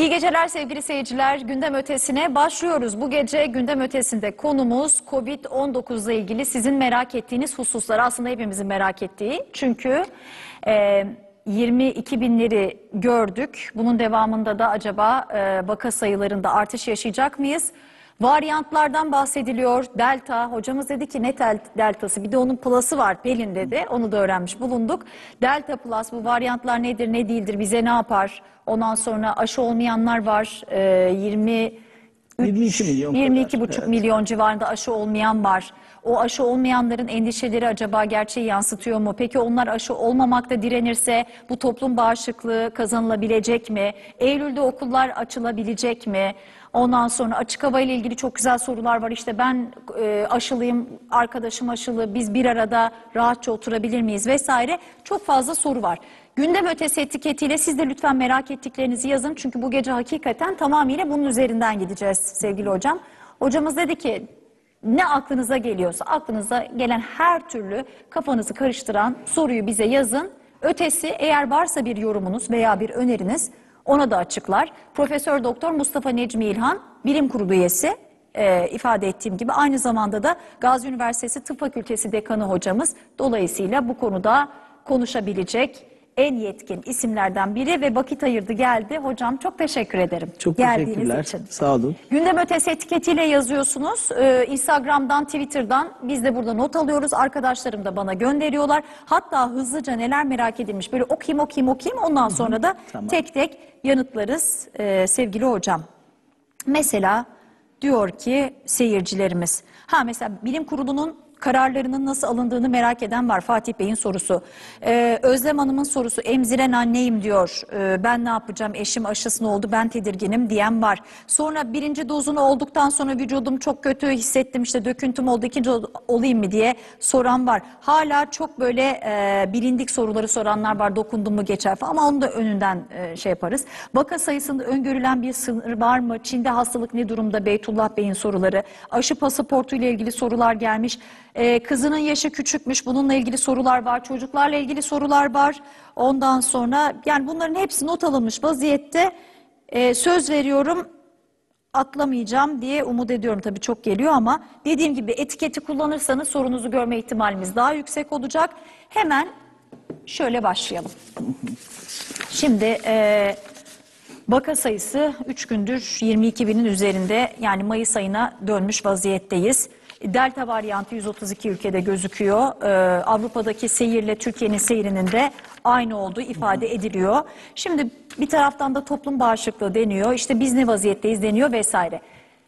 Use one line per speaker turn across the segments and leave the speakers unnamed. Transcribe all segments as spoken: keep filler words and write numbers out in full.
İyi geceler sevgili seyirciler. Gündem ötesine başlıyoruz. Bu gece gündem ötesinde konumuz kovid on dokuz ile ilgili sizin merak ettiğiniz hususlar. Aslında hepimizin merak ettiği. Çünkü e, yirmi iki binleri gördük. Bunun devamında da acaba e, vaka sayılarında artış yaşayacak mıyız? Varyantlardan bahsediliyor. Delta, hocamız dedi ki ne deltası, bir de onun plus'ı var Pelin dedi. Onu da öğrenmiş bulunduk. Delta plus, bu varyantlar nedir ne değildir, bize ne yapar? Ondan sonra aşı olmayanlar var. Ee, yirmi üç, yirmi iki buçuk milyon civarında aşı olmayan var. O aşı olmayanların endişeleri acaba gerçeği yansıtıyor mu? Peki onlar aşı olmamakta direnirse bu toplum bağışıklığı kazanılabilecek mi? Eylül'de okullar açılabilecek mi? Ondan sonra açık hava ile ilgili çok güzel sorular var. İşte ben e, aşılıyım, arkadaşım aşılı, biz bir arada rahatça oturabilir miyiz vesaire. Çok fazla soru var. Gündem ötesi etiketiyle siz de lütfen merak ettiklerinizi yazın. Çünkü bu gece hakikaten tamamıyla bunun üzerinden gideceğiz sevgili hocam. Hocamız dedi ki ne aklınıza geliyorsa, aklınıza gelen her türlü kafanızı karıştıran soruyu bize yazın. Ötesi, eğer varsa bir yorumunuz veya bir öneriniz, ona da açıklar. Profesör Doktor Mustafa Necmi İlhan, Bilim Kurulu üyesi, e, ifade ettiğim gibi aynı zamanda da Gazi Üniversitesi Tıp Fakültesi Dekanı hocamız. Dolayısıyla bu konuda konuşabilecek en yetkin isimlerden biri ve vakit ayırdı geldi. Hocam çok teşekkür ederim.
Çok teşekkürler.
için.
Sağ olun.
Gündem ötesi etiketiyle yazıyorsunuz. Ee, Instagram'dan, Twitter'dan biz de burada not alıyoruz. Arkadaşlarım da bana gönderiyorlar. Hatta hızlıca neler merak edilmiş. Böyle okuyayım okuyayım okuyayım. Ondan sonra da
tamam.
tek tek yanıtlarız ee, sevgili hocam. Mesela diyor ki seyircilerimiz. Ha mesela bilim kurulunun kararlarının nasıl alındığını merak eden var. Fatih Bey'in sorusu. Ee, Özlem Hanım'ın sorusu. Emziren anneyim diyor. Ee, ben ne yapacağım? Eşim aşısını oldu. Ben tedirginim diyen var. Sonra birinci dozunu olduktan sonra vücudum çok kötü hissettim. İşte döküntüm oldu. İkinci olayım mı diye soran var. Hala çok böyle e, bilindik soruları soranlar var. Dokundum mu geçer falan. Ama onu da önünden e, şey yaparız. Vaka sayısında öngörülen bir sınır var mı? Çin'de hastalık ne durumda? Beytullah Bey'in soruları. Aşı pasaportu ile ilgili sorular gelmiş. Ee, kızının yaşı küçükmüş, bununla ilgili sorular var, çocuklarla ilgili sorular var. Ondan sonra yani bunların hepsi not alınmış vaziyette. Ee, söz veriyorum atlamayacağım diye umut ediyorum, tabii çok geliyor ama dediğim gibi etiketi kullanırsanız sorunuzu görme ihtimalimiz daha yüksek olacak. Hemen şöyle başlayalım. Şimdi e, vaka sayısı üç gündür yirmi iki binin üzerinde, yani Mayıs ayına dönmüş vaziyetteyiz. Delta varyantı yüz otuz iki ülkede gözüküyor. Ee, Avrupa'daki seyirle Türkiye'nin seyrinin de aynı olduğu ifade ediliyor. Şimdi bir taraftan da toplum bağışıklığı deniyor. İşte biz ne vaziyetteyiz deniyor vesaire.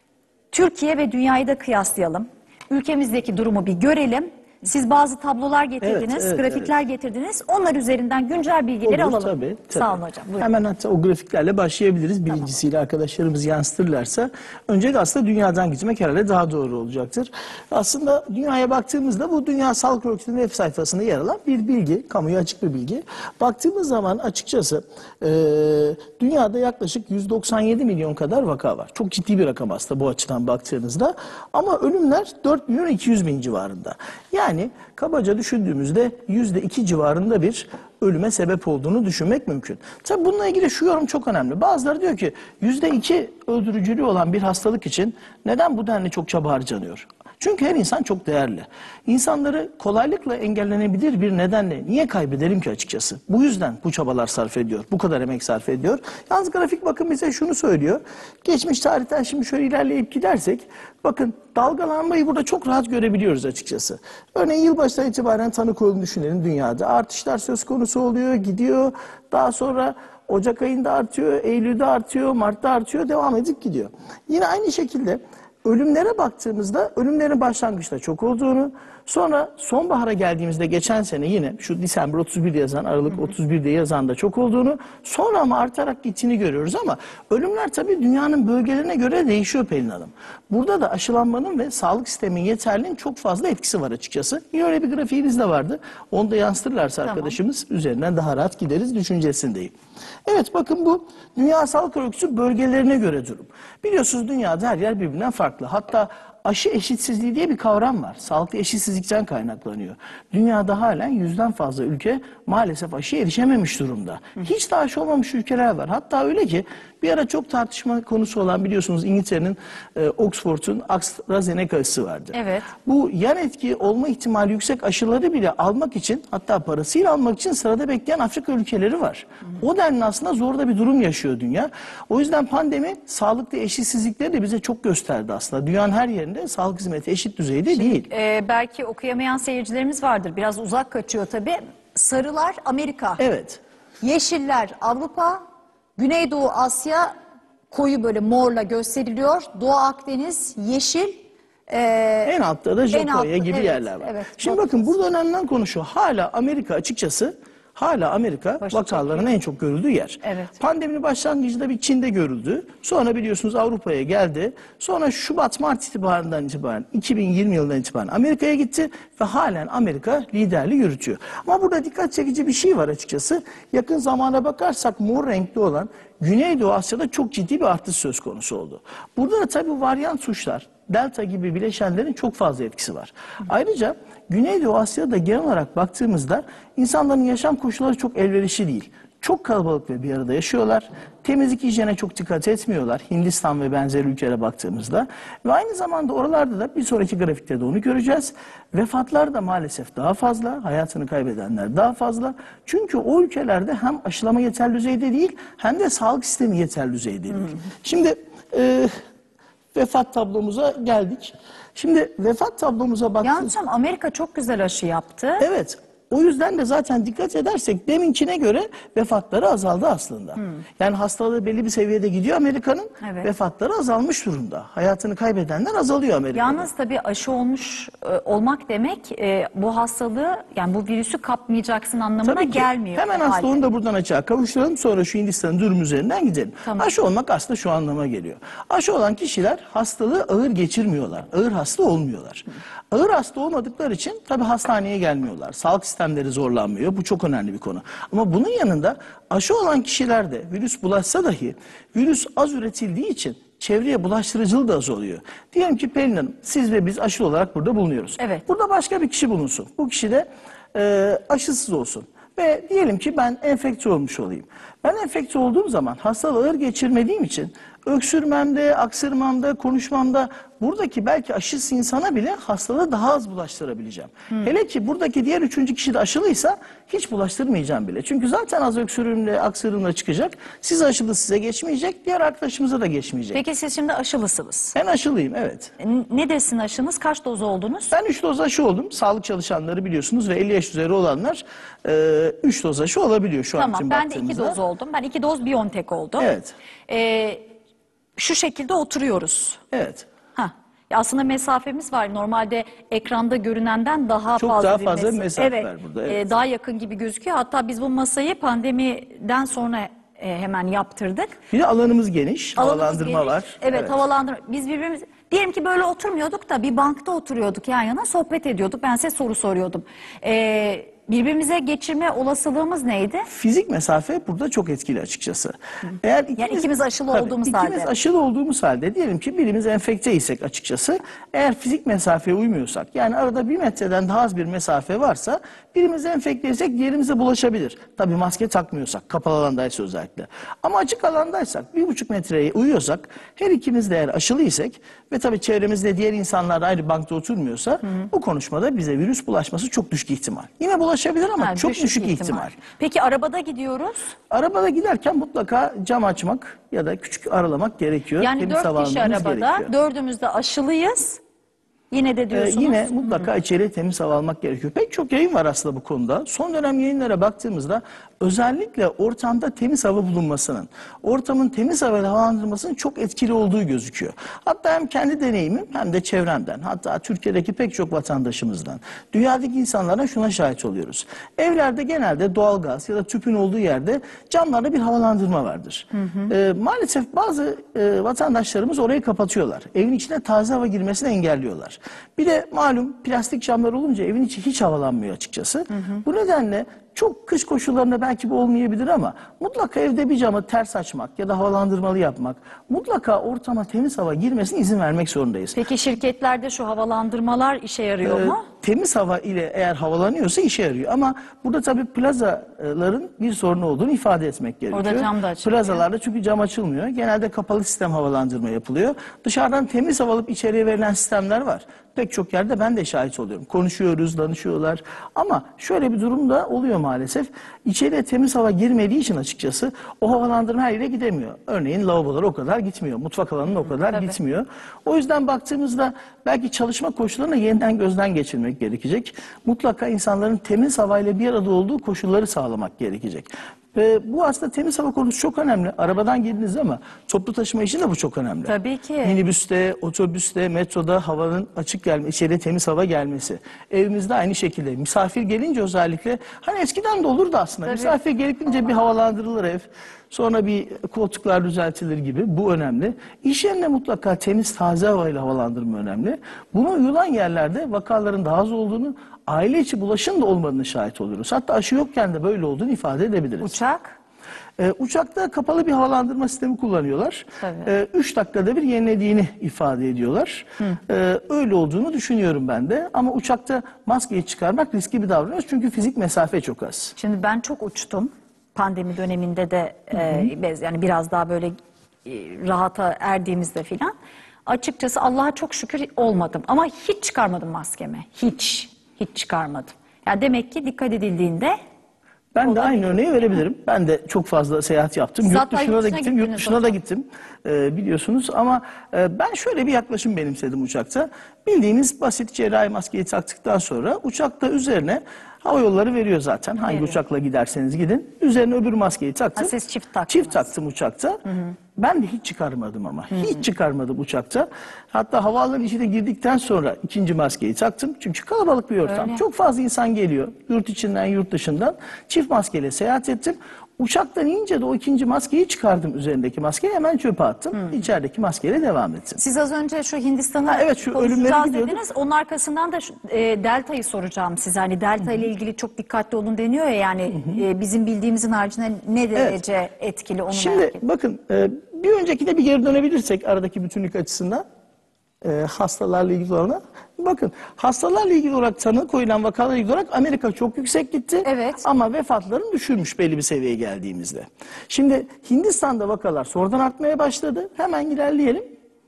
Türkiye ve dünyayı da kıyaslayalım. Ülkemizdeki durumu bir görelim. Siz bazı tablolar getirdiniz,
evet, evet,
grafikler
evet.
getirdiniz. Onlar üzerinden güncel bilgileri
Olur,
alalım.
Tabii, tabii.
Sağ olun hocam. Buyurun.
Hemen hatta o grafiklerle başlayabiliriz. Birincisiyle tamam. Arkadaşlarımız yansıtırlarsa. Önce de aslında dünyadan gitmek herhalde daha doğru olacaktır. Aslında dünyaya baktığımızda bu Dünya Sağlık Örgütü'nün web sayfasında yer alan bir bilgi. Kamuya açık bir bilgi. Baktığımız zaman açıkçası e, dünyada yaklaşık yüz doksan yedi milyon kadar vaka var. Çok ciddi bir rakam aslında bu açıdan baktığınızda. Ama ölümler dört milyon iki yüz bin civarında. Yani kabaca düşündüğümüzde yüzde iki civarında bir ölüme sebep olduğunu düşünmek mümkün. Tabii bununla ilgili şu yorum çok önemli. Bazıları diyor ki yüzde iki öldürücülüğü olan bir hastalık için neden bu denli çok çaba harcanıyor? Çünkü her insan çok değerli. İnsanları kolaylıkla engellenebilir bir nedenle niye kaybedelim ki açıkçası? Bu yüzden bu çabalar sarf ediyor. Bu kadar emek sarf ediyor. Yalnız grafik bakın bize şunu söylüyor. Geçmiş tarihten şimdi şöyle ilerleyip gidersek bakın dalgalanmayı burada çok rahat görebiliyoruz açıkçası. Örneğin yılbaşından itibaren tanı koyulduğunu düşünelim dünyada. Artışlar söz konusu oluyor, gidiyor. Daha sonra Ocak ayında artıyor, Eylül'de artıyor, Mart'ta artıyor, devam edip gidiyor. Yine aynı şekilde ölümlere baktığımızda ölümlerin başlangıçta çok olduğunu, sonra sonbahara geldiğimizde geçen sene yine şu December otuz bir yazan, Aralık otuz birde yazan da çok olduğunu, sonra ama artarak gittiğini görüyoruz ama ölümler tabii dünyanın bölgelerine göre değişiyor Pelin Hanım. Burada da aşılanmanın ve sağlık sisteminin yeterliliğinin çok fazla etkisi var açıkçası. Yine öyle bir grafiğimiz de vardı. Onu da yansıtırlarsa tamam. Arkadaşımız üzerinden daha rahat gideriz düşüncesindeyim. Evet bakın bu Dünya Sağlık Örgütü bölgelerine göre durum. Biliyorsunuz dünyada her yer birbirinden farklı. Hatta aşı eşitsizliği diye bir kavram var. Sağlıklı eşitsizlikten kaynaklanıyor. Dünyada halen yüzden fazla ülke maalesef aşıya erişememiş durumda. Hiç de aşı olmamış ülkeler var. Hatta öyle ki bir ara çok tartışma konusu olan, biliyorsunuz, İngiltere'nin e, Oxford'un AstraZeneca aşısı vardı.
Evet.
Bu yan etki olma ihtimali yüksek aşıları bile almak için, hatta parasıyla almak için sırada bekleyen Afrika ülkeleri var. Hı hı. O denli aslında zorda bir durum yaşıyor dünya. O yüzden pandemi sağlıklı eşitsizlikleri de bize çok gösterdi aslında. Dünyanın her yerinde sağlık hizmeti eşit düzeyde
Şimdi,
değil.
E, belki okuyamayan seyircilerimiz vardır. Biraz uzak kaçıyor tabii. Sarılar Amerika.
Evet.
Yeşiller Avrupa. Güneydoğu Asya koyu böyle morla gösteriliyor. Doğu Akdeniz yeşil. E,
En altta da Japonya
altta,
gibi
evet,
yerler var.
evet,
Şimdi
çok
bakın, burada önemli konu şu. Hala Amerika açıkçası Hala Amerika
Başı
vakaların
çekiyor.
en çok görüldüğü yer.
Evet.
Pandeminin başlangıcında bir Çin'de görüldü. Sonra biliyorsunuz Avrupa'ya geldi. Sonra Şubat-Mart itibarından itibaren, iki bin yirmi yılından itibaren Amerika'ya gitti ve halen Amerika liderliği yürütüyor. Ama burada dikkat çekici bir şey var açıkçası. Yakın zamana bakarsak mor renkli olan Güneydoğu Asya'da çok ciddi bir artış söz konusu oldu. Burada da tabii varyant suçlar, delta gibi bileşenlerin çok fazla etkisi var. Ayrıca Güneydoğu Asya'da genel olarak baktığımızda insanların yaşam koşulları çok elverişli değil. Çok kalabalık ve bir arada yaşıyorlar. Temizlik hijyene çok dikkat etmiyorlar. Hindistan ve benzeri ülkelere baktığımızda. Ve aynı zamanda oralarda da bir sonraki grafikte de onu göreceğiz. Vefatlar da maalesef daha fazla. Hayatını kaybedenler daha fazla. Çünkü o ülkelerde hem aşılama yeterli düzeyde değil hem de sağlık sistemi yeterli düzeyde değil. Hmm. Şimdi e, vefat tablomuza geldik. Şimdi vefat tablomuza baktığımızda...
Yalnız Amerika çok güzel aşı yaptı.
Evet. O yüzden de zaten dikkat edersek deminkine göre vefatları azaldı aslında. Hmm. Yani hastalığı belli bir seviyede gidiyor Amerika'nın, evet. Vefatları azalmış durumda. Hayatını kaybedenler azalıyor Amerika'da.
Yalnız tabii aşı olmuş e, olmak demek e, bu hastalığı, yani bu virüsü kapmayacaksın anlamına
tabii ki.
Gelmiyor.
Hemen aslında onu da buradan açığa kavuşturalım, sonra şu Hindistan'ın durum üzerinden gidelim. Tamam. Aşı olmak aslında şu anlama geliyor. Aşı olan kişiler hastalığı ağır geçirmiyorlar, ağır hasta olmuyorlar. Hmm. Ağır hasta olmadıkları için tabii hastaneye gelmiyorlar. Sağlık sistemleri zorlanmıyor. Bu çok önemli bir konu. Ama bunun yanında aşı olan kişilerde virüs bulaşsa dahi virüs az üretildiği için çevreye bulaştırıcılığı da az oluyor. Diyelim ki Pelin Hanım, siz ve biz aşı olarak burada bulunuyoruz.
Evet.
Burada başka bir kişi bulunsun. Bu kişi de e, aşısız olsun. Ve diyelim ki ben enfekte olmuş olayım. Ben enfekte olduğum zaman hastalığı ağır geçirmediğim için öksürmemde, aksırmamda, konuşmamda buradaki belki aşısız insana bile hastalığı daha az bulaştırabileceğim. Hmm. Hele ki buradaki diğer üçüncü kişi de aşılıysa hiç bulaştırmayacağım bile. Çünkü zaten az öksürüğümle, aksırığımla çıkacak. Siz aşılı size geçmeyecek, diğer arkadaşımıza da geçmeyecek.
Peki siz şimdi aşılısınız.
Ben aşılıyım, evet.
Ne desin aşınız? Kaç doz oldunuz?
Ben üç doz aşı oldum. Sağlık çalışanları biliyorsunuz ve elli yaş üzeri olanlar üç doz aşı olabiliyor şu
tamam,
an için
ben
baktığımızda.
de iki doz oldum. Ben iki doz BioNTech oldum.
Evet.
Ee, şu şekilde oturuyoruz.
Evet.
Hah. Aslında mesafemiz var. Normalde ekranda görünenden daha
Çok
fazla
daha
bir
fazla
mesafe,
mesafe
evet,
var burada. Evet.
E, daha yakın gibi gözüküyor. Hatta biz bu masayı pandemiden sonra e, hemen yaptırdık.
Bir de alanımız geniş,
Alanımız
havalandırma
geniş.
var.
Evet,
evet,
havalandırma. Biz birbirimiz diyelim ki böyle oturmuyorduk da bir bankta oturuyorduk yan yana, sohbet ediyorduk. Ben size soru soruyordum. Ee, birbirimize geçirme olasılığımız neydi?
Fizik mesafe burada çok etkili açıkçası. Eğer ikimiz,
yani ikimiz aşılı
tabii,
olduğumuz
ikimiz
halde.
İkimiz aşılı olduğumuz halde diyelim ki birimiz enfekteysek açıkçası, eğer fizik mesafeye uymuyorsak, yani arada bir metreden daha az bir mesafe varsa birimiz enfekteysek diğerimize bulaşabilir. Tabii maske takmıyorsak, kapalı alandaysa özellikle. Ama açık alandaysak, bir buçuk metreye uyuyorsak, her ikimiz de eğer aşılıysak ve tabii çevremizde diğer insanlar da aynı bankta oturmuyorsa, hı hı, bu konuşmada bize virüs bulaşması çok düşük ihtimal. Yine bulaşabilir ama ha, çok düşük, düşük ihtimal. ihtimal.
Peki arabada gidiyoruz?
Arabada giderken mutlaka cam açmak ya da küçük aralamak gerekiyor.
Yani
Temiz
dört kişi arabada,
gerekiyor.
Dördümüz de aşılıyız. Yine de diyorsunuz.
Ee, yine mutlaka içeri temiz hava almak gerekiyor. Pek çok yayın var aslında bu konuda. Son dönem yayınlara baktığımızda özellikle ortamda temiz hava bulunmasının, ortamın temiz havayla havalandırmasının çok etkili olduğu gözüküyor. Hatta hem kendi deneyimim hem de çevremden, hatta Türkiye'deki pek çok vatandaşımızdan, dünyadaki insanlardan şuna şahit oluyoruz. Evlerde genelde doğalgaz ya da tüpün olduğu yerde camlarda bir havalandırma vardır. Hı hı. Ee, maalesef bazı e, vatandaşlarımız orayı kapatıyorlar. Evin içine taze hava girmesini engelliyorlar. Bir de malum plastik camlar olunca evin içi hiç havalanmıyor açıkçası. Hı hı. Bu nedenle çok kış koşullarında belki bu olmayabilir ama mutlaka evde bir camı ters açmak ya da havalandırmalı yapmak, mutlaka ortama temiz hava girmesine izin vermek zorundayız.
Peki şirketlerde şu havalandırmalar işe yarıyor
Ee,
mu?
Temiz hava ile eğer havalanıyorsa işe yarıyor. Ama burada tabii plazaların bir sorunu olduğunu ifade etmek gerekiyor.
Orada cam da açılmıyor.
Plazalarda çünkü cam açılmıyor. Genelde kapalı sistem havalandırma yapılıyor. Dışarıdan temiz hava alıp içeriye verilen sistemler var. Pek çok yerde ben de şahit oluyorum. Konuşuyoruz, danışıyorlar. Ama şöyle bir durum da oluyor maalesef. İçeriye temiz hava girmediği için açıkçası o havalandırma her yere gidemiyor. Örneğin lavabolar o kadar gitmiyor. Mutfak alanına o kadar
Tabii.
gitmiyor. O yüzden baktığımızda belki çalışma koşullarını yeniden gözden geçirmek gerekecek. Mutlaka insanların temiz havayla bir arada olduğu koşulları sağlamak gerekecek. Ve bu aslında temiz hava konusu çok önemli. Arabadan girdiniz ama toplu taşıma için de bu çok önemli.
Tabii ki.
Minibüste, otobüste, metroda havanın açık gelmesi, içeriye temiz hava gelmesi. Evimizde aynı şekilde. Misafir gelince özellikle, hani eskiden de olurdu aslında.
Tabii.
Misafir gelince bir havalandırılır ev. Sonra bir koltuklar düzeltilir gibi. Bu önemli. İş yerinde mutlaka temiz, taze havayla havalandırma önemli. Buna uyulan yerlerde vakaların daha az olduğunu, aile içi bulaşın da olmadığını şahit oluyoruz. Hatta aşı yokken de böyle olduğunu ifade edebiliriz.
Uçak?
Ee, uçakta kapalı bir havalandırma sistemi kullanıyorlar.
Tabii.
Ee, üç dakikada bir yenilediğini ifade ediyorlar. Ee, öyle olduğunu düşünüyorum ben de. Ama uçakta maskeyi çıkarmak riskli bir davranış. Çünkü fizik mesafe çok az.
Şimdi ben çok uçtum. Pandemi döneminde de e, bez- yani biraz daha böyle e, rahata erdiğimizde filan. Açıkçası Allah'a çok şükür olmadım. Ama hiç çıkarmadım maskemi. Hiç. Hiç çıkarmadım. Yani demek ki dikkat edildiğinde
Ben de aynı örneği verebilirim. Ben de çok fazla seyahat yaptım. Yurt
Zaten
dışına
yurt
da
dışına
gittim, yurt
gittiniz
dışına da
hocam.
gittim e, biliyorsunuz. Ama e, ben şöyle bir yaklaşım benimsedim uçakta. Bildiğiniz basit cerrahi maskeyi taktıktan sonra uçakta üzerine hava yolları veriyor zaten. Hangi
Veriyor.
uçakla giderseniz gidin. Üzerine öbür maskeyi taktım.
Ha, siz çift taktınız.
Çift taktım uçakta. Ben de hiç çıkarmadım ama. Hiç çıkarmadım uçakta. Hatta havaalanı içine girdikten sonra ikinci maskeyi taktım. Çünkü kalabalık bir ortam.
Öyle.
Çok fazla insan geliyor. Yurt içinden, yurt dışından. Çift maskeyle seyahat ettim. Uçaktan inince de o ikinci maskeyi çıkardım, üzerindeki maskeyi hemen çöpe attım. İçerideki maskeyle devam ettim.
siz az önce şu Hindistan'a
Ha, evet, şu
konuşacağız
ölümleri gidiyorduk.
dediniz. Onun arkasından da şu, e, Delta'yı soracağım size. Hani Delta ile ilgili çok dikkatli olun deniyor ya, yani e, bizim bildiğimizin haricinde ne derece etkili onu merak
Şimdi
ediyorum.
bakın, e, bir öncekine bir geri dönebilirsek aradaki bütünlük açısından, e, hastalarla ilgili olana. Bakın, hastalarla ilgili olarak tanı koyulan vakalarla ilgili olarak Amerika çok yüksek gitti.
Evet.
Ama vefatların düşürmüş belli bir seviyeye geldiğimizde. Şimdi Hindistan'da vakalar sonradan artmaya başladı. Hemen ilerleyelim.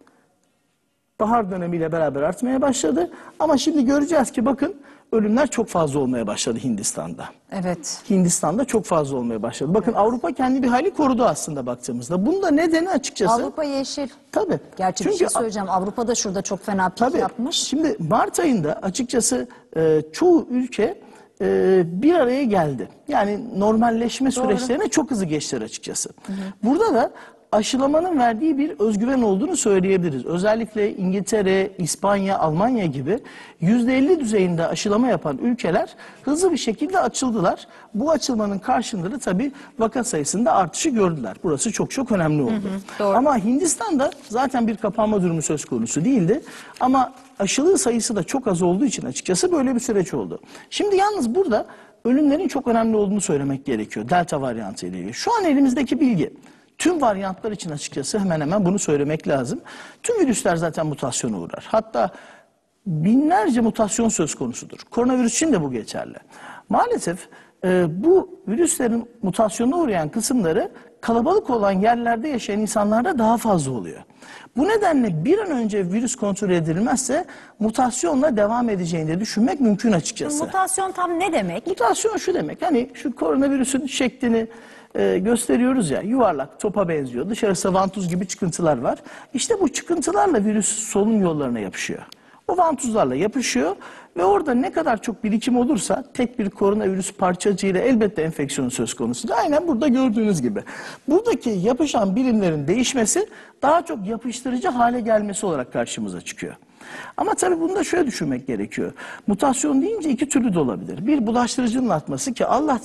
Bahar dönemiyle beraber artmaya başladı. Ama şimdi göreceğiz ki bakın, ölümler çok fazla olmaya başladı Hindistan'da.
Evet.
Hindistan'da çok fazla olmaya başladı. Bakın, Avrupa kendi bir hali korudu aslında baktığımızda. Bunun da nedeni açıkçası.
Avrupa yeşil.
Tabii.
Gerçi bir şey söyleyeceğim. Avrupa da şurada çok fena pik
Tabii.
yapmış.
Şimdi Mart ayında açıkçası e, çoğu ülke e, bir araya geldi. Yani normalleşme süreçlerine çok hızlı geçtiler açıkçası. Burada da aşılamanın verdiği bir özgüven olduğunu söyleyebiliriz. Özellikle İngiltere, İspanya, Almanya gibi yüzde elli düzeyinde aşılama yapan ülkeler hızlı bir şekilde açıldılar. Bu açılmanın karşılığında da tabii vaka sayısında artışı gördüler. Burası çok çok önemli oldu.
doğru.
Ama Hindistan'da zaten bir kapanma durumu söz konusu değildi. Ama aşılı sayısı da çok az olduğu için açıkçası böyle bir süreç oldu. Şimdi yalnız burada ölümlerin çok önemli olduğunu söylemek gerekiyor. Delta varyantı ile ilgili. Şu an elimizdeki bilgi, tüm varyantlar için açıkçası hemen hemen bunu söylemek lazım. Tüm virüsler zaten mutasyona uğrar. Hatta binlerce mutasyon söz konusudur. Koronavirüs için de bu geçerli. Maalesef e, bu virüslerin mutasyona uğrayan kısımları kalabalık olan yerlerde yaşayan insanlarda daha fazla oluyor. Bu nedenle bir an önce virüs kontrol edilmezse mutasyonla devam edeceğini de düşünmek mümkün açıkçası.
Mutasyon tam ne demek?
Mutasyon şu demek, hani şu koronavirüsün şeklini e, gösteriyoruz ya, yuvarlak, topa benziyor. Dışarısı vantuz gibi çıkıntılar var. İşte bu çıkıntılarla virüs solunum yollarına yapışıyor. O vantuzlarla yapışıyor ve orada ne kadar çok birikim olursa tek bir koronavirüs parçacığıyla elbette enfeksiyon söz konusu. Aynen burada gördüğünüz gibi. Buradaki yapışan birimlerin değişmesi daha çok yapıştırıcı hale gelmesi olarak karşımıza çıkıyor. Ama tabii bunu da şöyle düşünmek gerekiyor. Mutasyon deyince iki türlü de olabilir. Bir, bulaştırıcının artması, ki Allah'tan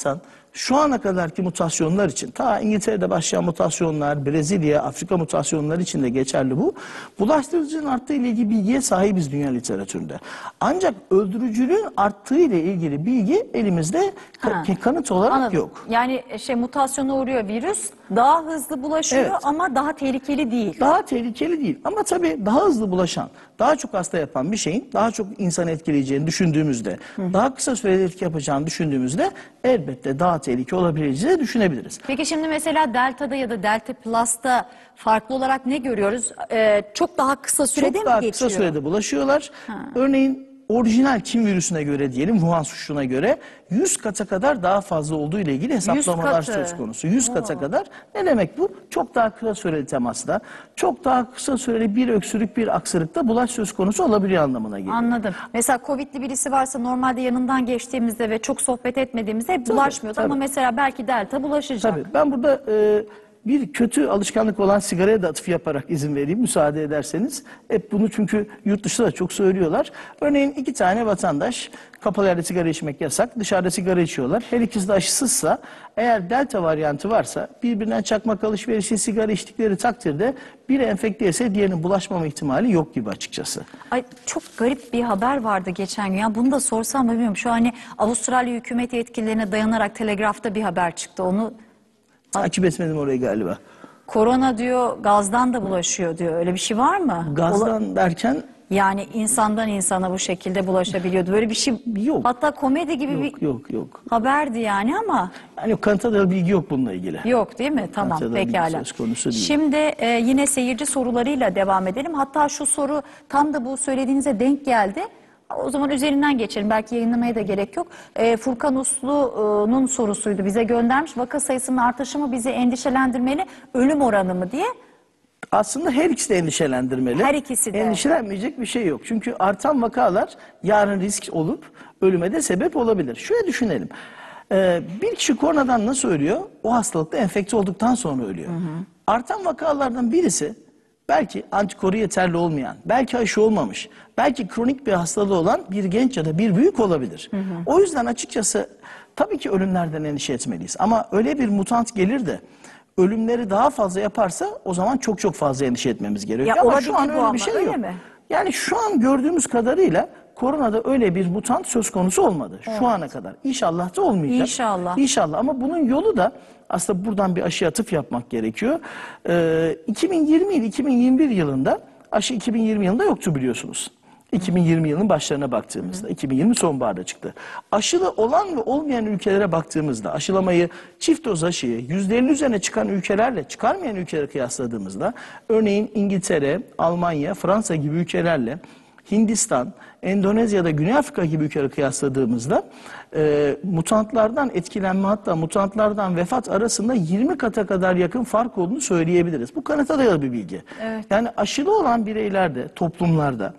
şu ana kadarki mutasyonlar için, ta İngiltere'de başlayan mutasyonlar, Brezilya, Afrika mutasyonları için de geçerli bu. Bulaştırıcının arttığı ile ilgili bilgiye sahibiz dünya literatüründe. Ancak öldürücülüğün arttığı ile ilgili bilgi elimizde
Ha.
ka- kanıt olarak
Anladım.
yok.
Yani şey mutasyona uğruyor virüs, daha hızlı bulaşıyor
Evet.
ama daha tehlikeli değil.
Daha tehlikeli değil ama tabii daha hızlı bulaşan, daha çok hasta yapan bir şeyin daha çok insan etkileyeceğini düşündüğümüzde, daha kısa sürede etki yapacağını düşündüğümüzde elbette daha tehlikeli olabileceğini düşünebiliriz.
Peki şimdi mesela Delta'da ya da Delta Plus'ta farklı olarak ne görüyoruz? Ee, çok daha kısa sürede
Çok
mi
daha
geçiyor?
kısa sürede bulaşıyorlar. Örneğin orijinal Çin virüsüne göre diyelim, Wuhan suçuna göre yüz kata kadar daha fazla olduğu ile ilgili hesaplamalar
katı.
söz konusu. yüz kata kadar. Ne demek bu? Çok daha kısa süreli temasta, çok daha kısa süreli bir öksürük, bir aksırıkta bulaş söz konusu olabiliyor anlamına geliyor.
Anladım. Mesela Covid'li birisi varsa normalde yanından geçtiğimizde ve çok sohbet etmediğimizde bulaşmıyordu. Ama
tabii.
mesela belki Delta bulaşacak.
Tabii ben burada e, bir kötü alışkanlık olan sigaraya da atıf yaparak izin vereyim müsaade ederseniz. Hep bunu çünkü yurt dışında da çok söylüyorlar. Örneğin iki tane vatandaş kapalı yerde sigara içmek yasak, dışarıda sigara içiyorlar. Her ikisi de aşısızsa, eğer delta varyantı varsa birbirinden çakmak alışverişi, sigara içtikleri takdirde biri enfekte ise diğerinin bulaşmama ihtimali yok gibi açıkçası.
Ay çok garip bir haber vardı geçen gün. Ya bunu da sorsam mı bilmiyorum. Şu hani Avustralya hükümet yetkililerine dayanarak Telegraf'ta bir haber çıktı. Onu
Takip etmedim orayı galiba.
korona diyor gazdan da bulaşıyor diyor. Öyle bir şey var mı? Ola-
Gazdan derken
Yani insandan insana bu şekilde bulaşabiliyordu. Böyle bir şey
Yok.
Hatta komedi gibi
yok
bir
yok yok.
haberdi yani ama
Yani kanıta dayalı bilgi yok bununla ilgili.
yok değil mi? Tamam
Kanıta dayalı bilgi
pekala.
söz konusu değil.
Şimdi e, yine seyirci sorularıyla devam edelim. Hatta şu soru tam da bu söylediğinize denk geldi. O zaman üzerinden geçelim. Belki yayınlamaya da gerek yok. E, Furkan Uslu'nun sorusuydu. Bize göndermiş. Vaka sayısının artışı mı bizi endişelendirmeli, ölüm oranı mı diye.
Aslında her ikisi de endişelendirmeli.
Her ikisi de.
Endişelenmeyecek bir şey yok. Çünkü artan vakalar yarın risk olup ölüme de sebep olabilir. Şöyle düşünelim. Ee, bir kişi koronadan nasıl ölüyor? O hastalıkta enfekte olduktan sonra ölüyor. Hı hı. Artan vakalardan birisi belki antikoru yeterli olmayan, belki aşı olmamış, belki kronik bir hastalığı olan bir genç ya da bir büyük olabilir. Hı hı. O yüzden açıkçası tabii ki ölümlerden endişe etmeliyiz. Ama öyle bir mutant gelir de ölümleri daha fazla yaparsa o zaman çok çok fazla endişe etmemiz gerekiyor.
Ya
ama şu an
olabilir bu
öyle
ama,
bir şey
öyle
yok.
mi?
Yani şu an gördüğümüz kadarıyla koronada öyle bir mutant söz konusu olmadı şu ana kadar. İnşallah da olmayacak.
İnşallah.
İnşallah ama bunun yolu da aslında buradan bir aşı atıf yapmak gerekiyor. Ee, iki bin yirmi ile iki bin yirmi bir yılında aşı iki bin yirmi yılında yoktu biliyorsunuz. iki bin yirmi yılının başlarına baktığımızda, iki bin yirmi sonbaharda çıktı. Aşılı olan ve olmayan ülkelere baktığımızda, aşılamayı çift doz aşıyı yüzde elli üzerine çıkan ülkelerle çıkarmayan ülkelere kıyasladığımızda, örneğin İngiltere, Almanya, Fransa gibi ülkelerle Hindistan, Endonezya'da Güney Afrika gibi ülkeleri kıyasladığımızda e, mutantlardan etkilenme, hatta mutantlardan vefat arasında yirmi kata kadar yakın fark olduğunu söyleyebiliriz. Bu kanıta dayalı bir bilgi.
Evet.
Yani aşılı olan bireylerde, toplumlarda,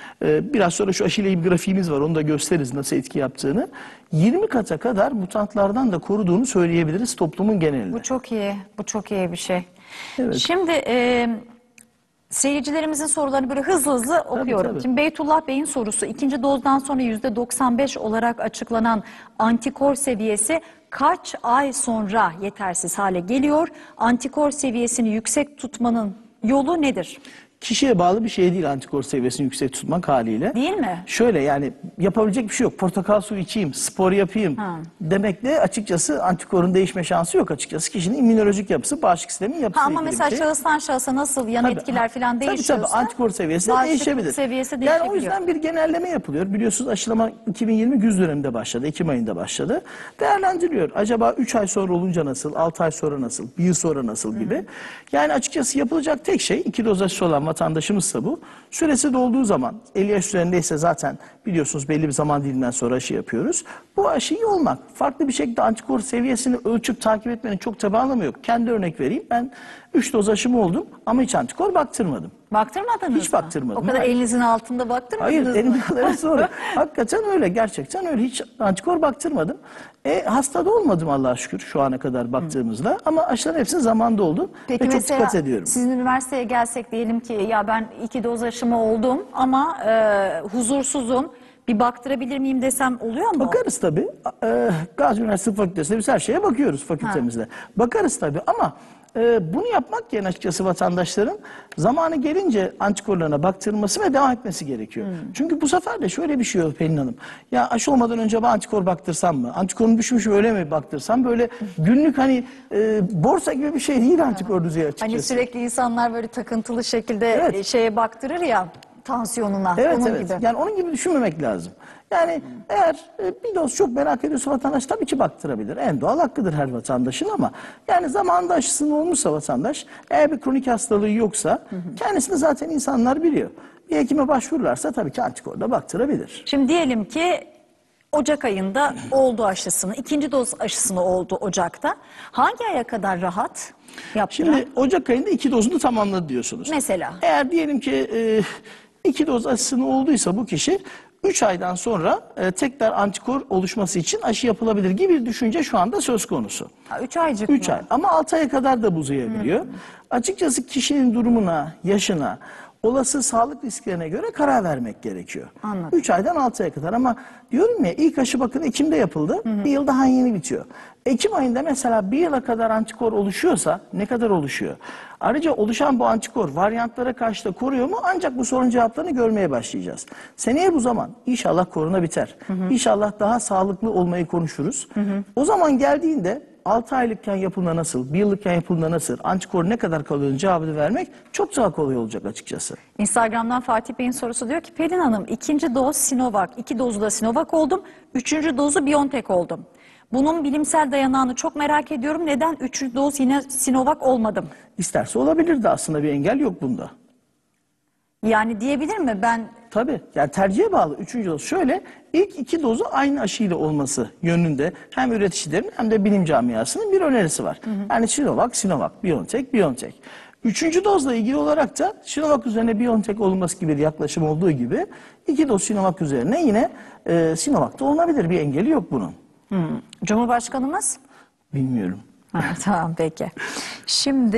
e, biraz sonra şu aşıyla ilgili grafiğimiz var, onu da gösteririz nasıl etki yaptığını, yirmi kata kadar mutantlardan da koruduğunu söyleyebiliriz toplumun genelinde.
Bu çok iyi. Bu çok iyi bir şey.
Evet.
Şimdi e, seyircilerimizin sorularını böyle hızlı hızlı okuyorum.
tabii.
Şimdi Beytullah Bey'in sorusu, ikinci dozdan sonra yüzde doksan beş olarak açıklanan antikor seviyesi kaç ay sonra yetersiz hale geliyor? Antikor seviyesini yüksek tutmanın yolu nedir?
Kişiye bağlı bir şey değil antikor seviyesini yüksek tutmak haliyle.
Değil mi?
Şöyle yani yapabilecek bir şey yok. Portakal suyu içeyim, spor yapayım
Ha.
demekle açıkçası antikorun değişme şansı yok açıkçası. Kişinin immünolojik yapısı, bağışıklık sistemin
Ha,
yapısıyla
ama
ilgili
mesela
bir şey.
şahıstan şahısa nasıl yan
Tabii,
etkiler falan
tabii,
değişiyorsa
Tabii antikor seviyesi de
bağışıklık
değişebilir.
seviyesi
Yani
değişebiliyor.
o yüzden bir genelleme yapılıyor. Biliyorsunuz aşılama iki bin yirmi güz döneminde başladı. Ekim ayında başladı. Değerlendiriliyor. Acaba üç ay sonra olunca nasıl, altı ay sonra nasıl, bir yıl sonra nasıl gibi. Hı. Yani açıkçası yapılacak tek şey, iki doz aşısı olan vatandaşımızsa bu. Süresi dolduğu zaman, elli yaş üzerindeyse zaten biliyorsunuz belli bir zaman diliminden sonra aşı yapıyoruz. Bu aşıyı olmak. Farklı bir şekilde antikor seviyesini ölçüp takip etmenin çok tabi anlamı yok. Kendi örnek vereyim. Ben üç doz aşımı oldum ama hiç antikor baktırmadım.
Baktırmadınız
Hiç
mı?
baktırmadım.
O kadar
Hayır.
elinizin altında baktırmadınız
Hayır,
mı?
elimde kadar sonra. Hakikaten öyle, gerçekten öyle. Hiç antikor baktırmadım. E, hasta da olmadım Allah'a şükür şu ana kadar baktığımızda. Hı. Ama aşıların hepsinin zamanında oldum.
Peki
ve çok
mesela
dikkat ediyorum.
sizin üniversiteye gelsek diyelim ki ya ben iki doz aşımı oldum ama e, huzursuzum. bir baktırabilir miyim desem oluyor mu?
Bakarız tabii. Ee, Gazi Üniversitesi Fakültesi'nde biz her şeye bakıyoruz fakültemizde. Ha. Bakarız tabii ama e, bunu yapmak yerine açıkçası vatandaşların zamanı gelince antikorlarına baktırması ve devam etmesi gerekiyor. Hmm. Çünkü bu sefer de şöyle bir şey oluyor Pelin Hanım. Ya aşı olmadan önce ben antikor baktırsam mı? Antikorun düşmüş öyle mi baktırsam? Böyle günlük hani e, borsa gibi bir şey değil antikor düzeyi açıkçası.
Hani sürekli insanlar böyle takıntılı şekilde
Evet.
şeye baktırır ya, tansiyonuna.
Evet
onun
evet.
gibi.
Yani onun gibi düşünmemek lazım. Yani hmm. eğer e, bir doz çok merak ediyorsa vatandaş tabii ki baktırabilir. En doğal hakkıdır her vatandaşın ama yani zamanında aşısının olmuşsa vatandaş, eğer bir kronik hastalığı yoksa hmm. kendisini zaten insanlar biliyor. Bir hekime başvururlarsa tabii ki antikorda baktırabilir.
Şimdi diyelim ki Ocak ayında oldu aşısını, ikinci doz aşısını oldu Ocak'ta. Hangi aya kadar rahat yaptıran?
Şimdi Ocak ayında iki dozunu tamamladı diyorsunuz.
Mesela?
Eğer diyelim ki e, iki doz aşısını olduysa bu kişi üç aydan sonra e, tekrar antikor oluşması için aşı yapılabilir gibi bir düşünce şu anda söz konusu.
üç aycık
üç
mı?
ay ama altı aya kadar da uzayabiliyor. Hı. Açıkçası kişinin durumuna, yaşına, olası sağlık risklerine göre karar vermek gerekiyor.
Anladım.
üç aydan altı aya kadar ama diyorum ya ilk aşı bakın Ekim'de yapıldı. Hı hı. Bir yıl daha yeni bitiyor. Ekim ayında mesela bir yıla kadar antikor oluşuyorsa ne kadar oluşuyor? Ayrıca oluşan bu antikor varyantlara karşı da koruyor mu? Ancak bu sorunun cevaplarını görmeye başlayacağız. Seneye bu zaman inşallah korona biter. Hı hı. İnşallah daha sağlıklı olmayı konuşuruz. Hı hı. O zaman geldiğinde altı aylıkken yapıldığında nasıl, bir yıllıkken yapıldığında nasıl, antikor ne kadar kalıyor cevabını vermek çok daha kolay olacak açıkçası.
Instagram'dan Fatih Bey'in sorusu diyor ki Pelin Hanım ikinci doz Sinovac, iki dozu da Sinovac oldum, üçüncü dozu BioNTech oldum. Bunun bilimsel dayanağını çok merak ediyorum. Neden üçüncü doz yine Sinovac olmadım?
İsterse olabilirdi aslında, bir engel yok bunda.
Yani diyebilir mi ben?
Tabii yani tercihe bağlı. Üçüncü doz şöyle, ilk iki dozu aynı aşıyla olması yönünde hem üreticilerin hem de bilim camiasının bir önerisi var. Hı hı. Yani Sinovac, Sinovac, BioNTech, BioNTech. Üçüncü dozla ilgili olarak da Sinovac üzerine BioNTech olması gibi bir yaklaşım olduğu gibi iki doz Sinovac üzerine yine e, Sinovac'ta olabilir, bir engeli yok bunun.
Hı. Cumhurbaşkanımız?
Bilmiyorum.
Ha, tamam peki. Şimdi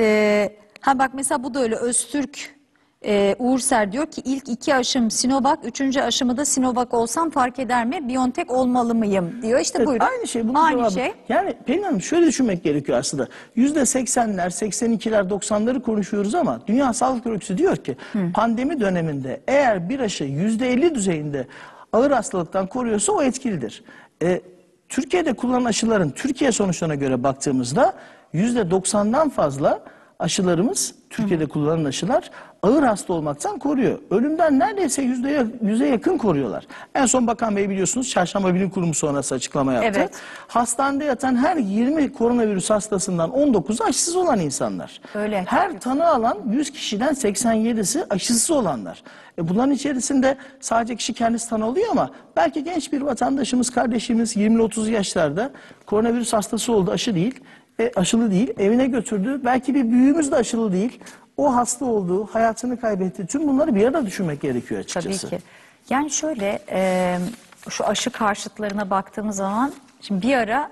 ha bak mesela bu da öyle. Öztürk Ee, Uğurser diyor ki ilk iki aşım Sinovac, üçüncü aşımı da Sinovac olsam fark eder mi? BioNTech olmalı mıyım diyor. İşte
evet,
buyurun.
Aynı şey. Bunun
aynı
cevabı.
şey.
Yani Pelin Hanım şöyle düşünmek gerekiyor aslında. Yüzde seksenler, seksen ikiler, doksanları konuşuyoruz ama Dünya Sağlık Örgütü diyor ki Hı. pandemi döneminde eğer bir aşı yüzde elli düzeyinde ağır hastalıktan koruyorsa o etkilidir. E, Türkiye'de kullanılan aşıların Türkiye sonuçlarına göre baktığımızda yüzde doksandan fazla aşılarımız, Türkiye'de Hı. kullanılan aşılar ağır hasta olmaktan koruyor. Ölümden neredeyse yüzde yüze yakın koruyorlar. En son Bakan Bey biliyorsunuz Çarşamba Bilim Kurumu sonrası açıklama yaptı. Evet. Hastanede yatan her yirmi koronavirüs hastasından on dokuzu aşısız olan insanlar.
Öyle.
Her tanı alan yüz kişiden seksen yedisi aşısız olanlar. E bunların içerisinde sadece kişi kendisi tanı oluyor ama belki genç bir vatandaşımız, kardeşimiz yirmi otuz yaşlarda koronavirüs hastası oldu, aşı değil. E, aşılı değil, evine götürdü. Belki bir büyüğümüz de aşılı değil. O hasta oldu, hayatını kaybetti. Tüm bunları bir arada düşünmek gerekiyor açıkçası.
Tabii ki. Yani şöyle, e, şu aşı karşıtlarına baktığımız zaman, şimdi bir ara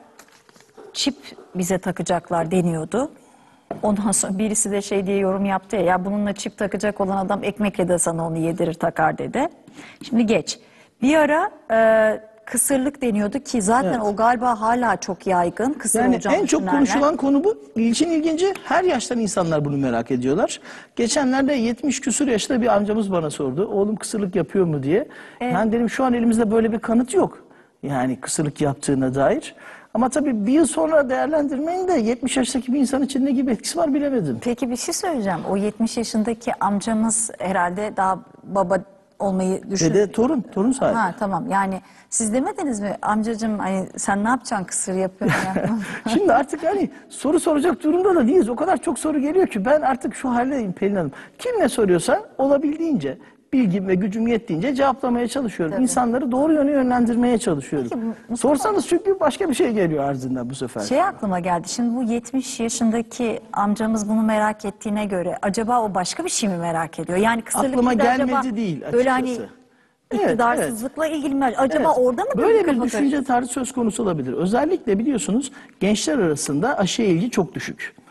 çip bize takacaklar deniyordu. Ondan sonra birisi de şey diye yorum yaptı ya, ya bununla çip takacak olan adam ekmekle de sana onu yedirir takar dedi. Şimdi geç. Bir ara e, kısırlık deniyordu ki zaten evet. o galiba hala çok yaygın. Kısır
yani
olacağını
en çok
düşünenler.
konuşulan konu bu. İlçin ilginci her yaştan insanlar bunu merak ediyorlar. Geçenlerde yetmiş küsur yaşında bir amcamız bana sordu. Oğlum kısırlık yapıyor mu diye. Evet. Ben dedim şu an elimizde böyle bir kanıt yok. Yani kısırlık yaptığına dair. Ama tabii bir yıl sonra değerlendirmeyin de yetmiş yaşındaki bir insan için ne gibi etkisi var bilemedim.
Peki bir şey söyleyeceğim. O yetmiş yaşındaki amcamız herhalde daha baba olmayı düşünüyor.
Dede torun, torun sahibi.
Ha tamam, yani siz demediniz mi amcacığım hani sen ne yapacaksın kısır yapıyorsun ya.
Şimdi artık hani soru soracak durumda da değiliz. O kadar çok soru geliyor ki ben artık şu haldeyim Pelin Hanım. Kim ne soruyorsa olabildiğince bilgim ve gücüm yettiğince cevaplamaya çalışıyorum. Tabii. İnsanları doğru yöne yönlendirmeye çalışıyorum. Peki, sorsanız çünkü başka bir şey geliyor ardından bu sefer.
Şey aklıma geldi. Şimdi bu yetmiş yaşındaki amcamız bunu merak ettiğine göre acaba o başka bir şey mi merak ediyor? Yani kısırlık
aklıma gelmedi
acaba
değil açıkçası.
böyle hani iktidarsızlıkla evet, evet. ilgili mi? Acaba evet. orada mı?
Böyle bir düşünce tarzı söz konusu olabilir. Özellikle biliyorsunuz gençler arasında aşıya ilgi çok düşük.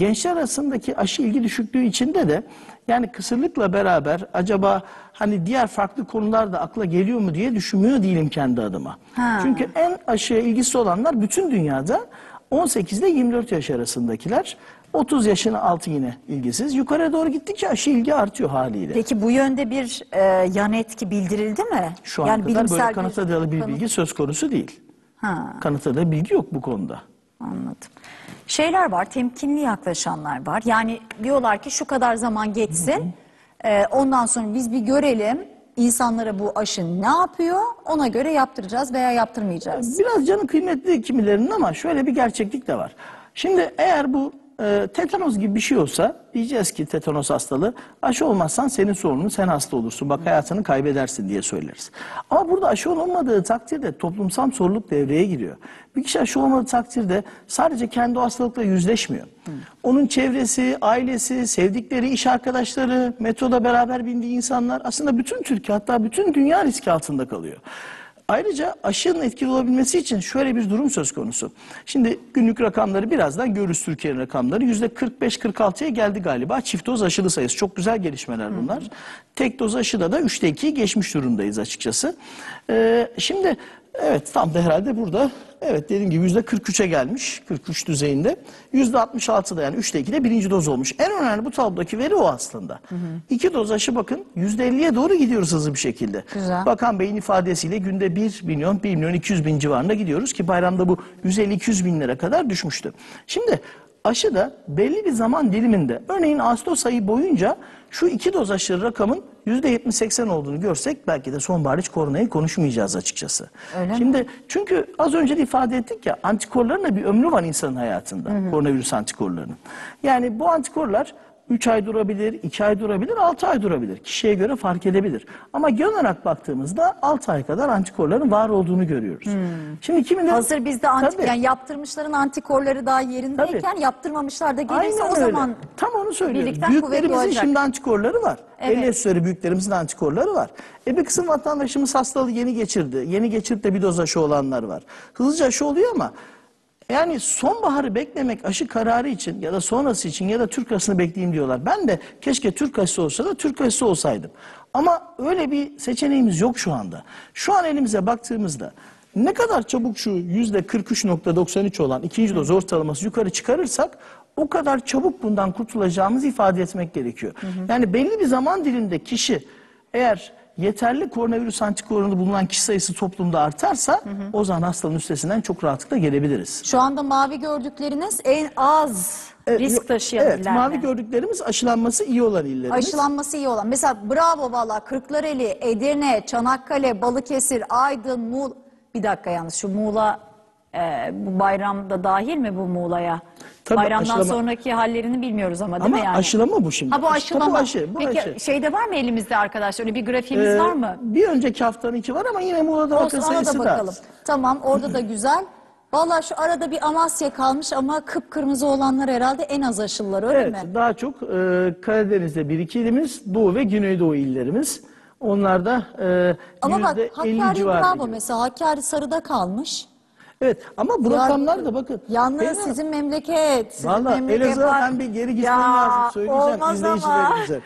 Gençler arasındaki aşı ilgi düşüklüğü içinde de yani kısırlıkla beraber acaba hani diğer farklı konular da akla geliyor mu diye düşünmüyor değilim kendi adıma.
Ha.
Çünkü en aşıya ilgisi olanlar bütün dünyada on sekiz ile yirmi dört yaş arasındakiler. otuz yaşın altı yine ilgisiz. Yukarı doğru gittikçe aşı ilgi artıyor haliyle.
Peki bu yönde bir e, yan etki bildirildi mi?
Şu ana kadar
bilimsel
böyle kanıta dayalı bir
kanıt-
bilgi söz konusu değil.
Ha.
Kanıta dayalı bilgi yok bu konuda.
Anladım. Şeyler var, temkinli yaklaşanlar var. Yani diyorlar ki şu kadar zaman geçsin, e, ondan sonra biz bir görelim insanlara bu aşı ne yapıyor, ona göre yaptıracağız veya yaptırmayacağız.
Biraz canı kıymetli kimilerinin ama şöyle bir gerçeklik de var. Şimdi eğer bu e, tetanos gibi bir şey olsa diyeceğiz ki tetanos hastalığı aşı olmazsan senin sorunun, sen hasta olursun. Bak hayatını kaybedersin diye söyleriz. Ama burada aşı olmadığı takdirde toplumsal sorumluluk devreye giriyor. Bir kişi aşı olmadığı takdirde sadece kendi o hastalıkla yüzleşmiyor. Hı. Onun çevresi, ailesi, sevdikleri, iş arkadaşları, metroda beraber bindiği insanlar aslında bütün Türkiye hatta bütün dünya riski altında kalıyor. Ayrıca aşının etkili olabilmesi için şöyle bir durum söz konusu. Şimdi günlük rakamları birazdan görürüz, Türkiye'nin rakamları. yüzde kırk beş kırk altıya geldi galiba çift doz aşılı sayısı. Çok güzel gelişmeler bunlar. Hı hı. Tek doz aşıda da üçte ikiyi geçmiş durumdayız açıkçası. Ee, şimdi evet tam da herhalde burada evet dediğim gibi yüzde kırk üçe gelmiş. kırk üç düzeyinde. yüzde altmış altıda yani üçte ikide birinci doz olmuş. En önemli bu tablodaki veri o aslında. Hı hı. İki doz aşı bakın yüzde elliye doğru gidiyoruz hızlı bir şekilde.
Güzel.
Bakan Bey'in ifadesiyle günde bir milyon, bir milyon iki yüz bin civarında gidiyoruz ki bayramda bu yüz elli iki yüz binlere kadar düşmüştü. Şimdi aşı da belli bir zaman diliminde örneğin Ağustos ayı boyunca şu iki doz aşı rakamın yüzde yetmiş seksen olduğunu görsek belki de sonbahar hiç koronayı konuşmayacağız açıkçası.
Öyle
Şimdi
mi?
çünkü az önce de ifade ettik ya antikorların da bir ömrü var insanın hayatında. Hı hı. Koronavirüs antikorlarının. Yani bu antikorlar üç ay durabilir, iki ay durabilir, altı ay durabilir. Kişiye göre fark edebilir. Ama genel olarak baktığımızda altı ay kadar antikorların var olduğunu görüyoruz. Hmm. Şimdi kimileri...
Hazır bizde anti, yani yaptırmışların antikorları daha yerindeyken tabii. Yaptırmamışlar da gelirse
aynen
o
öyle.
zaman
tam onu söylüyorum.
birlikten kuvvetli
Büyüklerimizin
olacak.
şimdi antikorları var.
Evet.
elli yaş üzeri büyüklerimizin antikorları var. E bir kısım vatandaşımız hastalığı yeni geçirdi. Yeni geçirip de bir doz aşı olanlar var. Hızlıca aşı oluyor ama yani sonbaharı beklemek aşı kararı için ya da sonrası için ya da Türk aşısını bekleyeyim diyorlar. Ben de keşke Türk aşısı olsa da Türk aşısı olsaydım. Ama öyle bir seçeneğimiz yok şu anda. Şu an elimize baktığımızda ne kadar çabuk şu yüzde kırk üç nokta doksan üç olan ikinci doz ortalaması yukarı çıkarırsak o kadar çabuk bundan kurtulacağımızı ifade etmek gerekiyor. Hı hı. Yani belli bir zaman diliminde kişi eğer yeterli koronavirüs antikorunda bulunan kişi sayısı toplumda artarsa hı hı. o zaman hastalığın üstesinden çok rahatlıkla gelebiliriz.
Şu anda mavi gördükleriniz en az evet, risk taşıyan
evet,
iller.
Mavi gördüklerimiz aşılanması iyi olan illerimiz.
Aşılanması iyi olan. Mesela bravo valla Kırklareli, Edirne, Çanakkale, Balıkesir, Aydın, Muğla. Bir dakika yalnız şu Muğla e, bu bayramda dahil mi bu Muğla'ya? Tabii, bayramdan aşılama. Sonraki hallerini bilmiyoruz ama değil
ama
mi yani?
Ama aşılama bu şimdi.
Ha bu aşılama.
Bu aşı, bu
Peki
aşı.
şeyde var mı elimizde arkadaşlar? Öyle bir grafiğimiz
ee,
var mı?
Bir önceki haftanın iki var ama yine Muğla'da vaka sayısı da az.
Tamam orada da güzel. Valla şu arada bir Amasya kalmış ama kıpkırmızı olanlar herhalde en az aşılılar öyle
evet,
mi?
Evet daha çok e, Karadeniz'de bir iki ilimiz, Doğu ve Güneydoğu illerimiz. Onlar da e,
ama bak Hakkari bravo
gibi.
Mesela Hakkari sarıda kalmış.
Evet ama bu rakamlar da bakın.
Yalnız sizin memleket. Sizin
Valla Elazığ'a ben bir geri gitmem lazım. Söyleyeceğim izleyicilerimize.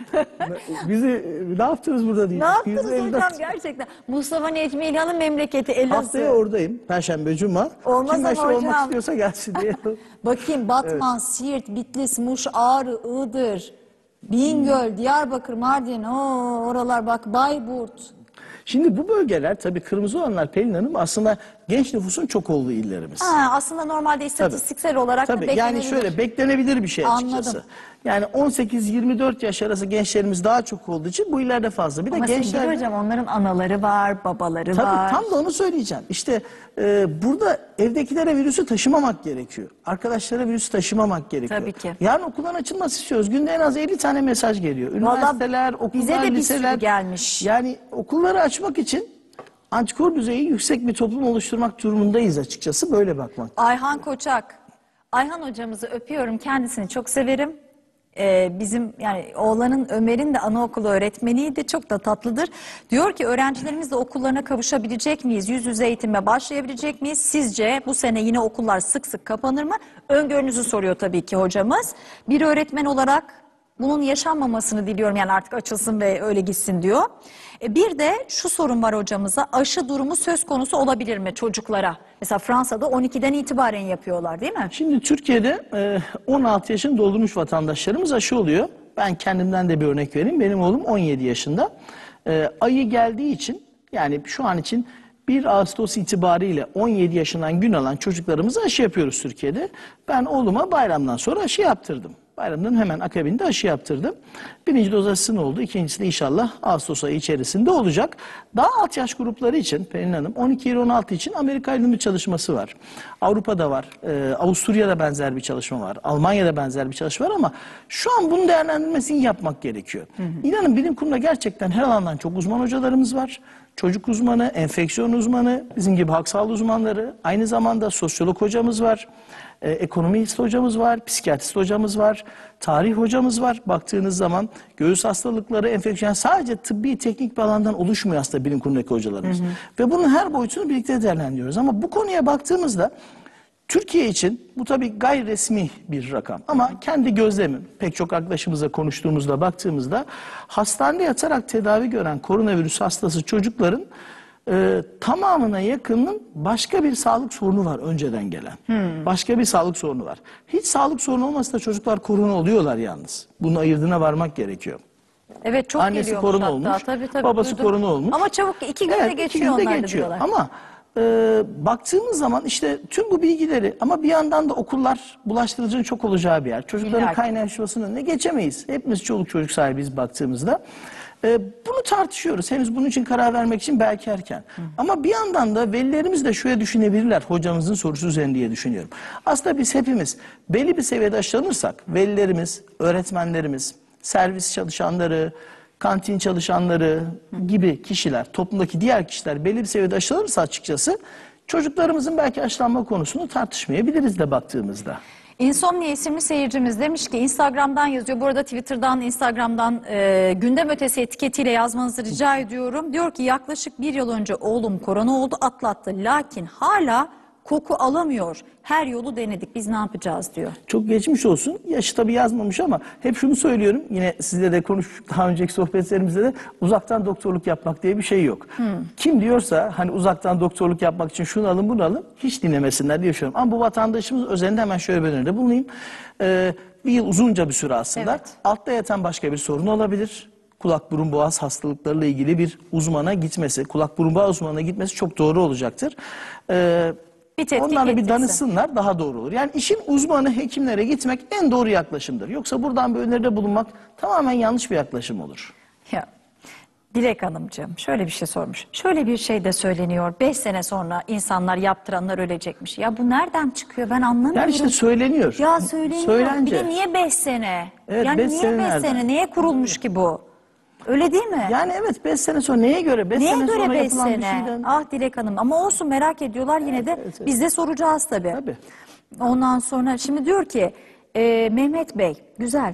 Bizi ne yaptınız burada değil.
Ne yaptınız hocam gerçekten. Mustafa Necmi İlhan'ın memleketi Elazığ.
Haftaya oradayım. Perşembe, Cuma.
Olmaz
Kim aşı olmak istiyorsa gelsin diye.
Bakayım Batman, evet. Siirt, Bitlis, Muş, Ağrı, Iğdır, Bingöl, hmm. Diyarbakır, Mardin. Oo, oralar bak Bayburt.
Şimdi bu bölgeler tabii kırmızı olanlar Pelin Hanım aslında genç nüfusun çok olduğu illerimiz.
Ha, aslında normalde istatistiksel tabii. olarak
tabii,
da beklenebilir.
Yani şöyle beklenebilir bir şey açıkçası.
Anladım.
Yani on sekiz yirmi dört yaş arası gençlerimiz daha çok olduğu için bu illerde fazla. Bir
Ama
de gençler
hocam onların anaları var, babaları
tabii,
var.
Tam da onu söyleyeceğim. İşte e, burada evdekilere virüsü taşımamak gerekiyor. Arkadaşlara virüsü taşımamak gerekiyor.
Tabii ki.
Yarın okuldan açılması istiyoruz. Günde en az elli tane mesaj geliyor. Üniversiteler,
Vallahi
okullar,
bize de bir
liseler
sürü gelmiş.
Yani okulları açmak için antikor düzeyi yüksek bir toplum oluşturmak durumundayız açıkçası. Böyle bakmak.
Ayhan Koçak. Ayhan hocamızı öpüyorum. Kendisini çok severim. Ee, bizim yani oğlanın Ömer'in de anaokulu öğretmeniydi, çok da tatlıdır. Diyor ki öğrencilerimizle okullarına kavuşabilecek miyiz? Yüz yüze eğitime başlayabilecek miyiz? Sizce bu sene yine okullar sık sık kapanır mı? Öngörünüzü soruyor tabii ki hocamız. Bir öğretmen olarak bunun yaşanmamasını diliyorum, yani artık açılsın ve öyle gitsin diyor. E bir de şu sorun var hocamıza, aşı durumu söz konusu olabilir mi çocuklara? Mesela Fransa'da on ikiden itibaren yapıyorlar değil mi?
Şimdi Türkiye'de e, on altı yaşını doldurmuş vatandaşlarımız aşı oluyor. Ben kendimden de bir örnek vereyim. Benim oğlum on yedi yaşında. E, ayı geldiği için, yani şu an için bir Ağustos itibariyle on yedi yaşından gün alan çocuklarımıza aşı yapıyoruz Türkiye'de. Ben oğluma bayramdan sonra aşı yaptırdım. Bayramdan hemen akabinde aşı yaptırdım. Birinci doz aşısı oldu. İkincisi de inşallah Ağustos ayı içerisinde olacak. Daha alt yaş grupları için Pelin Hanım on iki ile on altı için Amerika ile bir çalışması var. Avrupa'da var. E, Avusturya'da benzer bir çalışma var. Almanya'da benzer bir çalışma var ama şu an bunun değerlendirmesini yapmak gerekiyor. Hı hı. İnanın bilim kurulunda gerçekten her alandan çok uzman hocalarımız var. Çocuk uzmanı, enfeksiyon uzmanı, bizim gibi halk sağlığı uzmanları, aynı zamanda sosyolog hocamız var, e, ekonomist hocamız var, psikiyatrist hocamız var, tarih hocamız var. Baktığınız zaman göğüs hastalıkları, enfeksiyon, sadece tıbbi teknik bir alandan oluşmuyor aslında bilim kurulundaki hocalarımız. Hı hı. Ve bunun her boyutunu birlikte değerlendiriyoruz. Ama bu konuya baktığımızda Türkiye için bu tabii gayri resmi bir rakam ama kendi gözlemim, pek çok arkadaşımızla konuştuğumuzda baktığımızda hastanede yatarak tedavi gören koronavirüs hastası çocukların e, tamamına yakınının başka bir sağlık sorunu var önceden gelen. Hmm. Başka bir sağlık sorunu var. Hiç sağlık sorunu olmasa da çocuklar korona oluyorlar yalnız. Bunun ayırdığına varmak gerekiyor.
Evet, çok
Annesi
geliyormuş
korona
hatta.
olmuş,
Tabii, tabii,
babası
duydum.
korona olmuş.
Ama çabuk iki günde
evet,
geçiyor
iki günde
onlar da
geçiyor.
diyorlar.
Ama e, baktığımız zaman işte tüm bu bilgileri, ama bir yandan da okullar bulaştırıcının çok olacağı bir yer. Çocukların
İllaki.
kaynaşmasının önüne geçemeyiz. Hepimiz çoluk çocuk sahibiz baktığımızda. E, bunu tartışıyoruz. Henüz bunun için karar vermek için belki erken. Hı. Ama bir yandan da velilerimiz de şöyle düşünebilirler. Hocamızın sorusu üzerine diye düşünüyorum. Aslında biz hepimiz belli bir seviyede aşılanırsak, velilerimiz, öğretmenlerimiz, servis çalışanları, kantin çalışanları gibi kişiler, toplumdaki diğer kişiler belli bir seviyede aşılanırsa açıkçası çocuklarımızın belki aşılanma konusunu tartışmayabiliriz de baktığımızda.
İnsomnia isimli seyircimiz demiş ki Instagram'dan yazıyor. Bu arada Twitter'dan, Instagram'dan e, gündem ötesi etiketiyle yazmanızı rica ediyorum. Diyor ki yaklaşık bir yıl önce oğlum korona oldu, atlattı. Lakin hala koku alamıyor. Her yolu denedik. Biz ne yapacağız diyor.
Çok geçmiş olsun. Yaşı tabii yazmamış ama hep şunu söylüyorum. Yine sizle de konuştuk daha önceki sohbetlerimizde de, uzaktan doktorluk yapmak diye bir şey yok. Hmm. Kim diyorsa hani uzaktan doktorluk yapmak için şunu alın bunu alın, hiç dinlemesinler diye düşünüyorum. Ama bu vatandaşımız özelinde hemen şöyle bir öneride bulunayım. Ee, bir yıl uzunca bir süre aslında. Evet. Altta yatan başka bir sorun olabilir. Kulak burun boğaz hastalıklarıyla ilgili bir uzmana gitmesi, kulak burun boğaz uzmanına gitmesi çok doğru olacaktır. Ee, Bir Onlar da bir danışsınlar, daha doğru olur. Yani işin uzmanı hekimlere gitmek en doğru yaklaşımdır. Yoksa buradan bir öneride bulunmak tamamen yanlış bir yaklaşım olur.
Ya Dilek Hanımcığım şöyle bir şey sormuş. Şöyle bir şey de söyleniyor. Beş sene sonra insanlar, yaptıranlar ölecekmiş. Ya bu nereden çıkıyor, ben anlamıyorum.
Yani işte söyleniyor.
Ya söyleniyor.
Söylence.
Bir de niye beş sene?
Evet,
yani
beş
niye
sene
beş
nereden?
sene? Neye kurulmuş ki bu? Öyle değil mi?
Yani evet, beş sene sonra neye göre? Beş
Neye
sene
göre
sonra
beş
yapılan
sene?
bir şeyden...
Ah Dilek Hanım, ama olsun, merak ediyorlar yine
Evet,
de.
evet, evet.
Biz de soracağız tabii.
Tabii.
Ondan sonra şimdi diyor ki e, Mehmet Bey, güzel.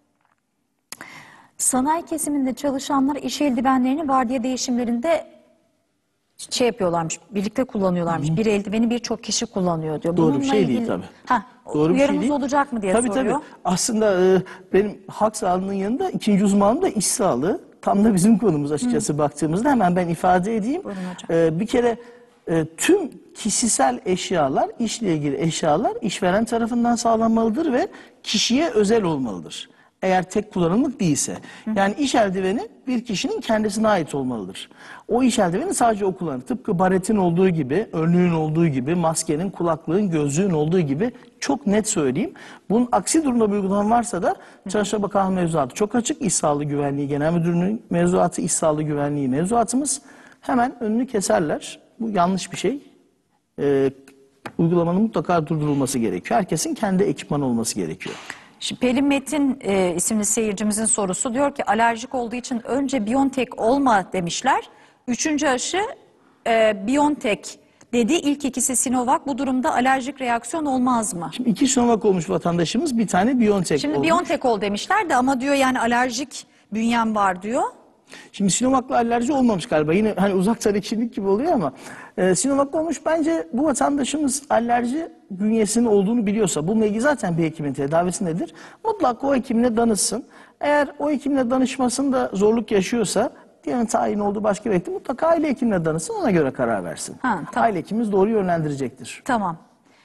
Sanayi kesiminde çalışanlar iş eldivenlerini vardiya değişimlerinde şey yapıyorlarmış, birlikte kullanıyorlarmış. Hı. Bir eldiveni birçok kişi kullanıyor diyor.
Doğru
Bununla
bir şey
ilgili...
değil tabii.
Heh,
Doğru bir
uyarımız
şey değil.
olacak mı diye
tabii,
soruyor.
Tabii. Aslında e, benim halk sağlığının yanında ikinci uzmanım da iş sağlığı. Tam da bizim konumuz açıkçası. Hı. Baktığımızda hemen ben ifade edeyim. E, bir kere e, tüm kişisel eşyalar, işle ilgili eşyalar işveren tarafından sağlanmalıdır ve kişiye özel olmalıdır. Eğer tek kullanımlık değilse. Yani iş eldiveni bir kişinin kendisine ait olmalıdır. O iş eldiveni sadece o kullanır. Tıpkı baretin olduğu gibi, önlüğün olduğu gibi, maskenin, kulaklığın, gözlüğün olduğu gibi, çok net söyleyeyim. Bunun aksi durumda bir uygulama varsa da Çalışma Bakanlığı mevzuatı çok açık. İş Sağlığı Güvenliği Genel Müdürlüğü'nün mevzuatı, İş Sağlığı Güvenliği mevzuatımız hemen önünü keserler. Bu yanlış bir şey. Ee, uygulamanın mutlaka durdurulması gerekiyor. Herkesin kendi ekipmanı olması gerekiyor.
Şimdi Pelin Metin e, isimli seyircimizin sorusu, diyor ki alerjik olduğu için önce Biontech olma demişler. Üçüncü aşı e, Biontech dedi. İlk ikisi Sinovac. Bu durumda alerjik reaksiyon olmaz mı?
Şimdi iki Sinovac olmuş vatandaşımız, bir tane BioNTech
Şimdi
olmuş.
BioNTech ol demişler de ama diyor yani alerjik bünyem var diyor.
Şimdi Sinovac'la alerji olmamış galiba. Yine hani uzaktan hekimlik gibi oluyor ama e, Sinovac olmuş. Bence bu vatandaşımız alerji bünyesinin olduğunu biliyorsa, bununla ilgili zaten bir hekimin tedavisi nedir? Mutlaka o hekimle danışsın. Eğer o hekimle danışmasında zorluk yaşıyorsa, diğerinin tayin olduğu başka bir hekim, mutlaka aile hekimine danışsın, ona göre karar versin.
Ha, tamam.
Aile hekimimiz doğru yönlendirecektir.
Tamam.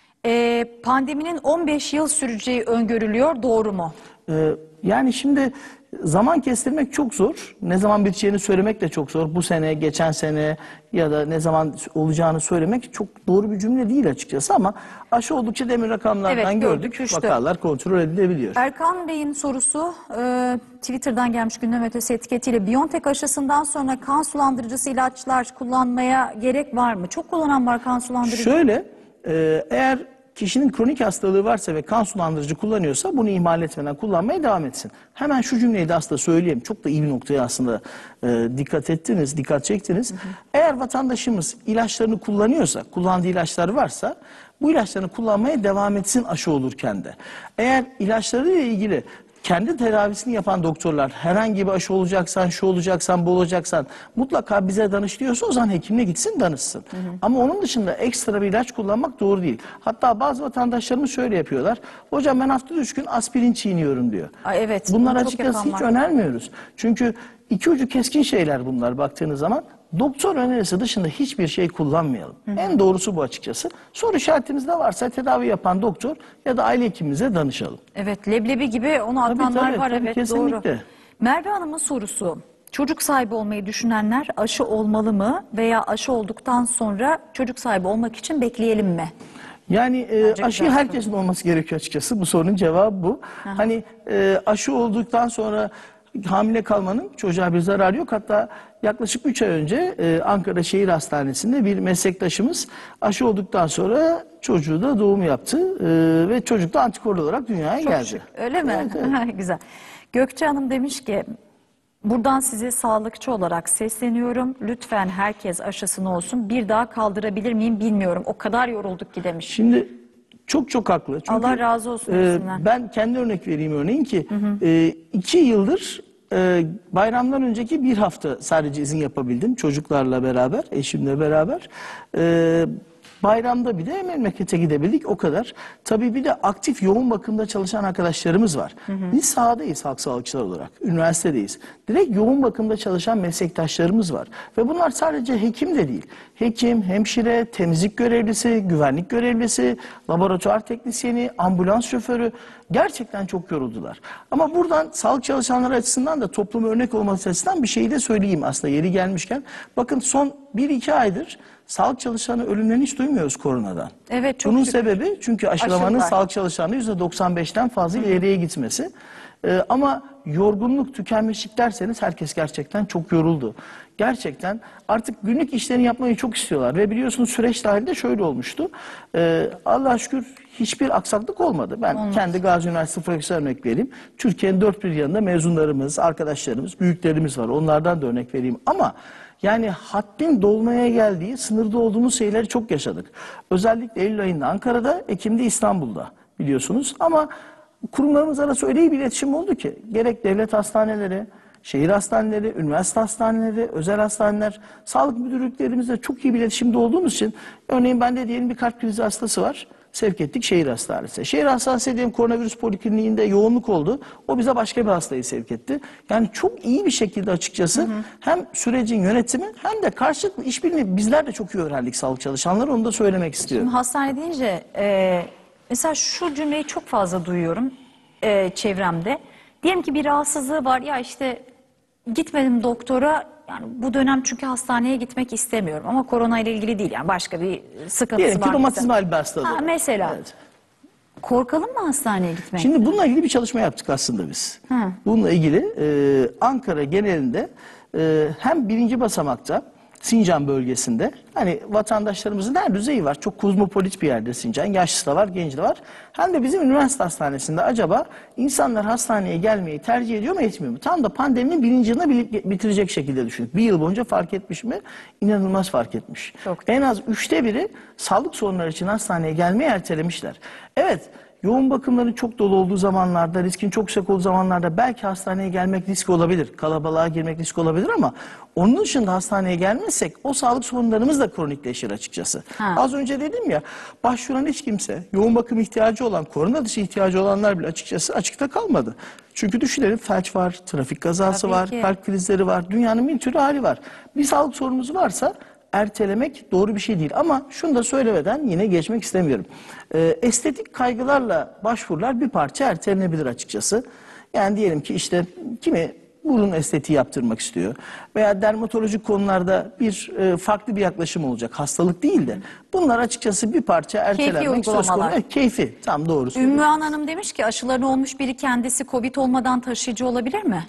Ee, pandeminin on beş yıl süreceği öngörülüyor. Doğru mu?
Ee, yani şimdi zaman kestirmek çok zor. Ne zaman biteceğini söylemek de çok zor. Bu sene, geçen sene ya da ne zaman olacağını söylemek çok doğru bir cümle değil açıkçası ama aşı oldukça demin rakamlardan
Evet,
gördük.
gördük, düştü.
Vakalar kontrol edilebiliyor.
Erkan Bey'in sorusu e, Twitter'dan gelmiş gündem ötesi etiketiyle BioNTech aşısından sonra kan sulandırıcısı ilaçlar kullanmaya gerek var mı? Çok kullanan var kan sulandırıcı.
Şöyle, e, eğer kişinin kronik hastalığı varsa ve kan sulandırıcı kullanıyorsa bunu ihmal etmeden kullanmaya devam etsin. Hemen şu cümleyi de aslında söyleyeyim. Çok da iyi bir noktaya aslında e, dikkat ettiniz, dikkat çektiniz. Hı hı. Eğer vatandaşımız ilaçlarını kullanıyorsa, kullandığı ilaçlar varsa bu ilaçlarını kullanmaya devam etsin aşı olurken de. Eğer ilaçlarıyla ilgili kendi tedavisini yapan doktorlar herhangi bir aşı olacaksan, şu olacaksan, bu olacaksan mutlaka bize danış diyorsa o zaman hekimine gitsin, danışsın. Hı hı. Ama onun dışında ekstra bir ilaç kullanmak doğru değil. Hatta bazı vatandaşlarımız şöyle yapıyorlar. Hocam ben haftada üç gün aspirin çiğniyorum diyor.
Ay evet.
Bunlar
çok
açıkçası hiç
yapan var.
önermiyoruz. Çünkü iki ucu keskin şeyler bunlar baktığınız zaman. Doktor önerisi dışında hiçbir şey kullanmayalım. Hı hı. En doğrusu bu açıkçası. Soru işaretimiz de varsa tedavi yapan doktor ya da aile hekimimize danışalım.
Evet, leblebi gibi onu
Tabii,
atanlar
tabii,
var.
tabii,
Evet,
kesinlikle.
doğru. Merve Hanım'ın sorusu. Çocuk sahibi olmayı düşünenler aşı olmalı mı veya aşı olduktan sonra çocuk sahibi olmak için bekleyelim mi?
Yani e, aşı
güzel
herkesin olması gerekiyor açıkçası. Bu sorunun cevabı bu. Aha. Hani e, aşı olduktan sonra hamile kalmanın çocuğa bir zararı yok. Hatta yaklaşık üç ay önce e, Ankara Şehir Hastanesi'nde bir meslektaşımız aşı olduktan sonra çocuğu da doğum yaptı e, ve çocuk da antikorlu olarak dünyaya
Çok
geldi.
şık. Öyle mi?
Evet, evet.
Güzel. Gökçe Hanım demiş ki buradan size sağlıkçı olarak sesleniyorum. Lütfen herkes aşısını olsun. Bir daha kaldırabilir miyim bilmiyorum. O kadar yorulduk ki demiş.
Şimdi çok çok haklı. Çünkü,
Allah razı olsun
e,
hepsinden.
ben kendi örnek vereyim örneğin ki hı hı. E, iki yıldır e, bayramdan önceki bir hafta sadece izin yapabildim çocuklarla beraber, eşimle beraber. E, Bayramda bir de memlekete gidebildik, o kadar. Tabii bir de aktif yoğun bakımda çalışan arkadaşlarımız var. Hı hı. Biz sahadayız halk sağlıkçılar olarak, üniversitedeyiz. Direkt yoğun bakımda çalışan meslektaşlarımız var. Ve bunlar sadece hekim de değil. Hekim, hemşire, temizlik görevlisi, güvenlik görevlisi, laboratuvar teknisyeni, ambulans şoförü gerçekten çok yoruldular. Ama buradan sağlık çalışanları açısından da topluma örnek olması açısından bir şey de söyleyeyim aslında yeri gelmişken. Bakın son bir iki aydır sağlık çalışanı ölümlerini hiç duymuyoruz koronadan.
Evet, çok
Bunun
şükür.
sebebi çünkü aşılamanın
Aşılar.
sağlık çalışanı yüzde doksan beşten fazla Hı. ileriye gitmesi. Ee, ama yorgunluk, tükenmişlik derseniz herkes gerçekten çok yoruldu. Gerçekten artık günlük işlerini yapmayı çok istiyorlar. Ve biliyorsunuz süreç dahilinde şöyle olmuştu. Ee, Allah'a şükür hiçbir aksaklık olmadı. Ben Olmaz. kendi Gazi Üniversitesi Fakültesi örnek vereyim. Türkiye'nin dört bir yanında mezunlarımız, arkadaşlarımız, büyüklerimiz var. Onlardan da örnek vereyim. Ama yani haddin dolmaya geldiği, sınırda olduğumuz şeyleri çok yaşadık. Özellikle Eylül ayında Ankara'da, Ekim'de İstanbul'da biliyorsunuz. Ama kurumlarımız arası öyle iyi bir iletişim oldu ki gerek devlet hastaneleri, şehir hastaneleri, üniversite hastaneleri, özel hastaneler, sağlık müdürlüklerimizle çok iyi bir iletişimde olduğumuz için örneğin bende diyelim bir kalp krizi hastası var. Sevk ettik şehir hastanesi. Şehir hastanesi diyelim koronavirüs polikliniğinde yoğunluk oldu. O bize başka bir hastayı sevk etti. Yani çok iyi bir şekilde açıkçası hı hı. hem sürecin yönetimi hem de karşılıklı işbirliğini bizler de çok iyi öğrendik sağlık çalışanları. Onu da söylemek istiyorum.
Şimdi hastane deyince e, mesela şu cümleyi çok fazla duyuyorum e, çevremde. Diyelim ki bir rahatsızlığı var ya işte gitmedim doktora. Yani bu dönem çünkü hastaneye gitmek istemiyorum ama korona ile ilgili değil yani başka bir sıkıntısı
Diyelim
var.
ki romatizmal bir hastalığı.
Ha, mesela evet. Korkalım mı hastaneye gitmek?
Şimdi bununla ilgili bir çalışma yaptık aslında biz. Hı. Bununla ilgili e, Ankara genelinde e, hem birinci basamakta Sincan bölgesinde. Hani vatandaşlarımızın her düzeyi var. Çok kozmopolit bir yerde Sincan. Yaşlısı da var, genci de var. Hem de bizim üniversite hastanesinde acaba insanlar hastaneye gelmeyi tercih ediyor mu, etmiyor mu? Tam da pandeminin birinci yılını bitirecek şekilde düşünün. Bir yıl boyunca fark etmiş mi? İnanılmaz fark etmiş.
Çok.
En az üçte biri sağlık sorunları için hastaneye gelmeyi ertelemişler. Evet, yoğun bakımların çok dolu olduğu zamanlarda, riskin çok yüksek olduğu zamanlarda belki hastaneye gelmek risk olabilir. Kalabalığa girmek risk olabilir ama onun dışında hastaneye gelmezsek o sağlık sorunlarımız da kronikleşir açıkçası.
Ha.
Az önce dedim ya, başvuran hiç kimse, yoğun bakım ihtiyacı olan, korona dışı ihtiyacı olanlar bile açıkçası açıkta kalmadı. Çünkü düşünelim, felç var, trafik kazası
Tabii
var,
ki.
kalp krizleri var, dünyanın bin türlü hali var. Bir sağlık sorunumuz varsa ertelemek doğru bir şey değil. Ama şunu da söylemeden yine geçmek istemiyorum. Ee, estetik kaygılarla başvurular bir parça ertelenebilir açıkçası. Yani diyelim ki işte kimi burun estetiği yaptırmak istiyor veya dermatolojik konularda bir e, farklı bir yaklaşım olacak. Hastalık değil de bunlar açıkçası bir parça ertelenmek söz konusu.
uygulamalar.
Evet, keyfi, tam doğru söylüyorsun.
Ümmühan Hanım demiş ki aşılarını olmuş biri kendisi Covid olmadan taşıyıcı olabilir mi?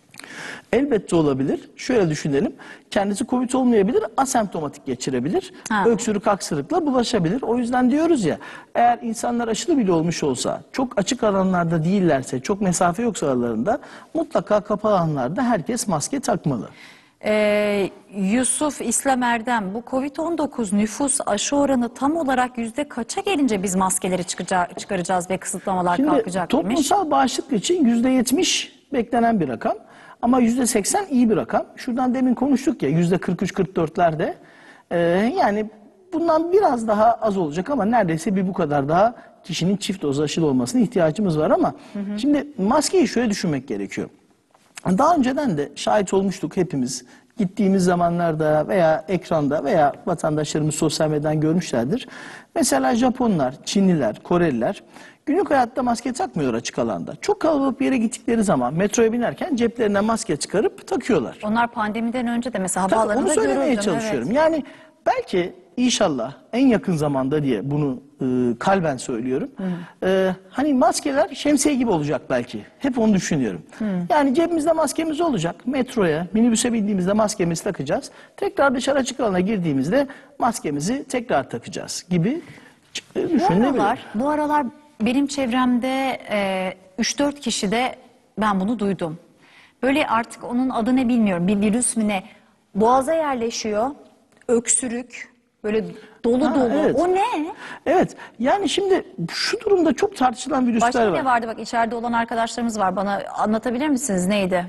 Elbette olabilir. Şöyle düşünelim. Kendisi Covid olmayabilir, asemptomatik geçirebilir.
Ha.
Öksürük, aksırıkla bulaşabilir. O yüzden diyoruz ya, eğer insanlar aşılı bile olmuş olsa, çok açık alanlarda değillerse, çok mesafe yoksa aralarında, mutlaka kapalı alanlarda herkes maske takmalı.
Ee, Yusuf İslam Erdem, bu Covid on dokuz nüfus aşı oranı tam olarak yüzde kaça gelince biz maskeleri çıkaca- çıkaracağız ve kısıtlamalar
Şimdi
kalkacak demiş.
toplumsal bağışıklık için yüzde yetmiş beklenen bir rakam. Ama yüzde seksen iyi bir rakam. Şuradan demin konuştuk ya, yüzde kırk üç kırk dörtlerde. Ee, yani bundan biraz daha az olacak ama neredeyse bir bu kadar daha kişinin çift doz aşılı olmasına ihtiyacımız var ama hı hı. Şimdi maskeyi şöyle düşünmek gerekiyor. Daha önceden de şahit olmuştuk hepimiz. Gittiğimiz zamanlarda veya ekranda veya vatandaşlarımız sosyal medyadan görmüşlerdir. Mesela Japonlar, Çinliler, Koreliler günlük hayatta maske takmıyor açık alanda. Çok kalabalık bir yere gittikleri zaman metroya binerken ceplerine maske çıkarıp takıyorlar.
Onlar pandemiden önce de mesela
Tabii
havaalanında
onu söylemeye
görürdüm,
çalışıyorum.
evet.
Yani belki inşallah en yakın zamanda diye bunu e, kalben söylüyorum. E, hani maskeler şemsiye gibi olacak belki. Hep onu düşünüyorum. Hı. Yani cebimizde maskemiz olacak. Metroya, minibüse bindiğimizde maskemizi takacağız. Tekrar dışarı açık alana girdiğimizde maskemizi tekrar takacağız gibi e,
Bu
düşünülebilir.
aralar, bu aralar benim çevremde e, üç dört kişi de ben bunu duydum. Böyle artık onun adı ne bilmiyorum, bir virüs mü ne, boğaza yerleşiyor, öksürük, böyle dolu
Ha,
dolu.
evet.
O ne?
Evet, yani şimdi şu durumda çok tartışılan virüsler
Başka
var.
ne vardı, bak içeride olan arkadaşlarımız var, bana anlatabilir misiniz neydi?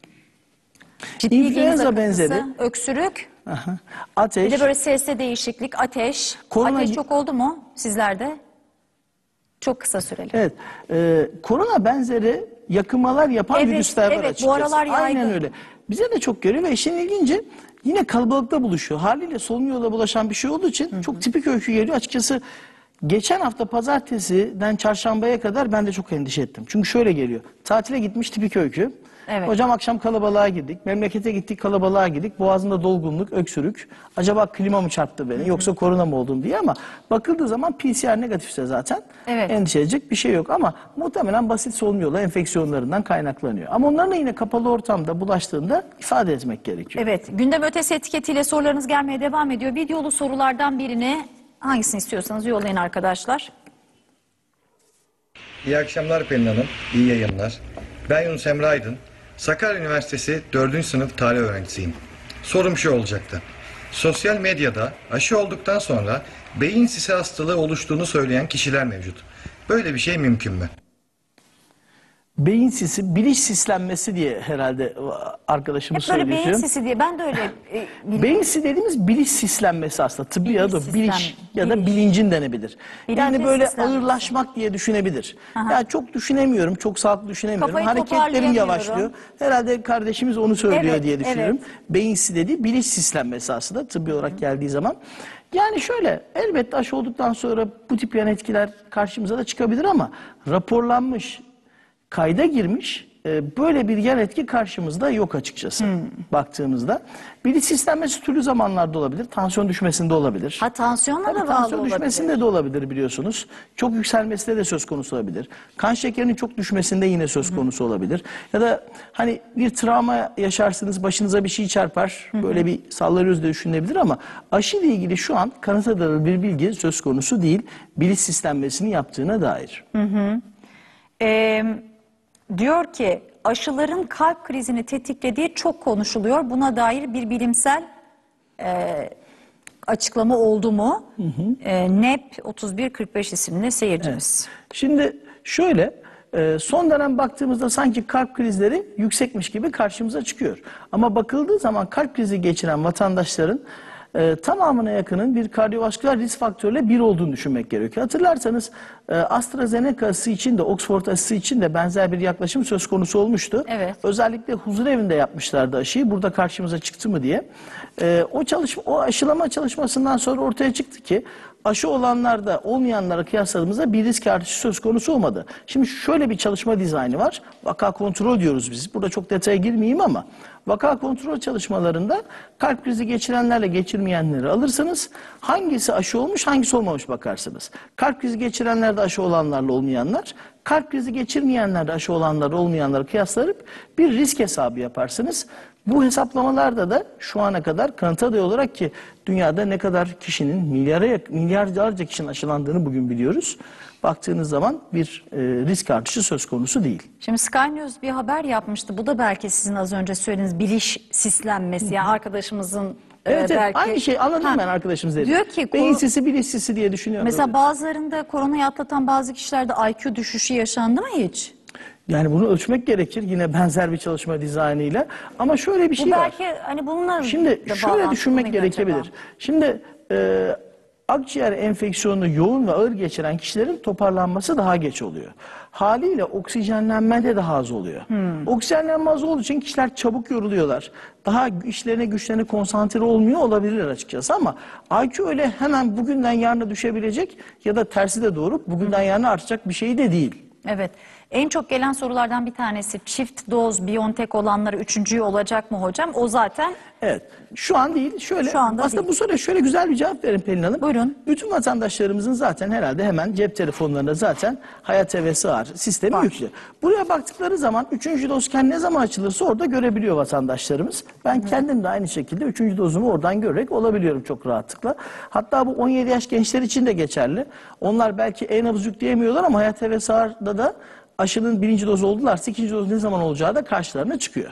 Ciddi
İnfluenza
deniz akıntısı,
benzeri.
Öksürük,
Aha. Ateş.
bir de böyle sesle değişiklik, ateş.
Korona-
Ateş çok oldu mu sizlerde? Çok kısa süreli.
Evet, e, korona benzeri yakınmalar yapan
Evet,
virüsler var
evet, bu
açıkçası.
aralar yaygın.
Aynen öyle. Bize de çok görüyor ve işin ilginci yine kalabalıkta buluşuyor. Haliyle solunum yoluyla bulaşan bir şey olduğu için hı hı. çok tipik öykü geliyor. Açıkçası geçen hafta pazartesiden çarşambaya kadar ben de çok endişe ettim. Çünkü şöyle geliyor. Tatile gitmiş tipik öykü.
Evet.
Hocam akşam kalabalığa girdik. Memlekete gittik, kalabalığa girdik. Boğazında dolgunluk, öksürük. Acaba klima mı çarptı beni, yoksa korona mı oldum diye, ama bakıldığı zaman P C R negatifse zaten
Evet.
endişe edecek bir şey yok. Ama muhtemelen basit solunum yolu enfeksiyonlarından kaynaklanıyor. Ama onların da yine kapalı ortamda bulaştığında ifade etmek gerekiyor.
Evet, gündem ötesi etiketiyle sorularınız gelmeye devam ediyor. Videolu sorulardan birini, hangisini istiyorsanız yollayın arkadaşlar.
İyi akşamlar Pelin Hanım, iyi yayınlar. Ben Yunus Emre Aydın, Sakarya Üniversitesi dördüncü sınıf tarih öğrencisiyim. Sorum şu olacaktı. Sosyal medyada aşı olduktan sonra beyin sisi hastalığı oluştuğunu söyleyen kişiler mevcut. Böyle bir şey mümkün mü?
Beyin sisi, biliş sislenmesi diye herhalde arkadaşımız
Hep böyle
söylüyor.
beyin sisi diye, ben de öyle e, biliyorum.
Beyin sisi dediğimiz biliş sislenmesi aslında. Tıbbi
Biliş
adı
sistem,
biliş ya da
biliş.
bilincin denebilir.
Bilincin
yani böyle
sislenmesi.
ağırlaşmak diye düşünebilir.
Aha.
Ya çok düşünemiyorum, çok sağlıklı düşünemiyorum.
Kafayı
Hareketlerim
toparlayamıyorum.
yavaşlıyor. Herhalde kardeşimiz onu söylüyor
Evet,
diye düşünüyorum.
evet.
Beyin sisi dediği biliş sislenmesi aslında tıbbi olarak geldiği zaman. Yani şöyle, elbette aşı olduktan sonra bu tip yan etkiler karşımıza da çıkabilir ama raporlanmış, kayda girmiş e, böyle bir yan etki karşımızda yok açıkçası baktığımızda. Bilinç sistemesi türlü zamanlarda olabilir. Tansiyon düşmesinde olabilir.
Ha, tansiyonla
Tabii
da bağlı
tansiyon
olabilir.
düşmesinde de olabilir biliyorsunuz. Çok yükselmesinde de söz konusu olabilir. Kan şekerinin çok düşmesinde yine söz konusu olabilir. Ya da hani bir travma yaşarsınız, başınıza bir şey çarpar. Böyle bir sallarıyoruz da düşünülebilir ama aşı ile ilgili şu an kanıtlanır bir bilgi söz konusu değil. Bilinç sistemesini yaptığına dair.
Ee, diyor ki aşıların kalp krizini tetiklediği çok konuşuluyor. Buna dair bir bilimsel e, açıklama oldu mu? E, N E P otuz bir kırk beş isimli seyircimiz.
Şimdi şöyle, e, son dönem baktığımızda sanki kalp krizleri yüksekmiş gibi karşımıza çıkıyor. Ama bakıldığı zaman kalp krizi geçiren vatandaşların e, tamamına yakının bir kardiyovasküler risk faktörüyle bir olduğunu düşünmek gerekiyor. Hatırlarsanız e, AstraZeneca aşısı için de Oxford aşısı için de benzer bir yaklaşım söz konusu olmuştu.
Evet.
Özellikle huzurevinde yapmışlardı aşıyı. Burada karşımıza çıktı mı diye. E, o çalışma, o aşılama çalışmasından sonra ortaya çıktı ki aşı olanlarda olmayanlara kıyasladığımızda bir risk artışı söz konusu olmadı. Şimdi şöyle bir çalışma dizaynı var. Vaka kontrol diyoruz biz. Burada çok detaya girmeyeyim ama vaka kontrol çalışmalarında kalp krizi geçirenlerle geçirmeyenleri alırsınız. Hangisi aşı olmuş, hangisi olmamış bakarsınız. Kalp krizi geçirenlerde aşı olanlarla olmayanlar, kalp krizi geçirmeyenlerde aşı olanlarla olmayanları kıyaslayıp bir risk hesabı yaparsınız. Bu hesaplamalarda da şu ana kadar kanıta dayalı olarak ki dünyada ne kadar kişinin, milyara, milyarlarca kişinin aşılandığını bugün biliyoruz. Baktığınız zaman bir e, risk artışı söz konusu değil.
Şimdi Sky News bir haber yapmıştı. Bu da belki sizin az önce söylediğiniz biliş sislenmesi. Yani arkadaşımızın e,
Evet, evet
belki...
aynı şey anladım
Ha,
ben arkadaşımız dedi.
diyor ki,
beyin
konu-
sisi bilinç sisi diye düşünüyorum.
Mesela
öyle.
bazılarında koronayı atlatan bazı kişilerde I Q düşüşü yaşandı mı hiç?
Yani bunu ölçmek gerekir yine benzer bir çalışma dizaynıyla. Ama şöyle bir şey
Bu
var.
belki hani bununla
Şimdi
da
şöyle
bağlantılı
düşünmek
mıydı
gerekebilir.
acaba?
Şimdi e, akciğer enfeksiyonu yoğun ve ağır geçiren kişilerin toparlanması daha geç oluyor. Haliyle oksijenlenme de daha az oluyor.
Hmm.
Oksijenlenme az olduğu için kişiler çabuk yoruluyorlar. Daha işlerine güçlerine konsantre olmuyor olabilirler açıkçası ama I Q öyle hemen bugünden yarına düşebilecek ya da tersi de doğru bugünden yarına artacak bir şey de değil.
Evet. En çok gelen sorulardan bir tanesi çift doz BioNTech olanlara üçüncüyü olacak mı hocam? O zaten
Evet. Şu an değil. Şöyle
Şu anda
aslında
değil.
bu soruya şöyle güzel bir cevap verin Pelin Hanım.
Buyurun.
Bütün vatandaşlarımızın zaten herhalde hemen cep telefonlarında zaten Hayat T V Sığar sistemi
Var.
yüklü. Buraya baktıkları zaman üçüncü dozken ne zaman açılırsa orada görebiliyor vatandaşlarımız. Ben kendim de aynı şekilde üçüncü dozumu oradan görerek olabiliyorum çok rahatlıkla. Hatta bu on yedi yaş gençler için de geçerli. Onlar belki e-nabız yükleyemiyorlar ama Hayat T V Sığar'da da aşının birinci dozu oldularsa ikinci doz ne zaman olacağı da karşılarına çıkıyor.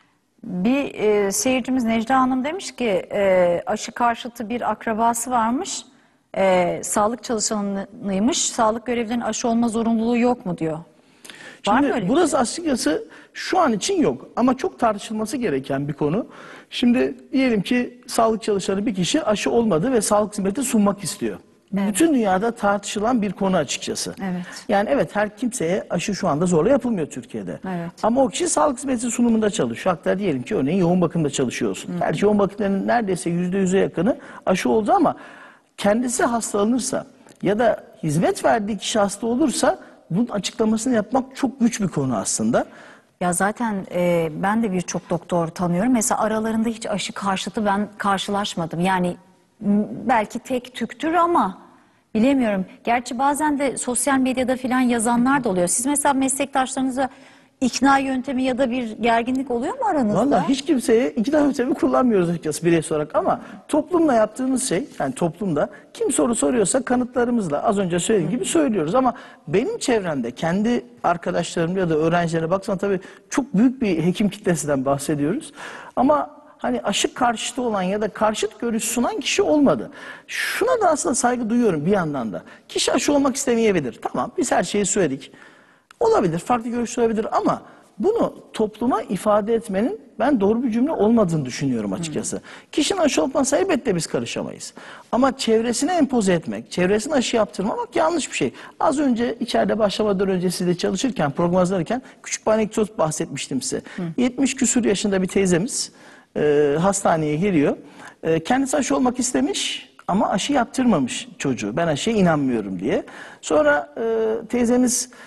bir e, seyircimiz Necla Hanım demiş ki e, aşı karşıtı bir akrabası varmış. E, sağlık çalışanıymış. Sağlık görevlilerinin aşı olma zorunluluğu yok mu diyor. Var mı
Şimdi
öyle bir
burası açıkçası şu an için yok ama çok tartışılması gereken bir konu. Şimdi diyelim ki sağlık çalışanı bir kişi aşı olmadı ve sağlık hizmeti sunmak istiyor.
Evet.
Bütün dünyada tartışılan bir konu açıkçası.
Evet.
Yani evet her kimseye aşı şu anda zorla yapılmıyor Türkiye'de.
Evet.
Ama o kişi sağlık hizmeti sunumunda çalışıyor. Hatta diyelim ki örneğin yoğun bakımda çalışıyorsun. Her yoğun bakımların neredeyse yüzde yüze yakını aşı oldu ama kendisi hastalanırsa ya da hizmet verdiği kişi hasta olursa bunun açıklamasını yapmak çok güç bir konu aslında.
Ya zaten e, ben de birçok doktor tanıyorum. Mesela aralarında hiç aşı karşıtı ben karşılaşmadım. Yani m, belki tek tüktür ama bilemiyorum. Gerçi bazen de sosyal medyada filan yazanlar da oluyor. Siz mesela meslektaşlarınıza ikna yöntemi ya da bir gerginlik oluyor mu aranızda?
Vallahi hiç kimseye ikna yöntemi kullanmıyoruz açıkçası bireysel olarak ama toplumla yaptığımız şey yani toplumda kim soru soruyorsa kanıtlarımızla az önce söylediğim gibi söylüyoruz ama benim çevremde kendi arkadaşlarım ya da öğrencilere baksan tabii çok büyük bir hekim kitlesinden bahsediyoruz ama hani aşı karşıtı olan ya da karşıt görüş sunan kişi olmadı. Şuna da aslında saygı duyuyorum bir yandan da. Kişi aşı olmak istemeyebilir. Tamam biz her şeyi söyledik. Olabilir, farklı görüş olabilir ama bunu topluma ifade etmenin ben doğru bir cümle olmadığını düşünüyorum açıkçası. Hmm. Kişinin aşı olması elbette biz karışamayız. Ama çevresine empoze etmek, çevresine aşı yaptırmamak yanlış bir şey. Az önce içeride başlamadan önce sizle çalışırken, program hazırlarken küçük bir anekdot bahsetmiştim size. Hmm. yetmiş küsur yaşında bir teyzemiz e, hastaneye geliyor. E, kendisi aşı olmak istemiş ama aşı yaptırmamış çocuğu. Ben aşıya inanmıyorum diye. Sonra e, teyzemiz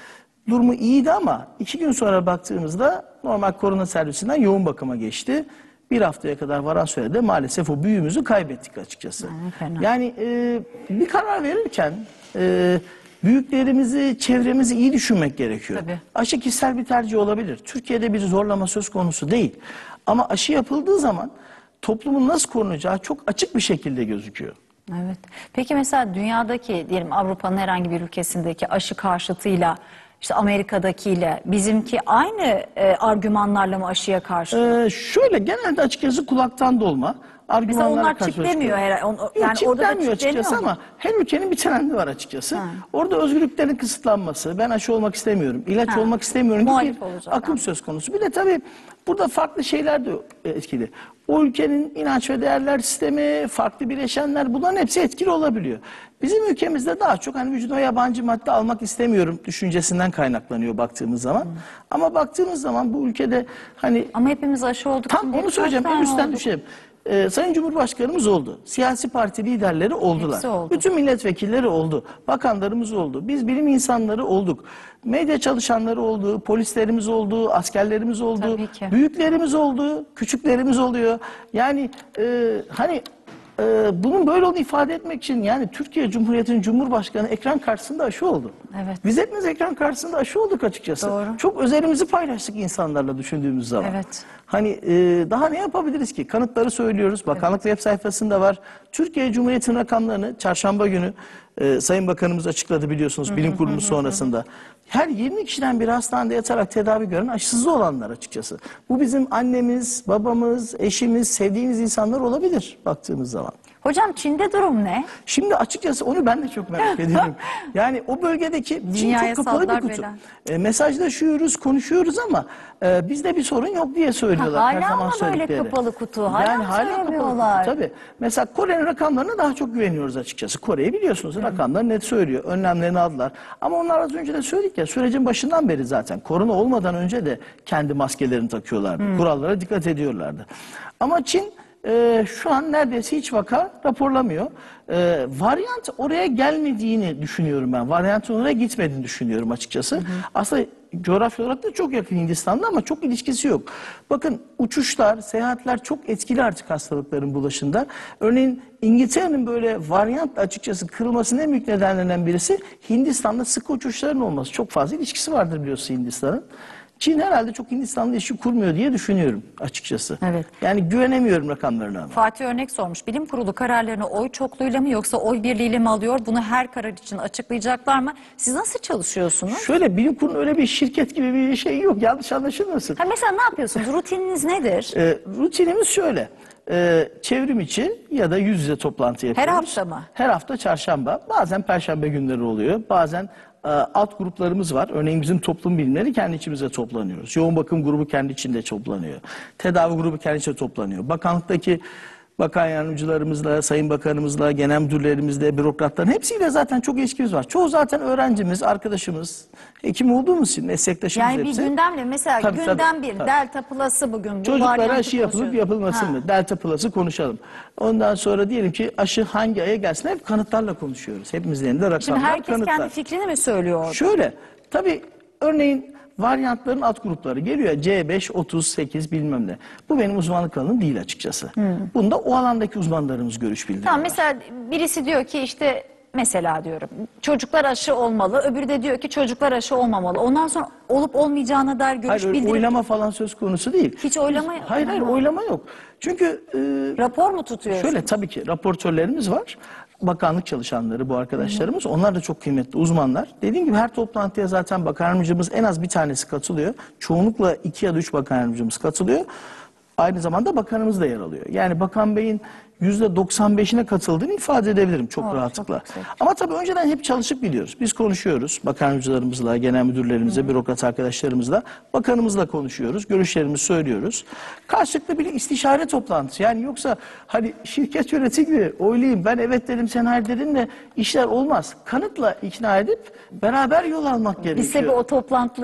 durumu iyiydi ama iki gün sonra baktığımızda normal korona servisinden yoğun bakıma geçti. Bir haftaya kadar varan sürede maalesef o büyüğümüzü kaybettik açıkçası.
Ha, fena.
Yani e, bir karar verirken e, büyüklerimizi, çevremizi iyi düşünmek gerekiyor.
Tabii.
Aşı kişisel bir tercih olabilir. Türkiye'de bir zorlama söz konusu değil. Ama aşı yapıldığı zaman toplumun nasıl korunacağı çok açık bir şekilde gözüküyor.
Evet. Peki mesela dünyadaki, diyelim Avrupa'nın herhangi bir ülkesindeki aşı karşıtıyla işte Amerika'dakiyle bizimki aynı e, argümanlarla mı aşıya karşı?
Ee, şöyle genelde açıkçası kulaktan dolma.
Mesela
argümanlara
onlar
karşı
çiplemiyor
çıkıyor.
herhalde. On-
Yok,
yani orada da
çiplenmiyor
çipleniyor
açıkçası
mu?
ama her ülkenin bir trendi var açıkçası. Orada özgürlüklerin kısıtlanması, ben aşı olmak istemiyorum, ilaç
Ha.
olmak istemiyorum gibi
Muhalif
bir
olacak,
akım
anladım.
söz konusu. Bir de tabii burada farklı şeyler de etkili. O ülkenin inanç ve değerler sistemi, farklı bileşenler, bunların hepsi etkili olabiliyor. Bizim ülkemizde daha çok hani vücuduma yabancı madde almak istemiyorum düşüncesinden kaynaklanıyor baktığımız zaman. Ama baktığımız zaman bu ülkede hani
Ama hepimiz aşı olduk.
tam
Şimdi
onu
kaç
söyleyeceğim, en
tane
üstten
olduk?
düşelim. Ee, Sayın Cumhurbaşkanımız oldu. Siyasi parti liderleri oldular.
Hepsi oldu.
Bütün milletvekilleri oldu. Bakanlarımız oldu. Biz bilim insanları olduk. Medya çalışanları oldu. Polislerimiz oldu. Askerlerimiz oldu.
Tabii ki.
Büyüklerimiz oldu. Küçüklerimiz oluyor. Yani e, hani e, bunun böyle olduğunu ifade etmek için yani Türkiye Cumhuriyeti'nin Cumhurbaşkanı ekran karşısında aşı oldu.
Evet.
Biz hepimiz ekran karşısında aşı olduk açıkçası.
Doğru.
Çok özelimizi paylaştık insanlarla düşündüğümüz zaman.
Evet.
Hani e, daha ne yapabiliriz ki? Kanıtları söylüyoruz. Bakanlık web sayfasında var. Türkiye Cumhuriyeti'nin rakamlarını çarşamba günü e, Sayın Bakanımız açıkladı biliyorsunuz bilim kurulu sonrasında. Her yirmi kişiden bir hastanede yatarak tedavi gören aşısız olanlar açıkçası. Bu bizim annemiz, babamız, eşimiz, sevdiğimiz insanlar olabilir baktığımız zaman.
Hocam Çin'de durum ne?
Şimdi açıkçası onu ben de çok merak ediyorum. Yani o bölgedeki Çin
Dünyaya
çok kapalı bir
saldılar
kutu.
bela.
E, mesajlaşıyoruz, konuşuyoruz ama e, bizde bir sorun yok diye söylüyorlar.
Ha,
her
hala
zaman
ama böyle
söyledikleri.
kapalı kutu, hala mı söylemiyorlar?
kutu, tabii. Mesela Kore'nin rakamlarına daha çok güveniyoruz açıkçası. Kore'yi biliyorsunuz rakamları net söylüyor. Önlemlerini aldılar. Ama onlar az önce de söyledik ya sürecin başından beri zaten korona olmadan önce de kendi maskelerini takıyorlardı. Kurallara dikkat ediyorlardı. Ama Çin Ee, şu an neredeyse hiç vaka raporlamıyor. Ee, varyant oraya gelmediğini düşünüyorum ben. Varyantın oraya gitmediğini düşünüyorum açıkçası. Hı hı. Aslında coğrafya olarak da çok yakın Hindistan'da ama çok ilişkisi yok. Bakın uçuşlar, seyahatler çok etkili artık hastalıkların bulaşında. Örneğin İngiltere'nin böyle varyant açıkçası kırılmasının en büyük nedenlerinden birisi Hindistan'da sık uçuşların olması. Çok fazla ilişkisi vardır biliyorsun Hindistan'ın. Çin herhalde çok Hindistan'la ilişki kurmuyor diye düşünüyorum açıkçası.
Evet.
Yani güvenemiyorum rakamlarına ama.
Fatih örnek sormuş. Bilim kurulu kararlarını oy çokluğuyla mı yoksa oy birliğiyle mi alıyor? Bunu her karar için açıklayacaklar mı? Siz nasıl çalışıyorsunuz?
Şöyle bilim kurulu öyle bir şirket gibi bir şey yok. Yanlış anlaşılmasın.
Ha, mesela ne yapıyorsunuz? Rutininiz nedir?
Ee, rutinimiz şöyle. Ee, çevrim içi ya da yüz yüze toplantı yapıyoruz.
hafta mı?
Her hafta çarşamba. Bazen perşembe günleri oluyor. Bazen e, alt gruplarımız var. Örneğin bizim toplum bilimleri kendi içimize toplanıyoruz. Yoğun bakım grubu kendi içinde toplanıyor. Tedavi grubu kendi içinde toplanıyor. Bakanlıktaki bakan yardımcılarımızla, sayın bakanımızla, genel müdürlerimizle, bürokratların hepsiyle zaten çok ilişkimiz var. Çoğu zaten öğrencimiz, arkadaşımız, hekim olduğumuz için meslektaşımız
Yani bir
hepsi.
gündemle mesela
Tabii,
gündem
tabii,
bir
tabii.
delta plası bugün. Bu
Çocuklara
varyantı
aşı yapılıp
konuşuyoruz.
yapılmasın
Ha.
mı? Delta Plus'ı konuşalım. Ondan sonra diyelim ki aşı hangi aya gelsin? Hep kanıtlarla konuşuyoruz. Hepimizin elinde rakamlar,
Şimdi herkes
kanıtlar.
kendi fikrini mi söylüyor?
Şöyle, tabii örneğin varyantların alt grupları geliyor ya C beş, otuz sekiz bilmem ne. Bu benim uzmanlık alanım değil açıkçası. Bunda o alandaki uzmanlarımız görüş bildiriyorlar.
Tamam, mesela birisi diyor ki işte mesela diyorum çocuklar aşı olmalı. Öbürü de diyor ki çocuklar aşı olmamalı. Ondan sonra olup olmayacağına dair görüş
Hayır, öyle
bildirip
oylama falan söz konusu değil.
hiç oylama
Hayır hayır
Ha.
oylama yok. Çünkü e,
rapor mu tutuyorsunuz?
şöyle tabii ki raportörlerimiz var. Bakanlık çalışanları bu arkadaşlarımız. Onlar da çok kıymetli uzmanlar. Dediğim gibi her toplantıya zaten bakan yardımcımız en az bir tanesi katılıyor. Çoğunlukla iki ya da üç bakan yardımcımız katılıyor. Aynı zamanda bakanımız da yer alıyor. Yani Bakan Bey'in yüzde doksan beşine katıldığını ifade edebilirim çok
Oh,
rahatlıkla.
çok yüksek.
Ama tabii önceden hep çalışıp biliyoruz. Biz konuşuyoruz. Bakan yardımcılarımızla, genel müdürlerimizle, bürokrat arkadaşlarımızla, bakanımızla konuşuyoruz. Görüşlerimizi söylüyoruz. Karşılıklı bir istişare toplantısı. Yani yoksa hani şirket yönetimi oylayayım ben evet dedim sen hayır dedin de işler olmaz. Kanıtla ikna edip beraber yol almak gerekiyor.
Biz tabii o toplantıları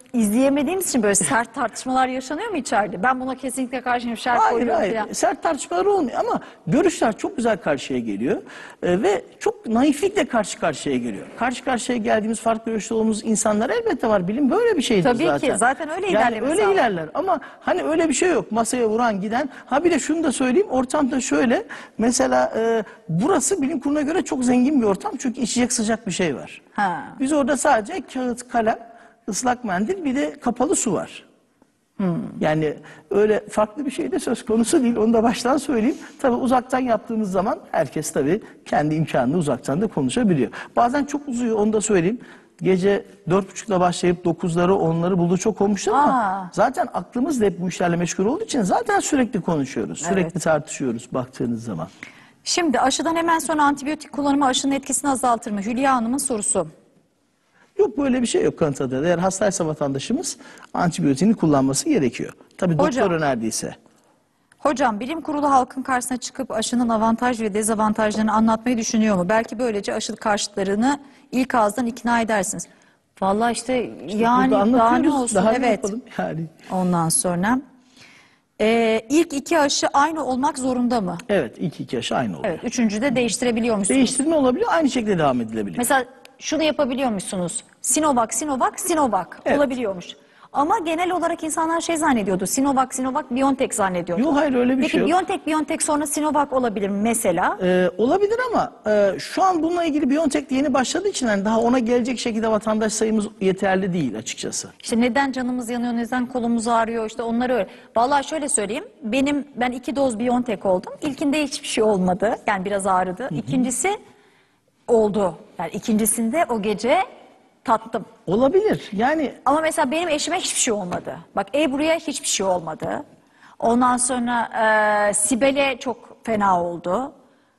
izleyemediğimiz için böyle sert tartışmalar yaşanıyor mu içeride? Ben buna kesinlikle karşıyım, şer
Hayır
koyuyorum
hayır
falan.
sert tartışmalar olmuyor ama görüşler çok güzel karşıya geliyor. Ee, ve çok naiflikle karşı karşıya geliyor. Karşı karşıya geldiğimiz farklı görüşte olduğumuz insanlar elbette var. Bilim böyle bir şeydir
Tabii ki,
zaten.
zaten öyle
yani
ilerlemesi
öyle
lazım.
ilerler ama hani öyle bir şey yok. Masaya vuran giden. Ha bir de şunu da söyleyeyim, ortamda şöyle mesela e, burası bilim kuruluna göre çok zengin bir ortam çünkü içecek sıcak bir şey var.
Ha.
Biz orada sadece kağıt, kalem, ıslak mendil bir de kapalı su var. Yani öyle farklı bir şey de söz konusu değil. Onu da baştan söyleyeyim. Tabii uzaktan yaptığımız zaman herkes tabii kendi imkanını uzaktan da konuşabiliyor. Bazen çok uzuyor, onu da söyleyeyim. Gece dört buçukta başlayıp dokuzları onları buldu çok olmuştu ama
Aa.
zaten aklımız da hep bu işlerle meşgul olduğu için zaten sürekli konuşuyoruz. Sürekli
Evet.
tartışıyoruz baktığınız zaman.
Şimdi aşıdan hemen sonra antibiyotik kullanımı aşının etkisini azaltır mı? Hülya Hanım'ın sorusu.
Yok böyle bir şey yok kanıtladı. Eğer hastaysa vatandaşımız antibiyotiğini kullanması gerekiyor. Tabii doktor
Hocam.
önerdiyse.
Hocam bilim kurulu halkın karşısına çıkıp aşının avantaj ve dezavantajlarını anlatmayı düşünüyor mu? Belki böylece aşı karşıtlarını ilk ağızdan ikna edersiniz. Vallahi işte, yani
Burada
daha ne
anlatıyoruz,
olsun,
daha ne
evet.
yapalım yani.
Ondan sonra Ee, ilk iki aşı aynı olmak zorunda mı?
Evet, ilk iki yaş aynı oluyor.
Evet, üçüncü de değiştirebiliyor musunuz?
Değiştirme olabiliyor, aynı şekilde devam edilebiliyor.
Mesela şunu yapabiliyor musunuz? Sinovac, Sinovac, Sinovac
Evet.
olabiliyormuş. Ama genel olarak insanlar şey zannediyordu. Sinovac, Sinovac, BioNTech zannediyordu.
Yok hayır öyle bir
Peki
şey yok.
BioNTech, BioNTech sonra Sinovac olabilir mi mesela?
Ee, olabilir ama e, şu an bununla ilgili BioNTech yeni başladığı için yani daha ona gelecek şekilde vatandaş sayımız yeterli değil açıkçası.
İşte neden canımız yanıyor, neden kolumuz ağrıyor, işte onları öyle. Vallahi şöyle söyleyeyim, benim ben iki doz BioNTech oldum. İlkinde hiçbir şey olmadı, yani biraz ağrıdı. İkincisi oldu, yani ikincisinde o gece tattım.
Olabilir yani
Ama mesela benim eşime hiçbir şey olmadı. Bak Ebru'ya hiçbir şey olmadı. Ondan sonra e, Sibel'e çok fena oldu.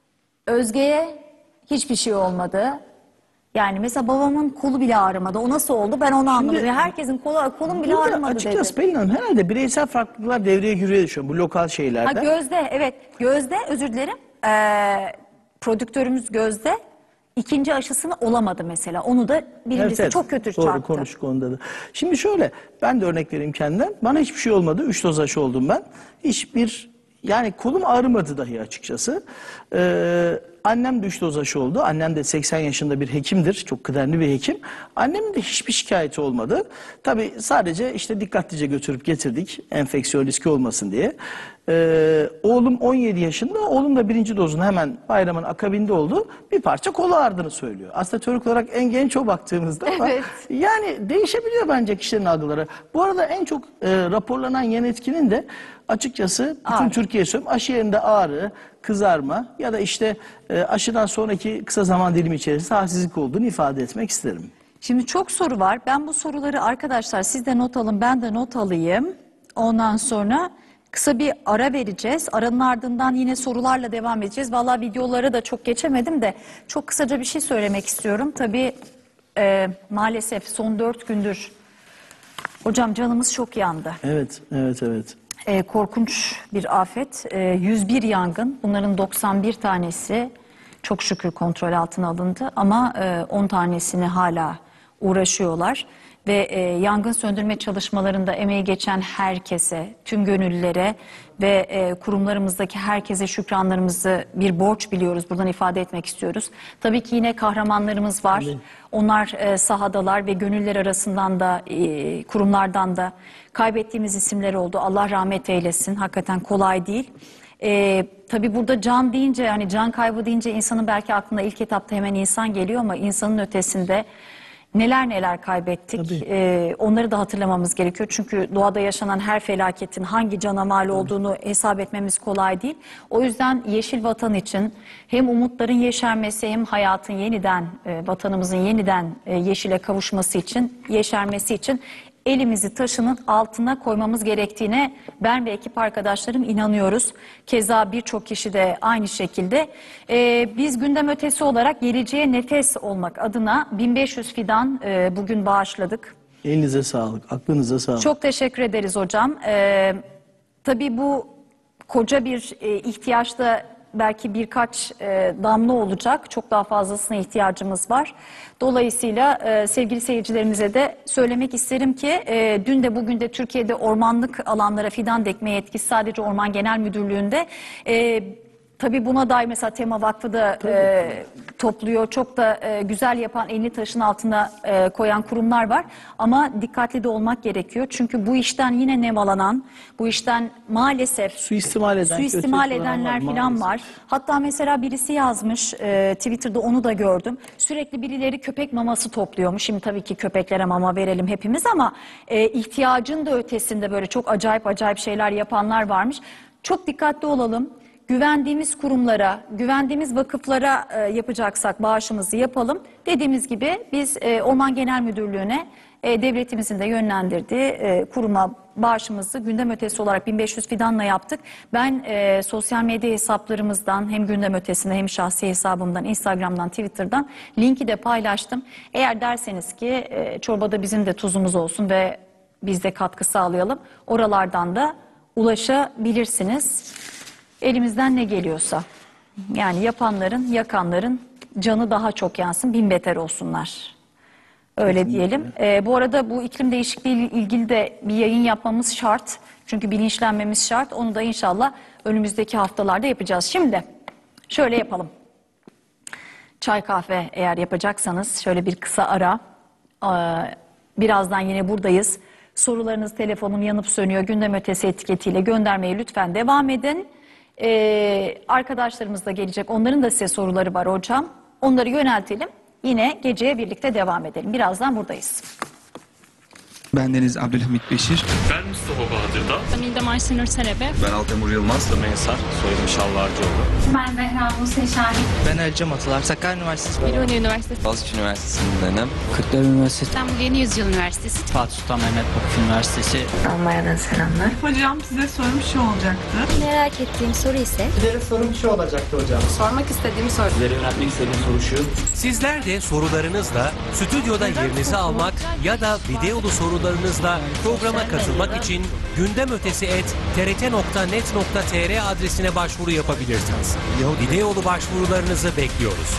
Özge'ye hiçbir şey olmadı. Yani mesela babamın kolu bile ağrımadı. O nasıl oldu ben onu anlamadım. Ya herkesin kolu, kolum bile
burada
ağrımadı
açıkçası
dedi.
Pelin Hanım herhalde bireysel farklılıklar devreye giriyor şu an bu lokal
Ha,
şeylerde.
Gözde, evet. Gözde, özür dilerim. Ee, prodüktörümüz Gözde ikinci aşısını olamadı mesela. Onu da birincisi
Evet, evet.
çok kötü
Doğru
çarptı.
konuştuk onda da. Şimdi şöyle ben de örnek vereyim kendimden. Bana hiçbir şey olmadı. Üç doz aşı oldum ben. Hiçbir yani kolum ağrımadı dahi açıkçası. Ee, annem de üç doz aşı oldu. Annem de seksen yaşında bir hekimdir. Çok kıdemli bir hekim. Annemin de hiçbir şikayeti olmadı. Tabii sadece işte dikkatlice götürüp getirdik. Enfeksiyon riski olmasın diye. Ee, oğlum on yedi yaşında. Oğlum da birinci dozunu hemen bayramın akabinde oldu. Bir parça kolu ağrıdığını söylüyor. Aslında teorik olarak en genç o baktığımızda ama
Evet.
yani değişebiliyor bence kişilerin algıları. Bu arada en çok e, raporlanan yan etkinin de açıkçası bütün
Ağrı.
Türkiye söylüyorum aşı yerinde ağrı, kızarma ya da işte e, aşıdan sonraki kısa zaman dilimi içerisinde halsizlik olduğunu ifade etmek isterim.
Şimdi çok soru var. Ben bu soruları arkadaşlar siz de not alın, ben de not alayım. Ondan sonra kısa bir ara vereceğiz. Aranın ardından yine sorularla devam edeceğiz. Vallahi videoları da çok geçemedim de çok kısaca bir şey söylemek istiyorum. Tabii e, maalesef son dört gündür hocam canımız çok yandı.
Evet, evet, evet.
E, korkunç bir afet. E, yüz bir yangın. Bunların doksan bir tanesi çok şükür kontrol altına alındı. Ama e, on tanesini hala uğraşıyorlar. Ve e, yangın söndürme çalışmalarında emeği geçen herkese, tüm gönüllülere ve e, kurumlarımızdaki herkese şükranlarımızı bir borç biliyoruz. Buradan ifade etmek istiyoruz. Tabii ki yine kahramanlarımız var. Onlar e, sahadalar ve gönüller arasından da e, kurumlardan da kaybettiğimiz isimler oldu. Allah rahmet eylesin. Hakikaten kolay değil. E, tabii burada can deyince, hani can kaybı deyince insanın belki aklına ilk etapta hemen insan geliyor ama insanın ötesinde neler neler kaybettik. Ee, onları da hatırlamamız gerekiyor. Çünkü doğada yaşanan her felaketin hangi cana mal olduğunu hesap etmemiz kolay değil. O yüzden yeşil vatan için hem umutların yeşermesi hem hayatın yeniden, e, vatanımızın yeniden e, yeşile kavuşması için, yeşermesi için elimizi taşının altına koymamız gerektiğine ben ve ekip arkadaşlarım inanıyoruz. Keza birçok kişi de aynı şekilde. Ee, biz gündem ötesi olarak geleceğe nefes olmak adına bin beş yüz fidan e, bugün bağışladık.
Elinize sağlık, aklınıza sağlık.
Çok teşekkür ederiz hocam. Ee, tabii bu koca bir e, ihtiyaçta belki birkaç e, damla olacak. Çok daha fazlasına ihtiyacımız var. Dolayısıyla e, sevgili seyircilerimize de söylemek isterim ki e, dün de bugün de Türkiye'de ormanlık alanlara fidan dikme yetkisi sadece Orman Genel Müdürlüğü'nde. E, Tabii buna dair mesela Tema Vakfı da e, topluyor. Çok da e, güzel yapan, elini taşın altına e, koyan kurumlar var. Ama dikkatli de olmak gerekiyor. Çünkü bu işten yine nemalanan, bu işten maalesef
Suistimal eden,
suistimal
kötü kullanan
edenler
var
falan
maalesef.
var. Hatta mesela birisi yazmış, e, Twitter'da onu da gördüm. Sürekli birileri köpek maması topluyormuş. Şimdi tabii ki köpeklere mama verelim hepimiz ama e, ihtiyacın da ötesinde böyle çok acayip acayip şeyler yapanlar varmış. Çok dikkatli olalım. Güvendiğimiz kurumlara, güvendiğimiz vakıflara e, yapacaksak bağışımızı yapalım. Dediğimiz gibi biz e, Orman Genel Müdürlüğü'ne e, devletimizin de yönlendirdiği e, kuruma bağışımızı gündem ötesi olarak bin beş yüz fidanla yaptık. Ben e, sosyal medya hesaplarımızdan hem gündem ötesinde hem şahsi hesabımdan, Instagram'dan, Twitter'dan linki de paylaştım. Eğer derseniz ki e, çorbada bizim de tuzumuz olsun ve biz de katkı sağlayalım, oralardan da ulaşabilirsiniz. Elimizden ne geliyorsa. Yani yapanların, yakanların canı daha çok yansın, bin beter olsunlar. Öyle
Kesinlikle.
diyelim. Ee, bu arada bu iklim değişikliği ile ilgili de bir yayın yapmamız şart. Çünkü bilinçlenmemiz şart. Onu da inşallah önümüzdeki haftalarda yapacağız. Şimdi şöyle yapalım. Çay kahve eğer yapacaksanız şöyle bir kısa ara. Ee, birazdan yine buradayız. Sorularınız telefonum yanıp sönüyor. Gündem ötesi etiketiyle göndermeye lütfen devam edin. Ee, arkadaşlarımız da gelecek. Onların da size soruları var hocam. Onları yöneltelim. Yine geceye birlikte devam edelim. Birazdan buradayız.
Ben Deniz Abdülhamit Beşir.
Ben Mustafa Bahadır'da.
Ben İldem Ayşenur Selebe.
Ben Altemur Yılmaz.
Ben Ensar. Soyadım Şalvarcıoğlu.
Ben Behra Buse Şahin.
Ben Ercem Atalar, Sakarya Üniversitesi,
Biruni Üniversitesi.
Boğaziçi Üniversitesi'ndenim.
Kırklareli Üniversitesi,
İstanbul Yeni Yüzyıl Üniversitesi.
Fatih Sultan Mehmet Pamukkale Üniversitesi.
Almanya'dan selamlar.
Hocam size sorum şu olacaktı.
Merak ettiğim soru ise
Sormak istediğim soru.
Sizlere yöneltmek istediğim soru şu.
Sizler de sorularınızla stüdyoda yerinizi almak ya da videolu sorularınızla programa katılmak için gündemötesi et t r t nokta net nokta t r adresine başvuru yapabilirsiniz. Videolu başvurularınızı bekliyoruz.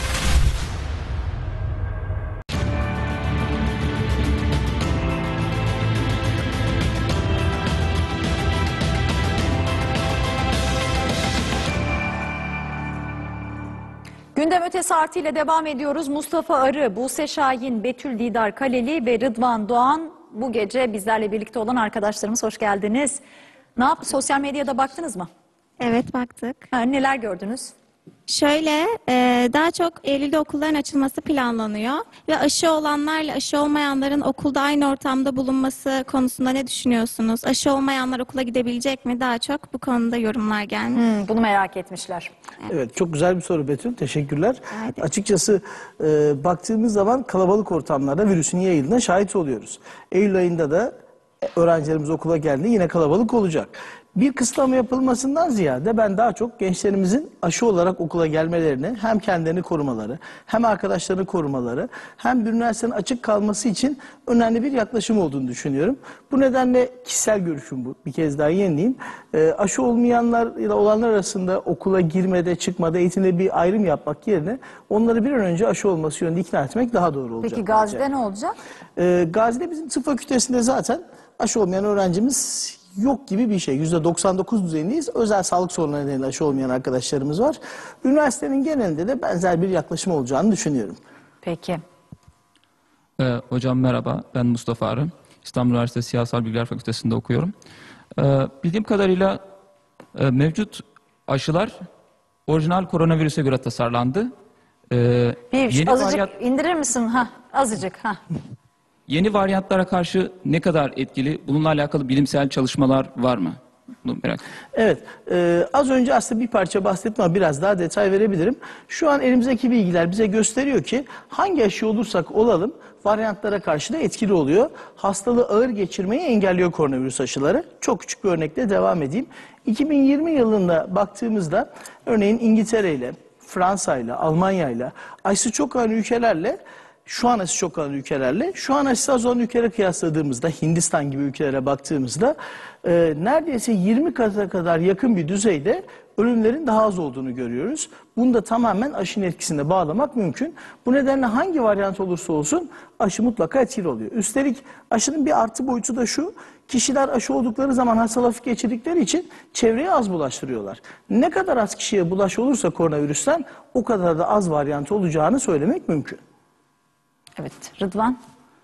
Gündem ötesi artı ile devam ediyoruz. Mustafa Arı, Buse Şahin, Betül Didar Kaleli ve Rıdvan Doğan bu gece bizlerle birlikte olan arkadaşlarımız, hoş geldiniz. Ne yap? Sosyal medyada baktınız mı?
Evet, baktık.
Ha, neler gördünüz?
Şöyle e, daha çok Eylül'de okulların açılması planlanıyor ve aşı olanlarla aşı olmayanların okulda aynı ortamda bulunması konusunda ne düşünüyorsunuz? Aşı olmayanlar okula gidebilecek mi? Daha çok bu konuda yorumlar gelmiş.
Hmm, bunu merak etmişler.
Evet, çok güzel bir soru Betül. Teşekkürler.
Hadi.
Açıkçası e, baktığımız zaman kalabalık ortamlarda virüsün yayıldığına şahit oluyoruz. Eylül ayında da öğrencilerimiz okula geldiğinde yine kalabalık olacak. Bir kısıtlama yapılmasından ziyade ben daha çok gençlerimizin aşı olarak okula gelmelerini, hem kendilerini korumaları, hem arkadaşlarını korumaları, hem bir üniversitenin açık kalması için önemli bir yaklaşım olduğunu düşünüyorum. Bu nedenle kişisel görüşüm bu. Bir kez daha yenileyim. E, aşı olmayanlar ile olanlar arasında okula girmede, çıkmada, eğitimde bir ayrım yapmak yerine onları bir an önce aşı olması yönünde ikna etmek daha doğru olacak.
Peki Gazi'de ne olacak?
E, Gazi'de bizim tıp fakültesinde zaten aşı olmayan öğrencimiz yok gibi bir şey. yüzde doksan dokuz düzeyindeyiz. Özel sağlık sorunları nedeniyle aşı olmayan arkadaşlarımız var. Üniversitenin genelinde de benzer bir yaklaşım olacağını düşünüyorum.
Peki.
Ee, hocam merhaba, ben Mustafa Arı. İstanbul Üniversitesi Siyasal Bilgiler Fakültesi'nde okuyorum. Ee, bildiğim kadarıyla e, mevcut aşılar orijinal koronavirüse göre tasarlandı. Ee,
Bir
yeni
azıcık
varyant-
indirir misin? Ha, azıcık. Ha.
Yeni varyantlara karşı ne kadar etkili? Bununla alakalı bilimsel çalışmalar var mı? Bunu merak ediyorum.
Evet, e, az önce aslında bir parça bahsettim ama biraz daha detay verebilirim. Şu an elimizdeki bilgiler bize gösteriyor ki hangi aşı olursak olalım varyantlara karşı da etkili oluyor. Hastalığı ağır geçirmeyi engelliyor koronavirüs aşıları. Çok küçük bir örnekle devam edeyim. iki bin yirmi yılında baktığımızda örneğin İngiltere ile, Fransa ile, Almanya ile, aşısı çok olan ülkelerle, şu an aşısı çok olan ülkelerle, şu an aşısı az olan ülkelere kıyasladığımızda, Hindistan gibi ülkelere baktığımızda e, neredeyse yirmi kata kadar yakın bir düzeyde ölümlerin daha az olduğunu görüyoruz. Bunu da tamamen aşının etkisine bağlamak mümkün. Bu nedenle hangi varyant olursa olsun aşı mutlaka etkili oluyor. Üstelik aşının bir artı boyutu da şu, kişiler aşı oldukları zaman hastalığı hafif geçirdikleri için çevreye az bulaştırıyorlar. Ne kadar az kişiye bulaş olursa koronavirüsten o kadar da az varyant olacağını söylemek mümkün.
Evet, Rıdvan.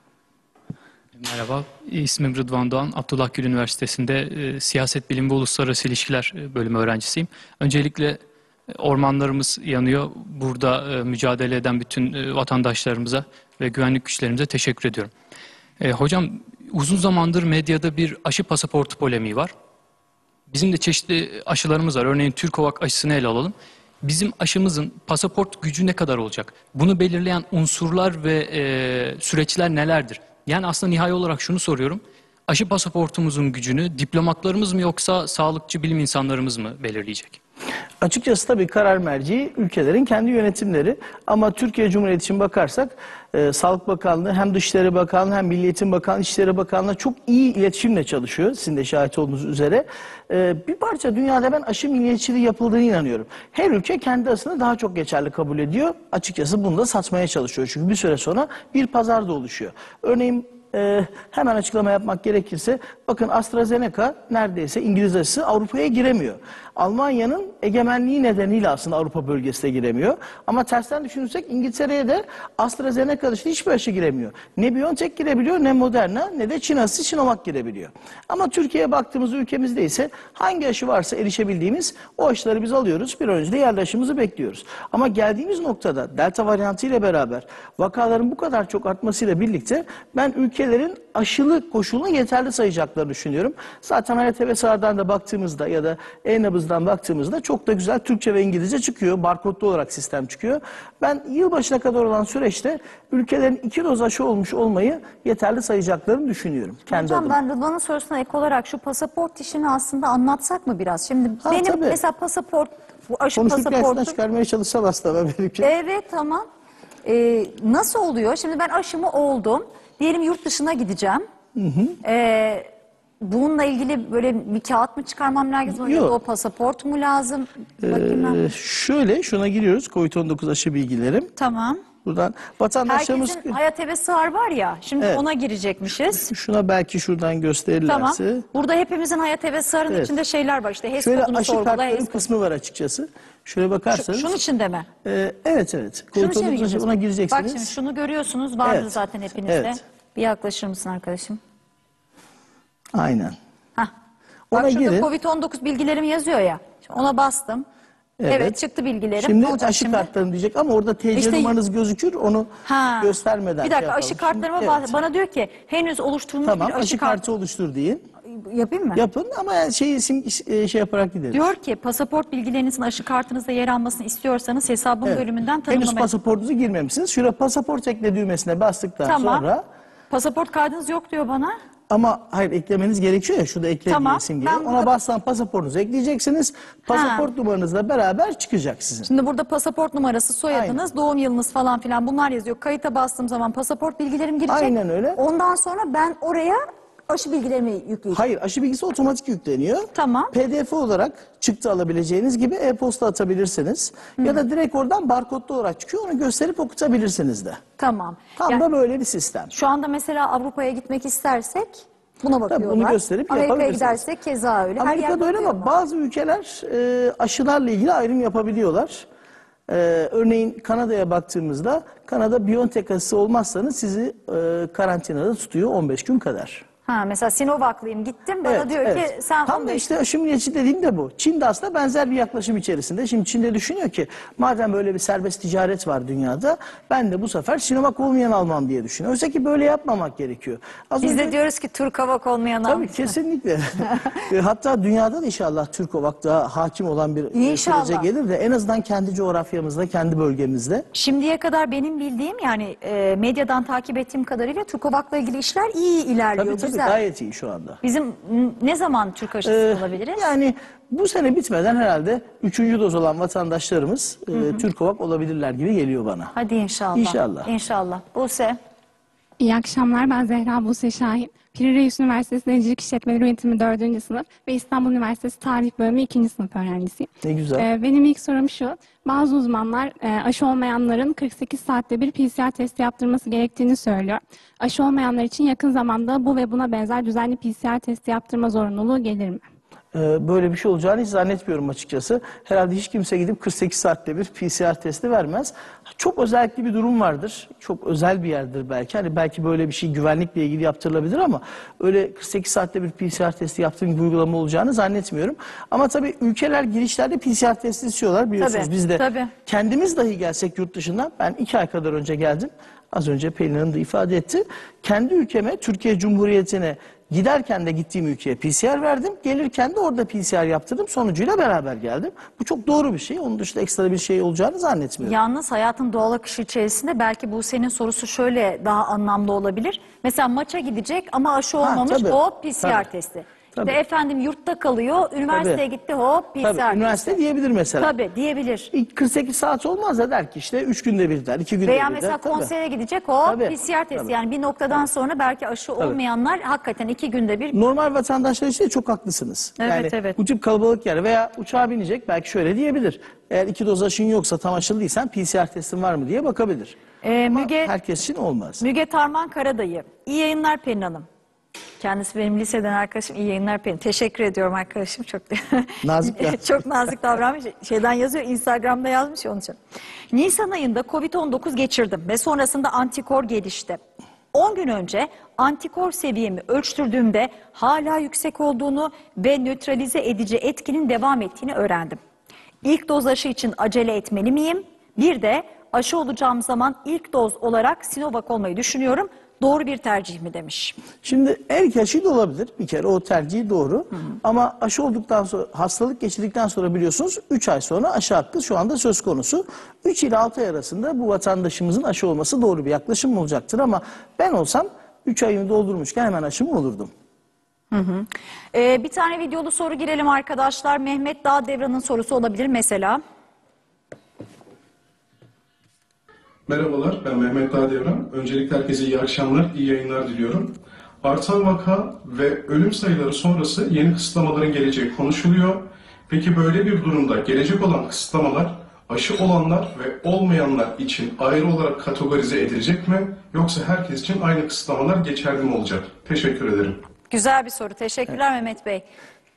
Merhaba, ismim Rıdvan Doğan. Abdullah Gül Üniversitesi'nde e, Siyaset Bilimi ve Uluslararası İlişkiler e, bölümü öğrencisiyim. Öncelikle e, ormanlarımız yanıyor. Burada e, mücadele eden bütün e, vatandaşlarımıza ve güvenlik güçlerimize teşekkür ediyorum. E, hocam, uzun zamandır medyada bir aşı pasaportu polemiği var. Bizim de çeşitli aşılarımız var. Örneğin Türkovak aşısını ele alalım. Bizim aşımızın pasaport gücü ne kadar olacak? Bunu belirleyen unsurlar ve e, süreçler nelerdir? Yani aslında nihai olarak şunu soruyorum. Aşı pasaportumuzun gücünü diplomatlarımız mı yoksa sağlıkçı bilim insanlarımız mı belirleyecek?
Açıkçası tabii karar merci ülkelerin kendi yönetimleri. Ama Türkiye Cumhuriyeti için bakarsak e, Sağlık Bakanlığı hem Dışişleri Bakanlığı hem Milli Eğitim Bakanlığı, İçişleri Bakanlığı çok iyi iletişimle çalışıyor. Sizin de şahit olduğunuz üzere. E, bir parça dünyada ben aşı milliyetçiliği yapıldığını inanıyorum. Her ülke kendi aşısını daha çok geçerli kabul ediyor. Açıkçası bunu da satmaya çalışıyor. Çünkü bir süre sonra bir pazar da oluşuyor. Örneğin Ee, hemen açıklama yapmak gerekirse bakın AstraZeneca neredeyse İngiliz aşısı Avrupa'ya giremiyor. Almanya'nın egemenliği nedeniyle aslında Avrupa bölgesine giremiyor. Ama tersten düşünürsek İngiltere'ye de AstraZeneca dışında hiçbir aşı giremiyor. Ne BioNTech girebiliyor, ne Moderna, ne de Çin aşısı Sinovac girebiliyor. Ama Türkiye'ye baktığımız ülkemizde ise hangi aşı varsa erişebildiğimiz o aşıları biz alıyoruz. Bir an önce de yerli aşımızı bekliyoruz. Ama geldiğimiz noktada Delta varyantı ile beraber vakaların bu kadar çok artmasıyla birlikte ben ülkelerin aşılı koşulunu yeterli sayacaklarını düşünüyorum. Zaten Hayat T V Sağ'dan da baktığımızda ya da e-nabızdan baktığımızda çok da güzel Türkçe ve İngilizce çıkıyor. Barkodlu olarak sistem çıkıyor. Ben yılbaşına kadar olan süreçte ülkelerin iki doz aşı olmuş olmayı yeterli sayacaklarını düşünüyorum. Kendi
Hocam
adıma.
ben Rıdvan'ın sorusuna ek olarak şu pasaport işini aslında anlatsak mı biraz? Şimdi
Ha,
benim
tabii.
mesela pasaport, bu aşı
Konuşurken aslında
pasaportu.
çıkarmaya çalışsam aslında benimki.
Evet tamam. Ee, nasıl oluyor? Şimdi ben aşımı oldum. Diyelim yurt dışına gideceğim.
Hı hı.
Ee, bununla ilgili böyle bir kağıt mı çıkarmam lazım? Ya da o pasaport mu lazım? Bakayım ben.
Ee, şöyle şuna giriyoruz. Covid on dokuz aşı bilgilerim.
Tamam.
Buradan vatandaşlarımız...
Herkesin Hayat T V Sığar var ya. Şimdi
Evet.
ona girecekmişiz.
Şuna belki şuradan
Tamam.
gösterirlerse.
Burada hepimizin Hayat T V Sığar'ın
Evet.
içinde şeyler var. İşte H E S
Şöyle
kodunu
aşı
sorgula.
kartların
H E S
kısmı var açıkçası. Şöyle
Şu,
bakarsanız.
şunun içinde mi?
Ee, evet evet.
Şunun
Covid on
içine mi
dokuz aşı
gireceğiz?
ona gireceksiniz.
Bak şimdi şunu görüyorsunuz. Vardı
Evet.
zaten hepinizde.
Evet.
Bir yaklaşır mısın arkadaşım?
Aynen.
Hah.
Ona
Bak şurada
girin.
Covid on dokuz bilgilerim yazıyor ya. Şimdi ona bastım. Evet, çıktı bilgilerim.
Şimdi
Ne olacak
aşı
şimdi?
kartlarım diyecek ama orada T C
İşte-
numaranız gözükür. Onu
Ha.
göstermeden
Bir dakika
şey
aşı
yapalım.
kartlarıma
Şimdi,
ba-
evet.
bana diyor ki henüz oluşturulmuş
Tamam
bir
aşı,
aşı,
kartı
kartı
oluştur deyin.
yapayım mı?
Yapın ama yani şey isim e, şey yaparak gideriz.
Diyor ki pasaport bilgilerinizin aşı kartınızda yer almasını istiyorsanız hesabım
Evet.
bölümünden
Henüz
tanımlamayı...
pasaportunuzu girmemişsiniz. Şurada pasaport ekle düğmesine bastıktan
Tamam.
sonra
Pasaport kaydınız yok diyor bana.
ama hayır eklemeniz gerekiyor ya şurada ekle
Tamam,
diyesin diye.
ben
Ona
burada-
bastan pasaportunuzu ekleyeceksiniz. Pasaport numaranızla beraber çıkacak sizin.
Şimdi burada pasaport numarası, soyadınız, doğum yılınız falan filan bunlar yazıyor. Kayıta bastığım zaman pasaport bilgilerim girecek.
Aynen öyle.
Ondan sonra ben oraya aşı bilgilerimi yükleyeceğim.
Hayır aşı bilgisi otomatik yükleniyor.
Tamam.
P D F olarak çıktı alabileceğiniz gibi e-posta atabilirsiniz. Ya da direkt oradan barkodlu olarak çıkıyor onu gösterip okutabilirsiniz de.
Tamam.
Tam
Yani
da böyle bir sistem.
şu anda mesela Avrupa'ya gitmek istersek buna bakıyorlar.
bunu gösterip
Amerika'ya
yapabilirsiniz.
gidersek keza öyle. Her
Amerika'da
yer
öyle
bakıyor
ama
mu?
bazı ülkeler e, aşılarla ilgili ayrım yapabiliyorlar. E, örneğin Kanada'ya baktığımızda Kanada BioNTech aşısı olmazsanız sizi e, karantinada tutuyor on beş gün kadar.
Ha, mesela Sinovac'lıyım gittim bana
Evet,
diyor ki
evet.
sen
Tam
on
da
beş
işte aşı milliyetçi dediğim de bu. Çin de aslında benzer bir yaklaşım içerisinde. Şimdi Çin'de düşünüyor ki madem böyle bir serbest ticaret var dünyada ben de bu sefer Sinovac olmayan almam diye düşünüyor. Oysa ki böyle yapmamak gerekiyor. Az
Biz
önce-
de diyoruz ki Turkavak olmayan
Tabii
almış.
kesinlikle. E, Hatta dünyada da inşallah Türkovak daha hakim olan bir e,
İnşallah.
sürece gelir de en azından kendi coğrafyamızda, kendi bölgemizde.
Şimdiye kadar benim bildiğim yani e, medyadan takip ettiğim kadarıyla Turkavak'la ilgili işler iyi ilerliyor.
Tabii tabii
güzel.
gayet iyi şu anda.
Bizim n- ne zaman Türk aşısı
Ee,
olabiliriz?
Yani bu sene bitmeden herhalde üçüncü doz olan vatandaşlarımız e, Türkovak olabilirler gibi geliyor bana.
Hadi inşallah.
İnşallah.
İnşallah. Buse.
İyi akşamlar. Ben Zehra Buse Şahin. Piri Reis Üniversitesi Denizcilik İşletmeleri Yönetimi dördüncü sınıf ve İstanbul Üniversitesi Tarih Bölümü ikinci sınıf öğrencisiyim.
Ne güzel.
Ee, benim ilk sorum şu. Bazı uzmanlar e, aşı olmayanların kırk sekiz saatte bir P C R testi yaptırması gerektiğini söylüyor. Aşı olmayanlar için yakın zamanda bu ve buna benzer düzenli P C R testi yaptırma zorunluluğu gelir mi?
Böyle bir şey olacağını hiç zannetmiyorum açıkçası. Herhalde hiç kimse gidip kırk sekiz saatte bir P C R testi vermez. Çok özellikle bir durum vardır. Çok özel bir yerdir belki. Hani belki böyle bir şey güvenlikle ilgili yaptırılabilir ama öyle kırk sekiz saatte bir P C R testi yaptığım bir uygulama olacağını zannetmiyorum. Ama tabii ülkeler girişlerde P C R testi istiyorlar. Biliyorsunuz
Tabii,
biz de
tabii.
kendimiz dahi gelsek yurt dışından, ben iki ay kadar önce geldim. Az önce Pelin Hanım da ifade etti. Kendi ülkeme, Türkiye Cumhuriyeti'ne giderken de gittiğim ülkeye P C R verdim. Gelirken de orada P C R yaptırdım. Sonucuyla beraber geldim. Bu çok doğru bir şey. Onun dışında ekstra bir şey olacağını zannetmiyorum.
Yalnız hayatın doğal akışı içerisinde belki bu senin sorusu şöyle daha anlamlı olabilir. Mesela maça gidecek ama aşı
Ha,
olmamış,
tabii.
hop P C R
Tabii.
testi.
Tabii.
De efendim yurtta kalıyor, üniversiteye
Tabii.
gitti, hop P C R
Tabii, üniversite
testi.
diyebilir mesela.
Tabii diyebilir.
İlk kırk sekiz saat olmaz da der ki işte üç günde bir der, iki günde bir
Veya
der.
mesela
Tabii.
konsere gidecek, hop
Tabii,
P C R testi.
tabii.
Yani bir noktadan sonra belki aşı olmayanlar hakikaten iki günde bir.
Normal vatandaşlar için de çok haklısınız.
Evet,
yani
evet.
bu tip kalabalık yer veya uçağa binecek belki şöyle diyebilir. Eğer iki doz aşın yoksa, tam aşılı değilsen P C R testin var mı diye bakabilir.
Ee, Müge,
Herkes için olmaz.
Müge Tarman Karadayı. İyi yayınlar Pelin Hanım. Kendisi benim liseden arkadaşım. İyi yayınlar Pelin. Teşekkür ediyorum arkadaşım. Çok
Nazik ya.
çok nazik davranmış. Şeyden yazıyor, Instagram'da yazmış onun için. Nisan ayında kovid on dokuz geçirdim ve sonrasında antikor gelişti. on gün önce antikor seviyemi ölçtürdüğümde hala yüksek olduğunu ve nötralize edici etkinin devam ettiğini öğrendim. İlk doz aşı için acele etmeli miyim? Bir de aşı olacağım zaman ilk doz olarak Sinovac olmayı düşünüyorum. Doğru bir tercih mi demiş.
Şimdi her iki aşı da olabilir. Bir kere o tercihi doğru. Hı hı. Ama aşı olduktan sonra, hastalık geçirdikten sonra biliyorsunuz üç ay sonra aşı hakkı şu anda söz konusu. üç ile altı ay arasında bu vatandaşımızın aşı olması doğru bir yaklaşım olacaktır. Ama ben olsam üç ayımı doldurmuşken hemen aşımı olurdum.
Hı hı. Ee, bir tane videolu soru girelim arkadaşlar. Mehmet Dağdevran'ın sorusu olabilir mesela.
Merhabalar, ben Mehmet Dağdevran. Öncelikle herkese iyi akşamlar, iyi yayınlar diliyorum. Artan vaka ve ölüm sayıları sonrası yeni kısıtlamaların geleceği konuşuluyor. Peki böyle bir durumda gelecek olan kısıtlamalar aşı olanlar ve olmayanlar için ayrı olarak kategorize edilecek mi? Yoksa herkes için aynı kısıtlamalar geçerli mi olacak? Teşekkür ederim.
Güzel bir soru. Teşekkürler evet. Mehmet Bey.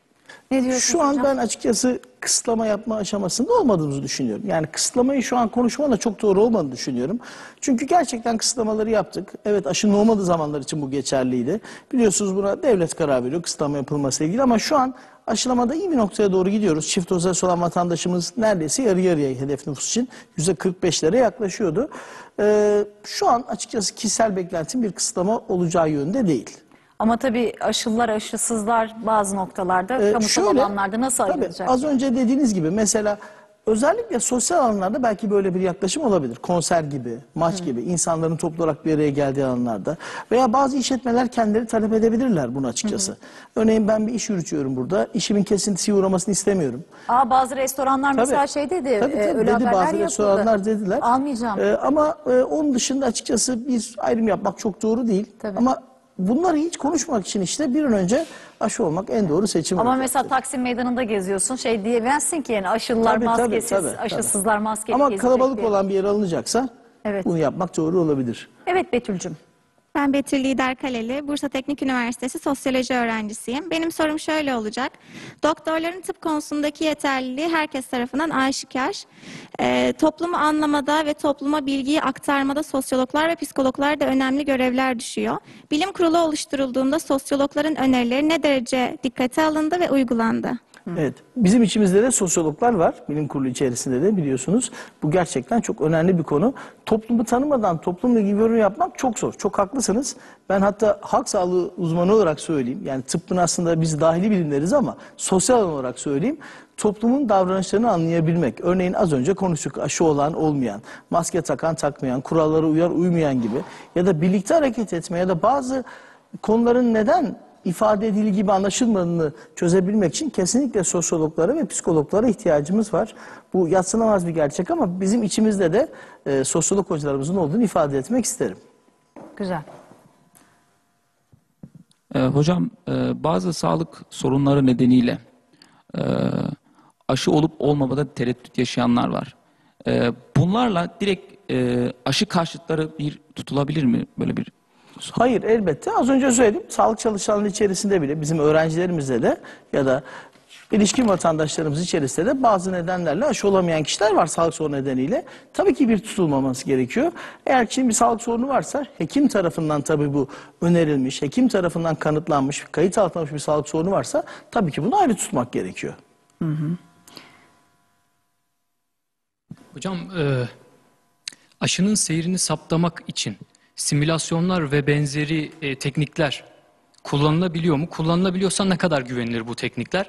Ne diyorsunuz
Şu an
hocam?
ben açıkçası kısıtlama yapma aşamasında olmadığımızı düşünüyorum. Yani kısıtlamayı şu an konuşmanın çok doğru olmadığını düşünüyorum. Çünkü gerçekten kısıtlamaları yaptık. Evet, aşının olmadığı zamanlar için bu geçerliydi. Biliyorsunuz buna devlet karar veriyor kısıtlama yapılması ilgili ama şu an aşılamada iyi bir noktaya doğru gidiyoruz. Çift doz aşı olan vatandaşımız neredeyse yarı yarıya hedef nüfus için yüzde kırk beşlere yaklaşıyordu. Ee, şu an açıkçası kişisel beklentim bir kısıtlama olacağı yönde değil.
Ama tabii aşılılar, aşısızlar bazı noktalarda,
Ee,
kamusal
şöyle,
alanlarda nasıl
tabii,
ayrılacak?
az önce dediğiniz gibi mesela özellikle sosyal alanlarda belki böyle bir yaklaşım olabilir. Konser gibi, maç Hı. gibi, insanların toplu olarak bir araya geldiği alanlarda. Veya bazı işletmeler kendileri talep edebilirler bunu açıkçası. Hı. Örneğin ben bir iş yürütüyorum burada. İşimin kesintisiye uğramasını istemiyorum.
Aa, bazı restoranlar
Tabii.
mesela şey dedi,
Tabii, tabii,
e, öyle
dedi,
haberler
bazı
yapıldı.
restoranlar dediler.
Almayacağım.
Ee, ama e, onun dışında açıkçası bir ayrım yapmak çok doğru değil.
Tabii.
Ama bunları hiç konuşmak için işte bir an önce aşı olmak en doğru seçim
Ama
olacaktır.
mesela Taksim Meydanı'nda geziyorsun, şey diyemezsin ki yani aşılılar
Tabii, tabii,
maskesiz,
tabii, tabii.
aşısızlar maskeli
Ama
gezecek
kalabalık
diye.
olan bir yer alınacaksa
Evet.
bunu yapmak doğru olabilir.
Evet Betül'cüm.
Ben Betül Lider Kaleli, Bursa Teknik Üniversitesi sosyoloji öğrencisiyim. Benim sorum şöyle olacak. Doktorların tıp konusundaki yeterliliği herkes tarafından aşikar. Ee, toplumu anlamada ve topluma bilgiyi aktarmada sosyologlar ve psikologlar da önemli görevler düşüyor. Bilim kurulu oluşturulduğunda sosyologların önerileri ne derece dikkate alındı ve uygulandı?
Evet, bizim içimizde de sosyologlar var, bilim kurulu içerisinde de biliyorsunuz. Bu gerçekten çok önemli bir konu. Toplumu tanımadan toplumla ilgili yorum yapmak çok zor, çok haklısınız. Ben hatta halk sağlığı uzmanı olarak söyleyeyim, yani tıbbın aslında biz dahili bilimleriz ama sosyal alan olarak söyleyeyim. Toplumun davranışlarını anlayabilmek, örneğin az önce konuştuk, aşı olan olmayan, maske takan takmayan, kurallara uyar uymayan gibi ya da birlikte hareket etme ya da bazı konuların neden ifade edildiği gibi anlaşılmadığını çözebilmek için kesinlikle sosyologlara ve psikologlara ihtiyacımız var. Bu yadsınamaz bir gerçek ama bizim içimizde de e, sosyolog hocalarımızın olduğunu ifade etmek isterim.
Güzel.
Ee, hocam e, bazı sağlık sorunları nedeniyle e, aşı olup olmamada tereddüt yaşayanlar var. E, bunlarla direkt e, aşı karşıtları bir tutulabilir mi? Böyle bir
Hayır, elbette. Az önce söyledim. Sağlık çalışanları içerisinde bile, bizim öğrencilerimizde de ya da ilişkin vatandaşlarımız içerisinde de bazı nedenlerle aşı olamayan kişiler var sağlık sorunu nedeniyle. Tabii ki bir tutulmaması gerekiyor. Eğer kişinin bir sağlık sorunu varsa hekim tarafından tabii bu önerilmiş, hekim tarafından kanıtlanmış, kayıt altına alınmış bir sağlık sorunu varsa tabii ki bunu ayrı tutmak gerekiyor.
Hı hı.
Hocam e, aşının seyrini saptamak için simülasyonlar ve benzeri e, teknikler kullanılabiliyor mu? Kullanılabiliyorsa ne kadar güvenilir bu teknikler?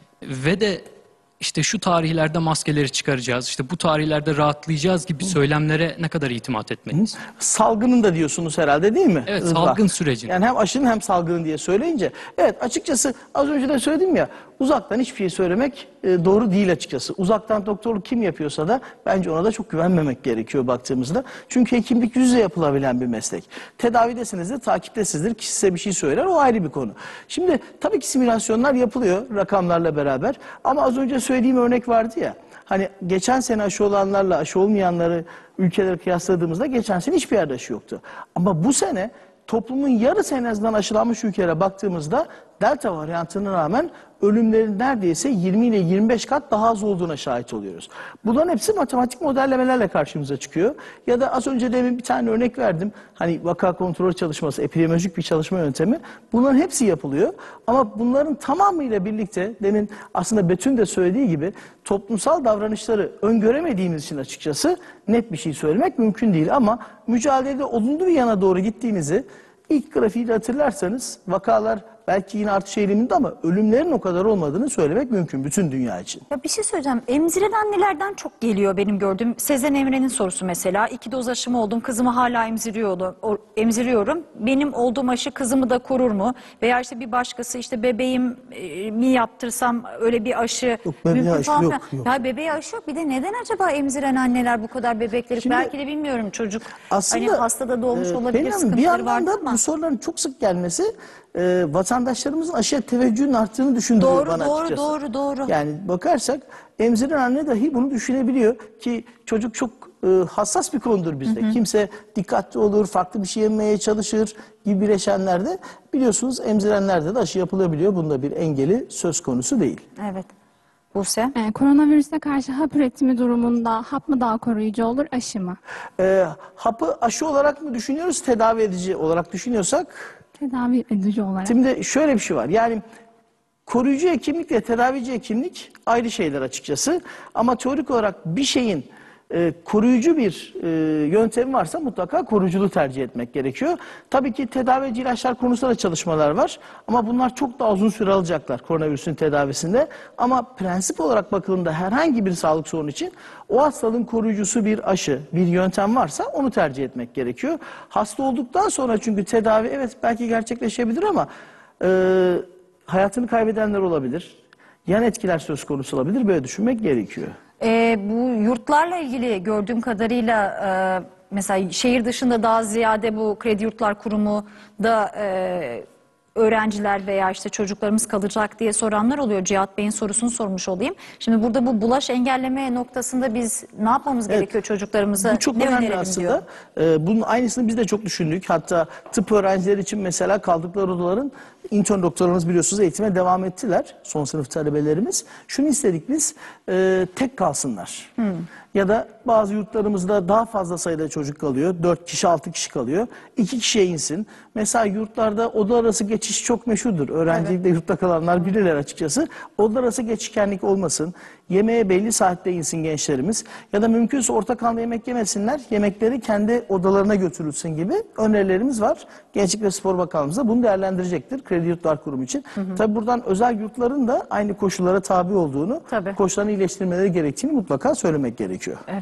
Ve de işte şu tarihlerde maskeleri çıkaracağız, işte bu tarihlerde rahatlayacağız gibi söylemlere ne kadar itimat etmeliyiz?
Salgının da diyorsunuz herhalde, değil mi?
Evet,
Rıza?
salgın sürecin.
Yani hem aşının hem salgının diye söyleyince. Evet, açıkçası az önce de söyledim ya, uzaktan hiçbir şey söylemek e, doğru değil açıkçası. Uzaktan doktorluk kim yapıyorsa da bence ona da çok güvenmemek gerekiyor baktığımızda. Çünkü hekimlik yüz yüze yapılabilen bir meslek. Tedavidesinizdir, takiptesinizdir. Kişi size bir şey söyler, o ayrı bir konu. Şimdi tabii ki simülasyonlar yapılıyor rakamlarla beraber. Ama az önce söylediğim örnek vardı ya. Hani geçen sene aşı olanlarla aşı olmayanları ülkeleri kıyasladığımızda geçen sene hiçbir yerde aşı yoktu. Ama bu sene toplumun yarısı en azından aşılanmış ülkelere baktığımızda Delta varyantına rağmen ölümlerin neredeyse yirmi ile yirmi beş kat daha az olduğuna şahit oluyoruz. Bunların hepsi matematik modellemelerle karşımıza çıkıyor. Ya da az önce demin bir tane örnek verdim. Hani vaka kontrol çalışması, epidemiolojik bir çalışma yöntemi. Bunların hepsi yapılıyor. Ama bunların tamamıyla birlikte demin aslında Betün de söylediği gibi toplumsal davranışları öngöremediğimiz için açıkçası net bir şey söylemek mümkün değil. Ama mücadelede olumlu bir yana doğru gittiğimizi ilk grafiği de hatırlarsanız vakalar belki yine artış eğiliminde ama ölümlerin o kadar olmadığını söylemek mümkün bütün dünya için.
Ya bir şey söyleyeceğim. Emziren annelerden çok geliyor benim gördüğüm. Sezen Emre'nin sorusu mesela. İki doz aşımı oldum. Kızımı hala emziriyorum. O, emziriyorum. Benim olduğum aşı kızımı da korur mu? Veya işte bir başkası işte bebeğim e, mi yaptırsam öyle bir aşı
Yok, bebeğe
mümkün
aşı
falan.
yok,
filan.
yok.
Ya bebeğe aşı yok. Bir de neden acaba emziren anneler bu kadar bebekleri?
Şimdi,
belki de bilmiyorum çocuk.
Aslında
hani hastada doğmuş
e,
olabilir,
benim
sıkıntıları
bir yandan da
vardır ama.
bu soruların çok sık gelmesi e, vatandaşlarımızın aşıya teveccühünün arttığını düşündürüyor
Doğru,
bana
doğru,
açıkçası.
doğru, doğru.
Yani bakarsak emziren anne dahi bunu düşünebiliyor ki çocuk çok e, hassas bir konudur bizde. Hı hı. Kimse dikkatli olur, farklı bir şey yemeye çalışır gibi bileşenlerde biliyorsunuz emzirenlerde de aşı yapılabiliyor. Bunda bir engeli söz konusu değil.
Evet. Buse?
Ee, koronavirüse karşı hap üretimi durumunda hap mı daha koruyucu olur, aşı mı?
E, hapı aşı olarak mı düşünüyoruz, tedavi edici olarak düşünüyorsak?
Tedavi edici olarak.
Şimdi şöyle bir şey var. Yani koruyucu hekimlikle tedavici hekimlik ayrı şeyler açıkçası. Ama teorik olarak bir şeyin e, koruyucu bir e, yöntemi varsa mutlaka koruyuculuğu tercih etmek gerekiyor. Tabii ki tedavi edici ilaçlar konusunda da çalışmalar var. Ama bunlar çok daha uzun süre alacaklar koronavirüsün tedavisinde. Ama prensip olarak bakıldığında herhangi bir sağlık sorunu için o hastalığın koruyucusu bir aşı, bir yöntem varsa onu tercih etmek gerekiyor. Hasta olduktan sonra çünkü tedavi evet belki gerçekleşebilir ama e, hayatını kaybedenler olabilir. Yan etkiler söz konusu olabilir. Böyle düşünmek gerekiyor.
Ee, bu yurtlarla ilgili gördüğüm kadarıyla e, mesela şehir dışında daha ziyade bu Kredi Yurtlar Kurumu da e, öğrenciler veya işte çocuklarımız kalacak diye soranlar oluyor. Cihat Bey'in sorusunu sormuş olayım. Şimdi burada bu bulaş engelleme noktasında biz ne yapmamız
Evet.
gerekiyor çocuklarımıza?
Bu çok
ne
önemli
önerelim
aslında.
diyor.
Ee, bunun aynısını biz de çok düşündük. Hatta tıp öğrencileri için mesela kaldıkları odaların intern doktorlarımız biliyorsunuz eğitime devam ettiler. Son sınıf talebelerimiz. Şunu istedik biz, e, tek kalsınlar.
Hmm.
Ya da bazı yurtlarımızda daha fazla sayıda çocuk kalıyor. Dört kişi, altı kişi kalıyor. İki kişiye insin. Mesela yurtlarda oda arası geçiş çok meşhurdur. Öğrencilikte evet. Yurtta kalanlar bilirler açıkçası. Oda arası geçişkenlik olmasın. Yemeğe belli saatte insin gençlerimiz. Ya da mümkünse ortak anda yemek yemesinler. Yemekleri kendi odalarına götürülsün gibi önerilerimiz var. Gençlik ve Spor Bakanlığımız da bunu değerlendirecektir. Kredi Yurtlar Kurumu için. Hı hı. Tabii buradan özel yurtların da aynı koşullara tabi olduğunu, Tabii. koşullarını iyileştirmeleri gerektiğini mutlaka söylemek gerekiyor.
Evet.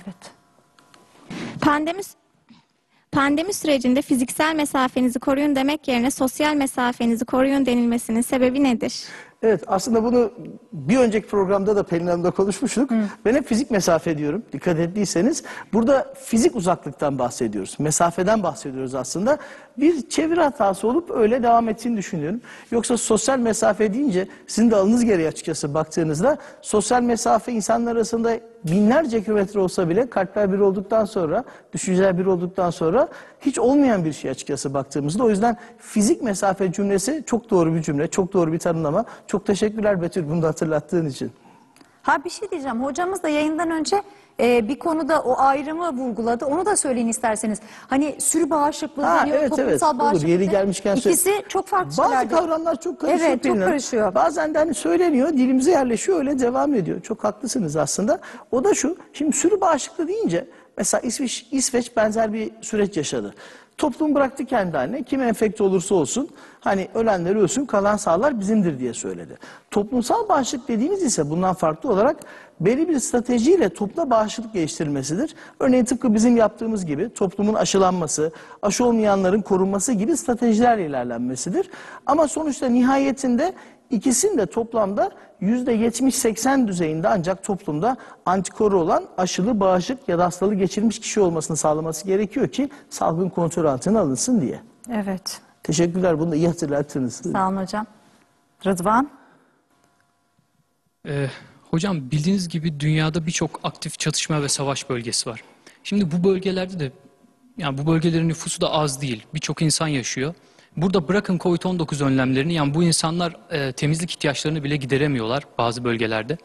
Pandemi Pandemi sürecinde fiziksel mesafenizi koruyun demek yerine sosyal mesafenizi koruyun denilmesinin sebebi nedir?
Evet, aslında bunu bir önceki programda da Pelin Hanım'da konuşmuştuk. Hı. Ben hep fizik mesafe diyorum. Dikkat ettiyseniz burada fizik uzaklıktan bahsediyoruz. Mesafeden bahsediyoruz aslında. Bir çeviri hatası olup öyle devam ettiğini düşünüyorum. Yoksa sosyal mesafe deyince sizin de alınız gereği açıkçası baktığınızda sosyal mesafe insanlar arasında binlerce kilometre olsa bile kalpler bir olduktan sonra, düşünceler bir olduktan sonra hiç olmayan bir şey açıkçası baktığımızda. O yüzden fizik mesafe cümlesi çok doğru bir cümle, çok doğru bir tanımlama. Çok teşekkürler Betül bunu da hatırlattığın için.
Ha bir şey diyeceğim. Hocamız da yayından önce e, bir konuda o ayrımı vurguladı. Onu da söyleyin isterseniz. Hani sürü bağışıklığı
Ha,
deniyor,
evet,
toplumsal
evet. Olur,
bağışıklık.
yeri gelmişken söyle-
İkisi çok farklı
Bazı
şeyler.
kavramlar çok karışıyor.
Evet, çok
Pelin Hanım.
karışıyor.
Bazen de hani söyleniyor, dilimize yerleşiyor, öyle devam ediyor. Çok haklısınız aslında. O da şu, şimdi sürü bağışıklığı deyince mesela İsveç, İsveç benzer bir süreç yaşadı. Toplum bıraktı kendi haline. Kim enfekte olursa olsun hani ölenleri ölsün kalan sağlar bizimdir diye söyledi. Toplumsal bağışıklık dediğimiz ise bundan farklı olarak belli bir stratejiyle topluma bağışıklık geliştirilmesidir. Örneğin tıpkı bizim yaptığımız gibi toplumun aşılanması, aşı olmayanların korunması gibi stratejilerle ilerlenmesidir. Ama sonuçta nihayetinde İkisinin de toplamda yüzde yetmiş seksen düzeyinde ancak toplumda antikoru olan aşılı, bağışık ya da hastalığı geçirmiş kişi olmasını sağlaması gerekiyor ki salgın kontrol altına alınsın diye.
Evet.
Teşekkürler, bunu da iyi hatırlattınız.
Sağ olun hocam. Rıdvan?
Ee, hocam bildiğiniz gibi dünyada birçok aktif çatışma ve savaş bölgesi var. Şimdi bu bölgelerde de yani bu bölgelerin nüfusu da az değil. Birçok insan yaşıyor. Burada bırakın Covid on dokuz önlemlerini, yani bu insanlar e, temizlik ihtiyaçlarını bile gideremiyorlar bazı bölgelerde.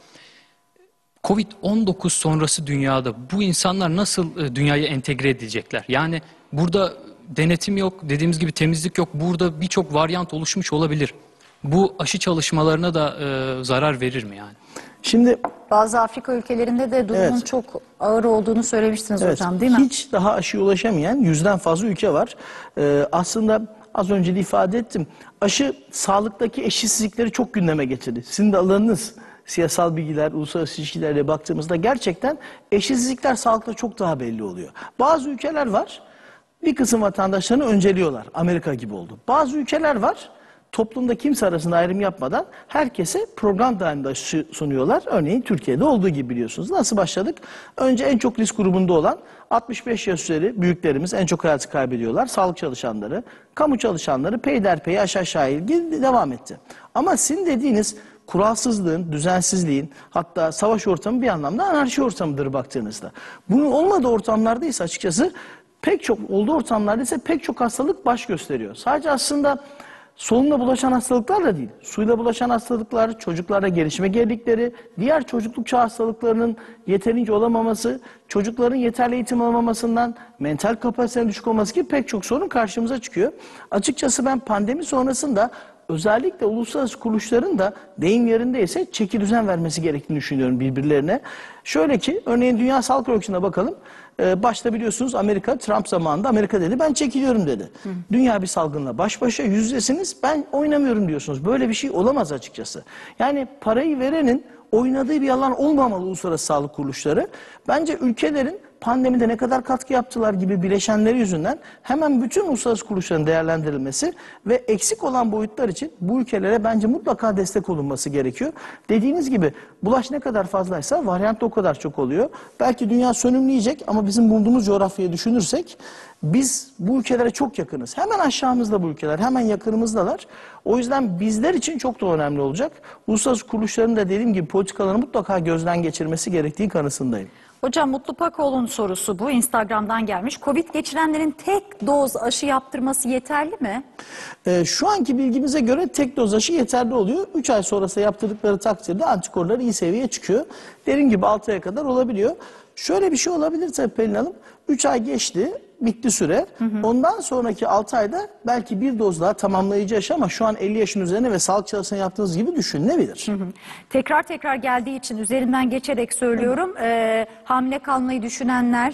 Covid on dokuz sonrası dünyada bu insanlar nasıl e, dünyaya entegre edilecekler? Yani burada denetim yok, dediğimiz gibi temizlik yok. Burada birçok varyant oluşmuş olabilir. Bu aşı çalışmalarına da e, zarar verir mi yani?
Şimdi
bazı Afrika ülkelerinde de durumun
evet.
çok ağır olduğunu söylemiştiniz
evet,
hocam, değil mi?
Hiç daha aşıya ulaşamayan yüzden fazla ülke var. Ee, aslında az önce de ifade ettim. Aşı sağlıktaki eşitsizlikleri çok gündeme getirdi. Sizin de alanınız siyasal bilgiler, uluslararası ilişkilerle baktığımızda gerçekten eşitsizlikler sağlıkta çok daha belli oluyor. Bazı ülkeler var, bir kısım vatandaşlarını önceliyorlar. Amerika gibi oldu. Bazı ülkeler var, toplumda kimse arasında ayrım yapmadan herkese program dahilinde aşı sunuyorlar. Örneğin Türkiye'de olduğu gibi biliyorsunuz. Nasıl başladık? Önce en çok risk grubunda olan altmış beş yaş üzeri büyüklerimiz en çok hayatı kaybediyorlar. Sağlık çalışanları, kamu çalışanları peyderpey aşağı aşağı ilgili devam etti. Ama sizin dediğiniz kuralsızlığın, düzensizliğin, hatta savaş ortamı bir anlamda anarşi ortamıdır baktığınızda. Bunun olmadığı ortamlarda ise açıkçası pek çok, olduğu ortamlarda ise pek çok hastalık baş gösteriyor. Sadece aslında solunumla bulaşan hastalıklar da değil, suyla bulaşan hastalıklar, çocuklarda gelişme gerilikleri, diğer çocukluk çağı hastalıklarının yeterince olamaması, çocukların yeterli eğitim alamamasından mental kapasitenin düşük olması gibi pek çok sorun karşımıza çıkıyor. Açıkçası ben pandemi sonrasında özellikle uluslararası kuruluşların da deyim yerindeyse çeki düzen vermesi gerektiğini düşünüyorum birbirlerine. Şöyle ki örneğin Dünya Sağlık Örgütü'ne bakalım. Ee, başta biliyorsunuz Amerika, Trump zamanında Amerika dedi ben çekiliyorum dedi. Hı. Dünya bir salgınla baş başa yüzdesiniz, ben oynamıyorum diyorsunuz. Böyle bir şey olamaz açıkçası. Yani parayı verenin oynadığı bir alan olmamalı uluslararası sağlık kuruluşları. Bence ülkelerin pandemide ne kadar katkı yaptılar gibi bileşenleri yüzünden hemen bütün uluslararası kuruluşların değerlendirilmesi ve eksik olan boyutlar için bu ülkelere bence mutlaka destek olunması gerekiyor. Dediğiniz gibi bulaş ne kadar fazlaysa varyant da o kadar çok oluyor. Belki dünya sönümleyecek ama bizim bulunduğumuz coğrafyayı düşünürsek biz bu ülkelere çok yakınız. Hemen aşağımızda bu ülkeler, hemen yakınımızdalar. O yüzden bizler için çok da önemli olacak. Uluslararası kuruluşların da dediğim gibi politikalarını mutlaka gözden geçirmesi gerektiği kanısındayım.
Hocam Mutlu Pakoğlu'nun sorusu bu. Instagram'dan gelmiş. Covid geçirenlerin tek doz aşı yaptırması yeterli mi?
Ee, şu anki bilgimize göre tek doz aşı yeterli oluyor. üç ay sonrası yaptırdıkları takdirde antikorlar iyi seviyeye çıkıyor. Dediğim gibi altı aya kadar olabiliyor. Şöyle bir şey olabilir tabii Pelin Hanım. üç ay geçti, bitti süre. Hı hı. Ondan sonraki altı ayda belki bir doz daha tamamlayıcı aşı ama şu an elli yaşın üzerine ve sağlık çalışanı yaptığınız gibi düşünülebilir. Hı hı.
Tekrar tekrar geldiği için üzerinden geçerek söylüyorum. Ee, hamile kalmayı düşünenler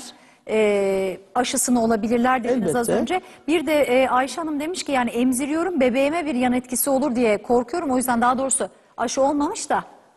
e, aşısını olabilirler dediniz
Elbette.
az önce. Bir de e, Ayşe Hanım demiş ki yani emziriyorum bebeğime bir yan etkisi olur diye korkuyorum. O yüzden daha doğrusu aşı olmamış da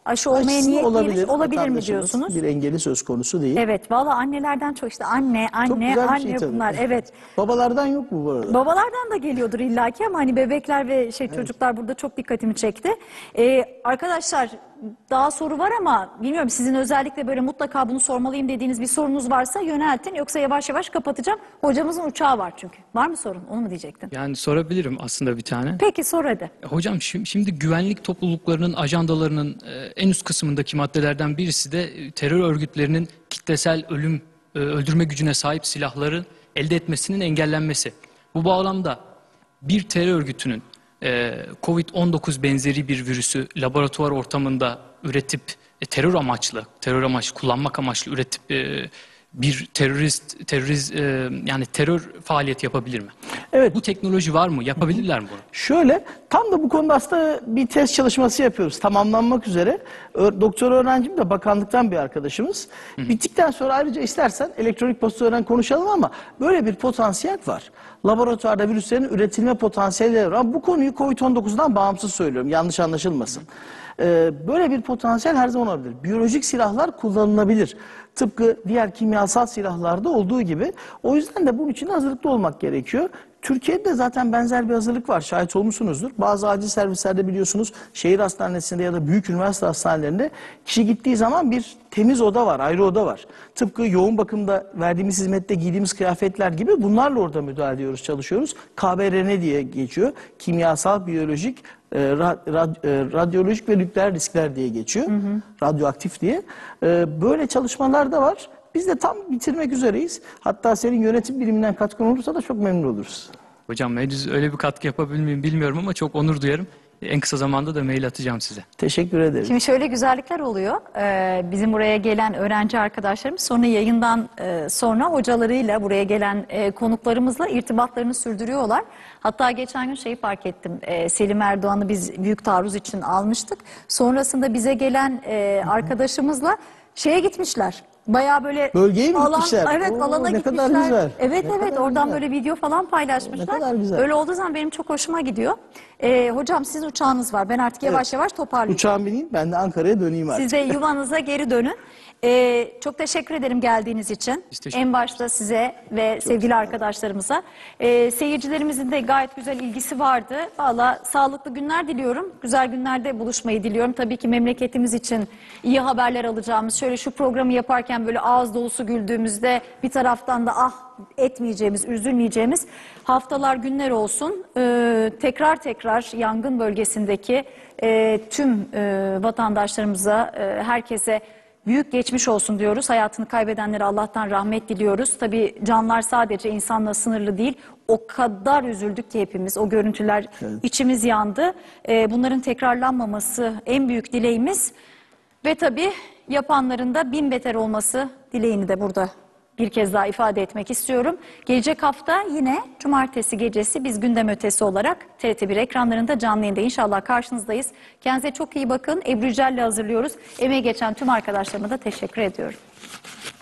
aşı olmaya
Aşısı
niyetliymiş, olabilir mi
vatandaşımız,
diyorsunuz?
Bir engeli söz konusu değil.
Evet, valla annelerden çok işte anne,
Çok
anne,
güzel bir
anne
şey tabii.
bunlar. Evet.
Babalardan yok mu bu arada?
Babalardan da geliyordur illaki ama hani bebekler ve şey çocuklar burada çok dikkatimi çekti. Ee, arkadaşlar daha soru var ama bilmiyorum sizin özellikle böyle mutlaka bunu sormalıyım dediğiniz bir sorunuz varsa yöneltin. Yoksa yavaş yavaş kapatacağım. Hocamızın uçağı var çünkü. Var mı sorun? Onu mu diyecektin?
Yani sorabilirim aslında bir tane.
Peki sor hadi.
Hocam şi- şimdi güvenlik topluluklarının ajandalarının e, en üst kısmındaki maddelerden birisi de e, terör örgütlerinin kitlesel ölüm, e, öldürme gücüne sahip silahları elde etmesinin engellenmesi. Bu bağlamda bir terör örgütünün e, Covid on dokuz benzeri bir virüsü laboratuvar ortamında üretip e, terör amaçlı, terör amaçlı kullanmak amaçlı üretip e, bir terörist teröriz e, yani terör faaliyeti yapabilir mi?
Evet.
Bu teknoloji var mı? Yapabilirler mi bunu?
Şöyle, tam da bu konuda aslında bir test çalışması yapıyoruz. Tamamlanmak üzere. Ö- Doktor öğrencim de bakanlıktan bir arkadaşımız. Bittikten sonra ayrıca istersen elektronik posta öğren konuşalım ama böyle bir potansiyel var. Laboratuvarda virüslerin üretilme potansiyelleri var. Ama bu konuyu Covid on dokuzdan bağımsız söylüyorum. Yanlış anlaşılmasın. Ee, böyle bir potansiyel her zaman olabilir. Biyolojik silahlar kullanılabilir. Tıpkı diğer kimyasal silahlarda olduğu gibi. O yüzden de bunun için hazırlıklı olmak gerekiyor. Türkiye'de zaten benzer bir hazırlık var. Şahit olmuşsunuzdur. Bazı acil servislerde biliyorsunuz şehir hastanesinde ya da büyük üniversite hastanelerinde kişi gittiği zaman bir temiz oda var, ayrı oda var. Tıpkı yoğun bakımda verdiğimiz hizmette giydiğimiz kıyafetler gibi bunlarla orada müdahale ediyoruz, çalışıyoruz. K B R N diye geçiyor. Kimyasal, biyolojik, e, ra, rad, e, radyolojik ve nükleer riskler diye geçiyor. Hı hı. Radyoaktif diye. E, böyle çalışmalar da var. Biz de tam bitirmek üzereyiz. Hatta senin yönetim biriminden katkın olursa da çok memnun oluruz.
Hocam henüz öyle bir katkı yapabilir miyim bilmiyorum ama çok onur duyarım. En kısa zamanda da mail atacağım size.
Teşekkür ederim.
Şimdi şöyle güzellikler oluyor. Ee, bizim buraya gelen öğrenci arkadaşlarımız sonra yayından e, sonra hocalarıyla buraya gelen e, konuklarımızla irtibatlarını sürdürüyorlar. Hatta geçen gün şeyi fark ettim. E, Selim Erdoğan'ı biz büyük taarruz için almıştık. Sonrasında bize gelen e, arkadaşımızla şeye gitmişler. Bayağı böyle
bölgeye mi
alan,
gitmişler?
evet
Oo,
alana
ne
gitmişler.
kadar güzel.
Evet
Ne
evet
kadar
oradan
güzel.
böyle video falan paylaşmışlar.
Ne kadar güzel.
Öyle olduğu zaman benim çok hoşuma gidiyor. Ee, hocam sizin uçağınız var. Ben artık yavaş
Evet.
yavaş toparlayacağım.
Uçağım bineyim, ben de Ankara'ya döneyim artık.
Siz de yuvanıza geri dönün. Ee, çok teşekkür ederim geldiğiniz için. En başta size ve sevgili arkadaşlarımıza. Ee, seyircilerimizin de gayet güzel ilgisi vardı. Valla sağlıklı günler diliyorum. Güzel günlerde buluşmayı diliyorum. Tabii ki memleketimiz için iyi haberler alacağımız, şöyle şu programı yaparken böyle ağız dolusu güldüğümüzde bir taraftan da ah etmeyeceğimiz, üzülmeyeceğimiz haftalar, günler olsun. Ee, tekrar tekrar yangın bölgesindeki e, tüm e, vatandaşlarımıza, e, herkese büyük geçmiş olsun diyoruz. Hayatını kaybedenlere Allah'tan rahmet diliyoruz. Tabii canlar sadece insanla sınırlı değil. O kadar üzüldük ki hepimiz. O görüntüler
Evet.
içimiz yandı. Ee, bunların tekrarlanmaması en büyük dileğimiz. Ve tabii yapanların da bin beter olması dileğini de burada bir kez daha ifade etmek istiyorum. Gelecek hafta yine cumartesi gecesi biz gündem ötesi olarak T R T bir ekranlarında canlı yayında inşallah karşınızdayız. Kendinize çok iyi bakın. Ebru Yücel'le hazırlıyoruz. Emeği geçen tüm arkadaşlarıma da teşekkür ediyorum.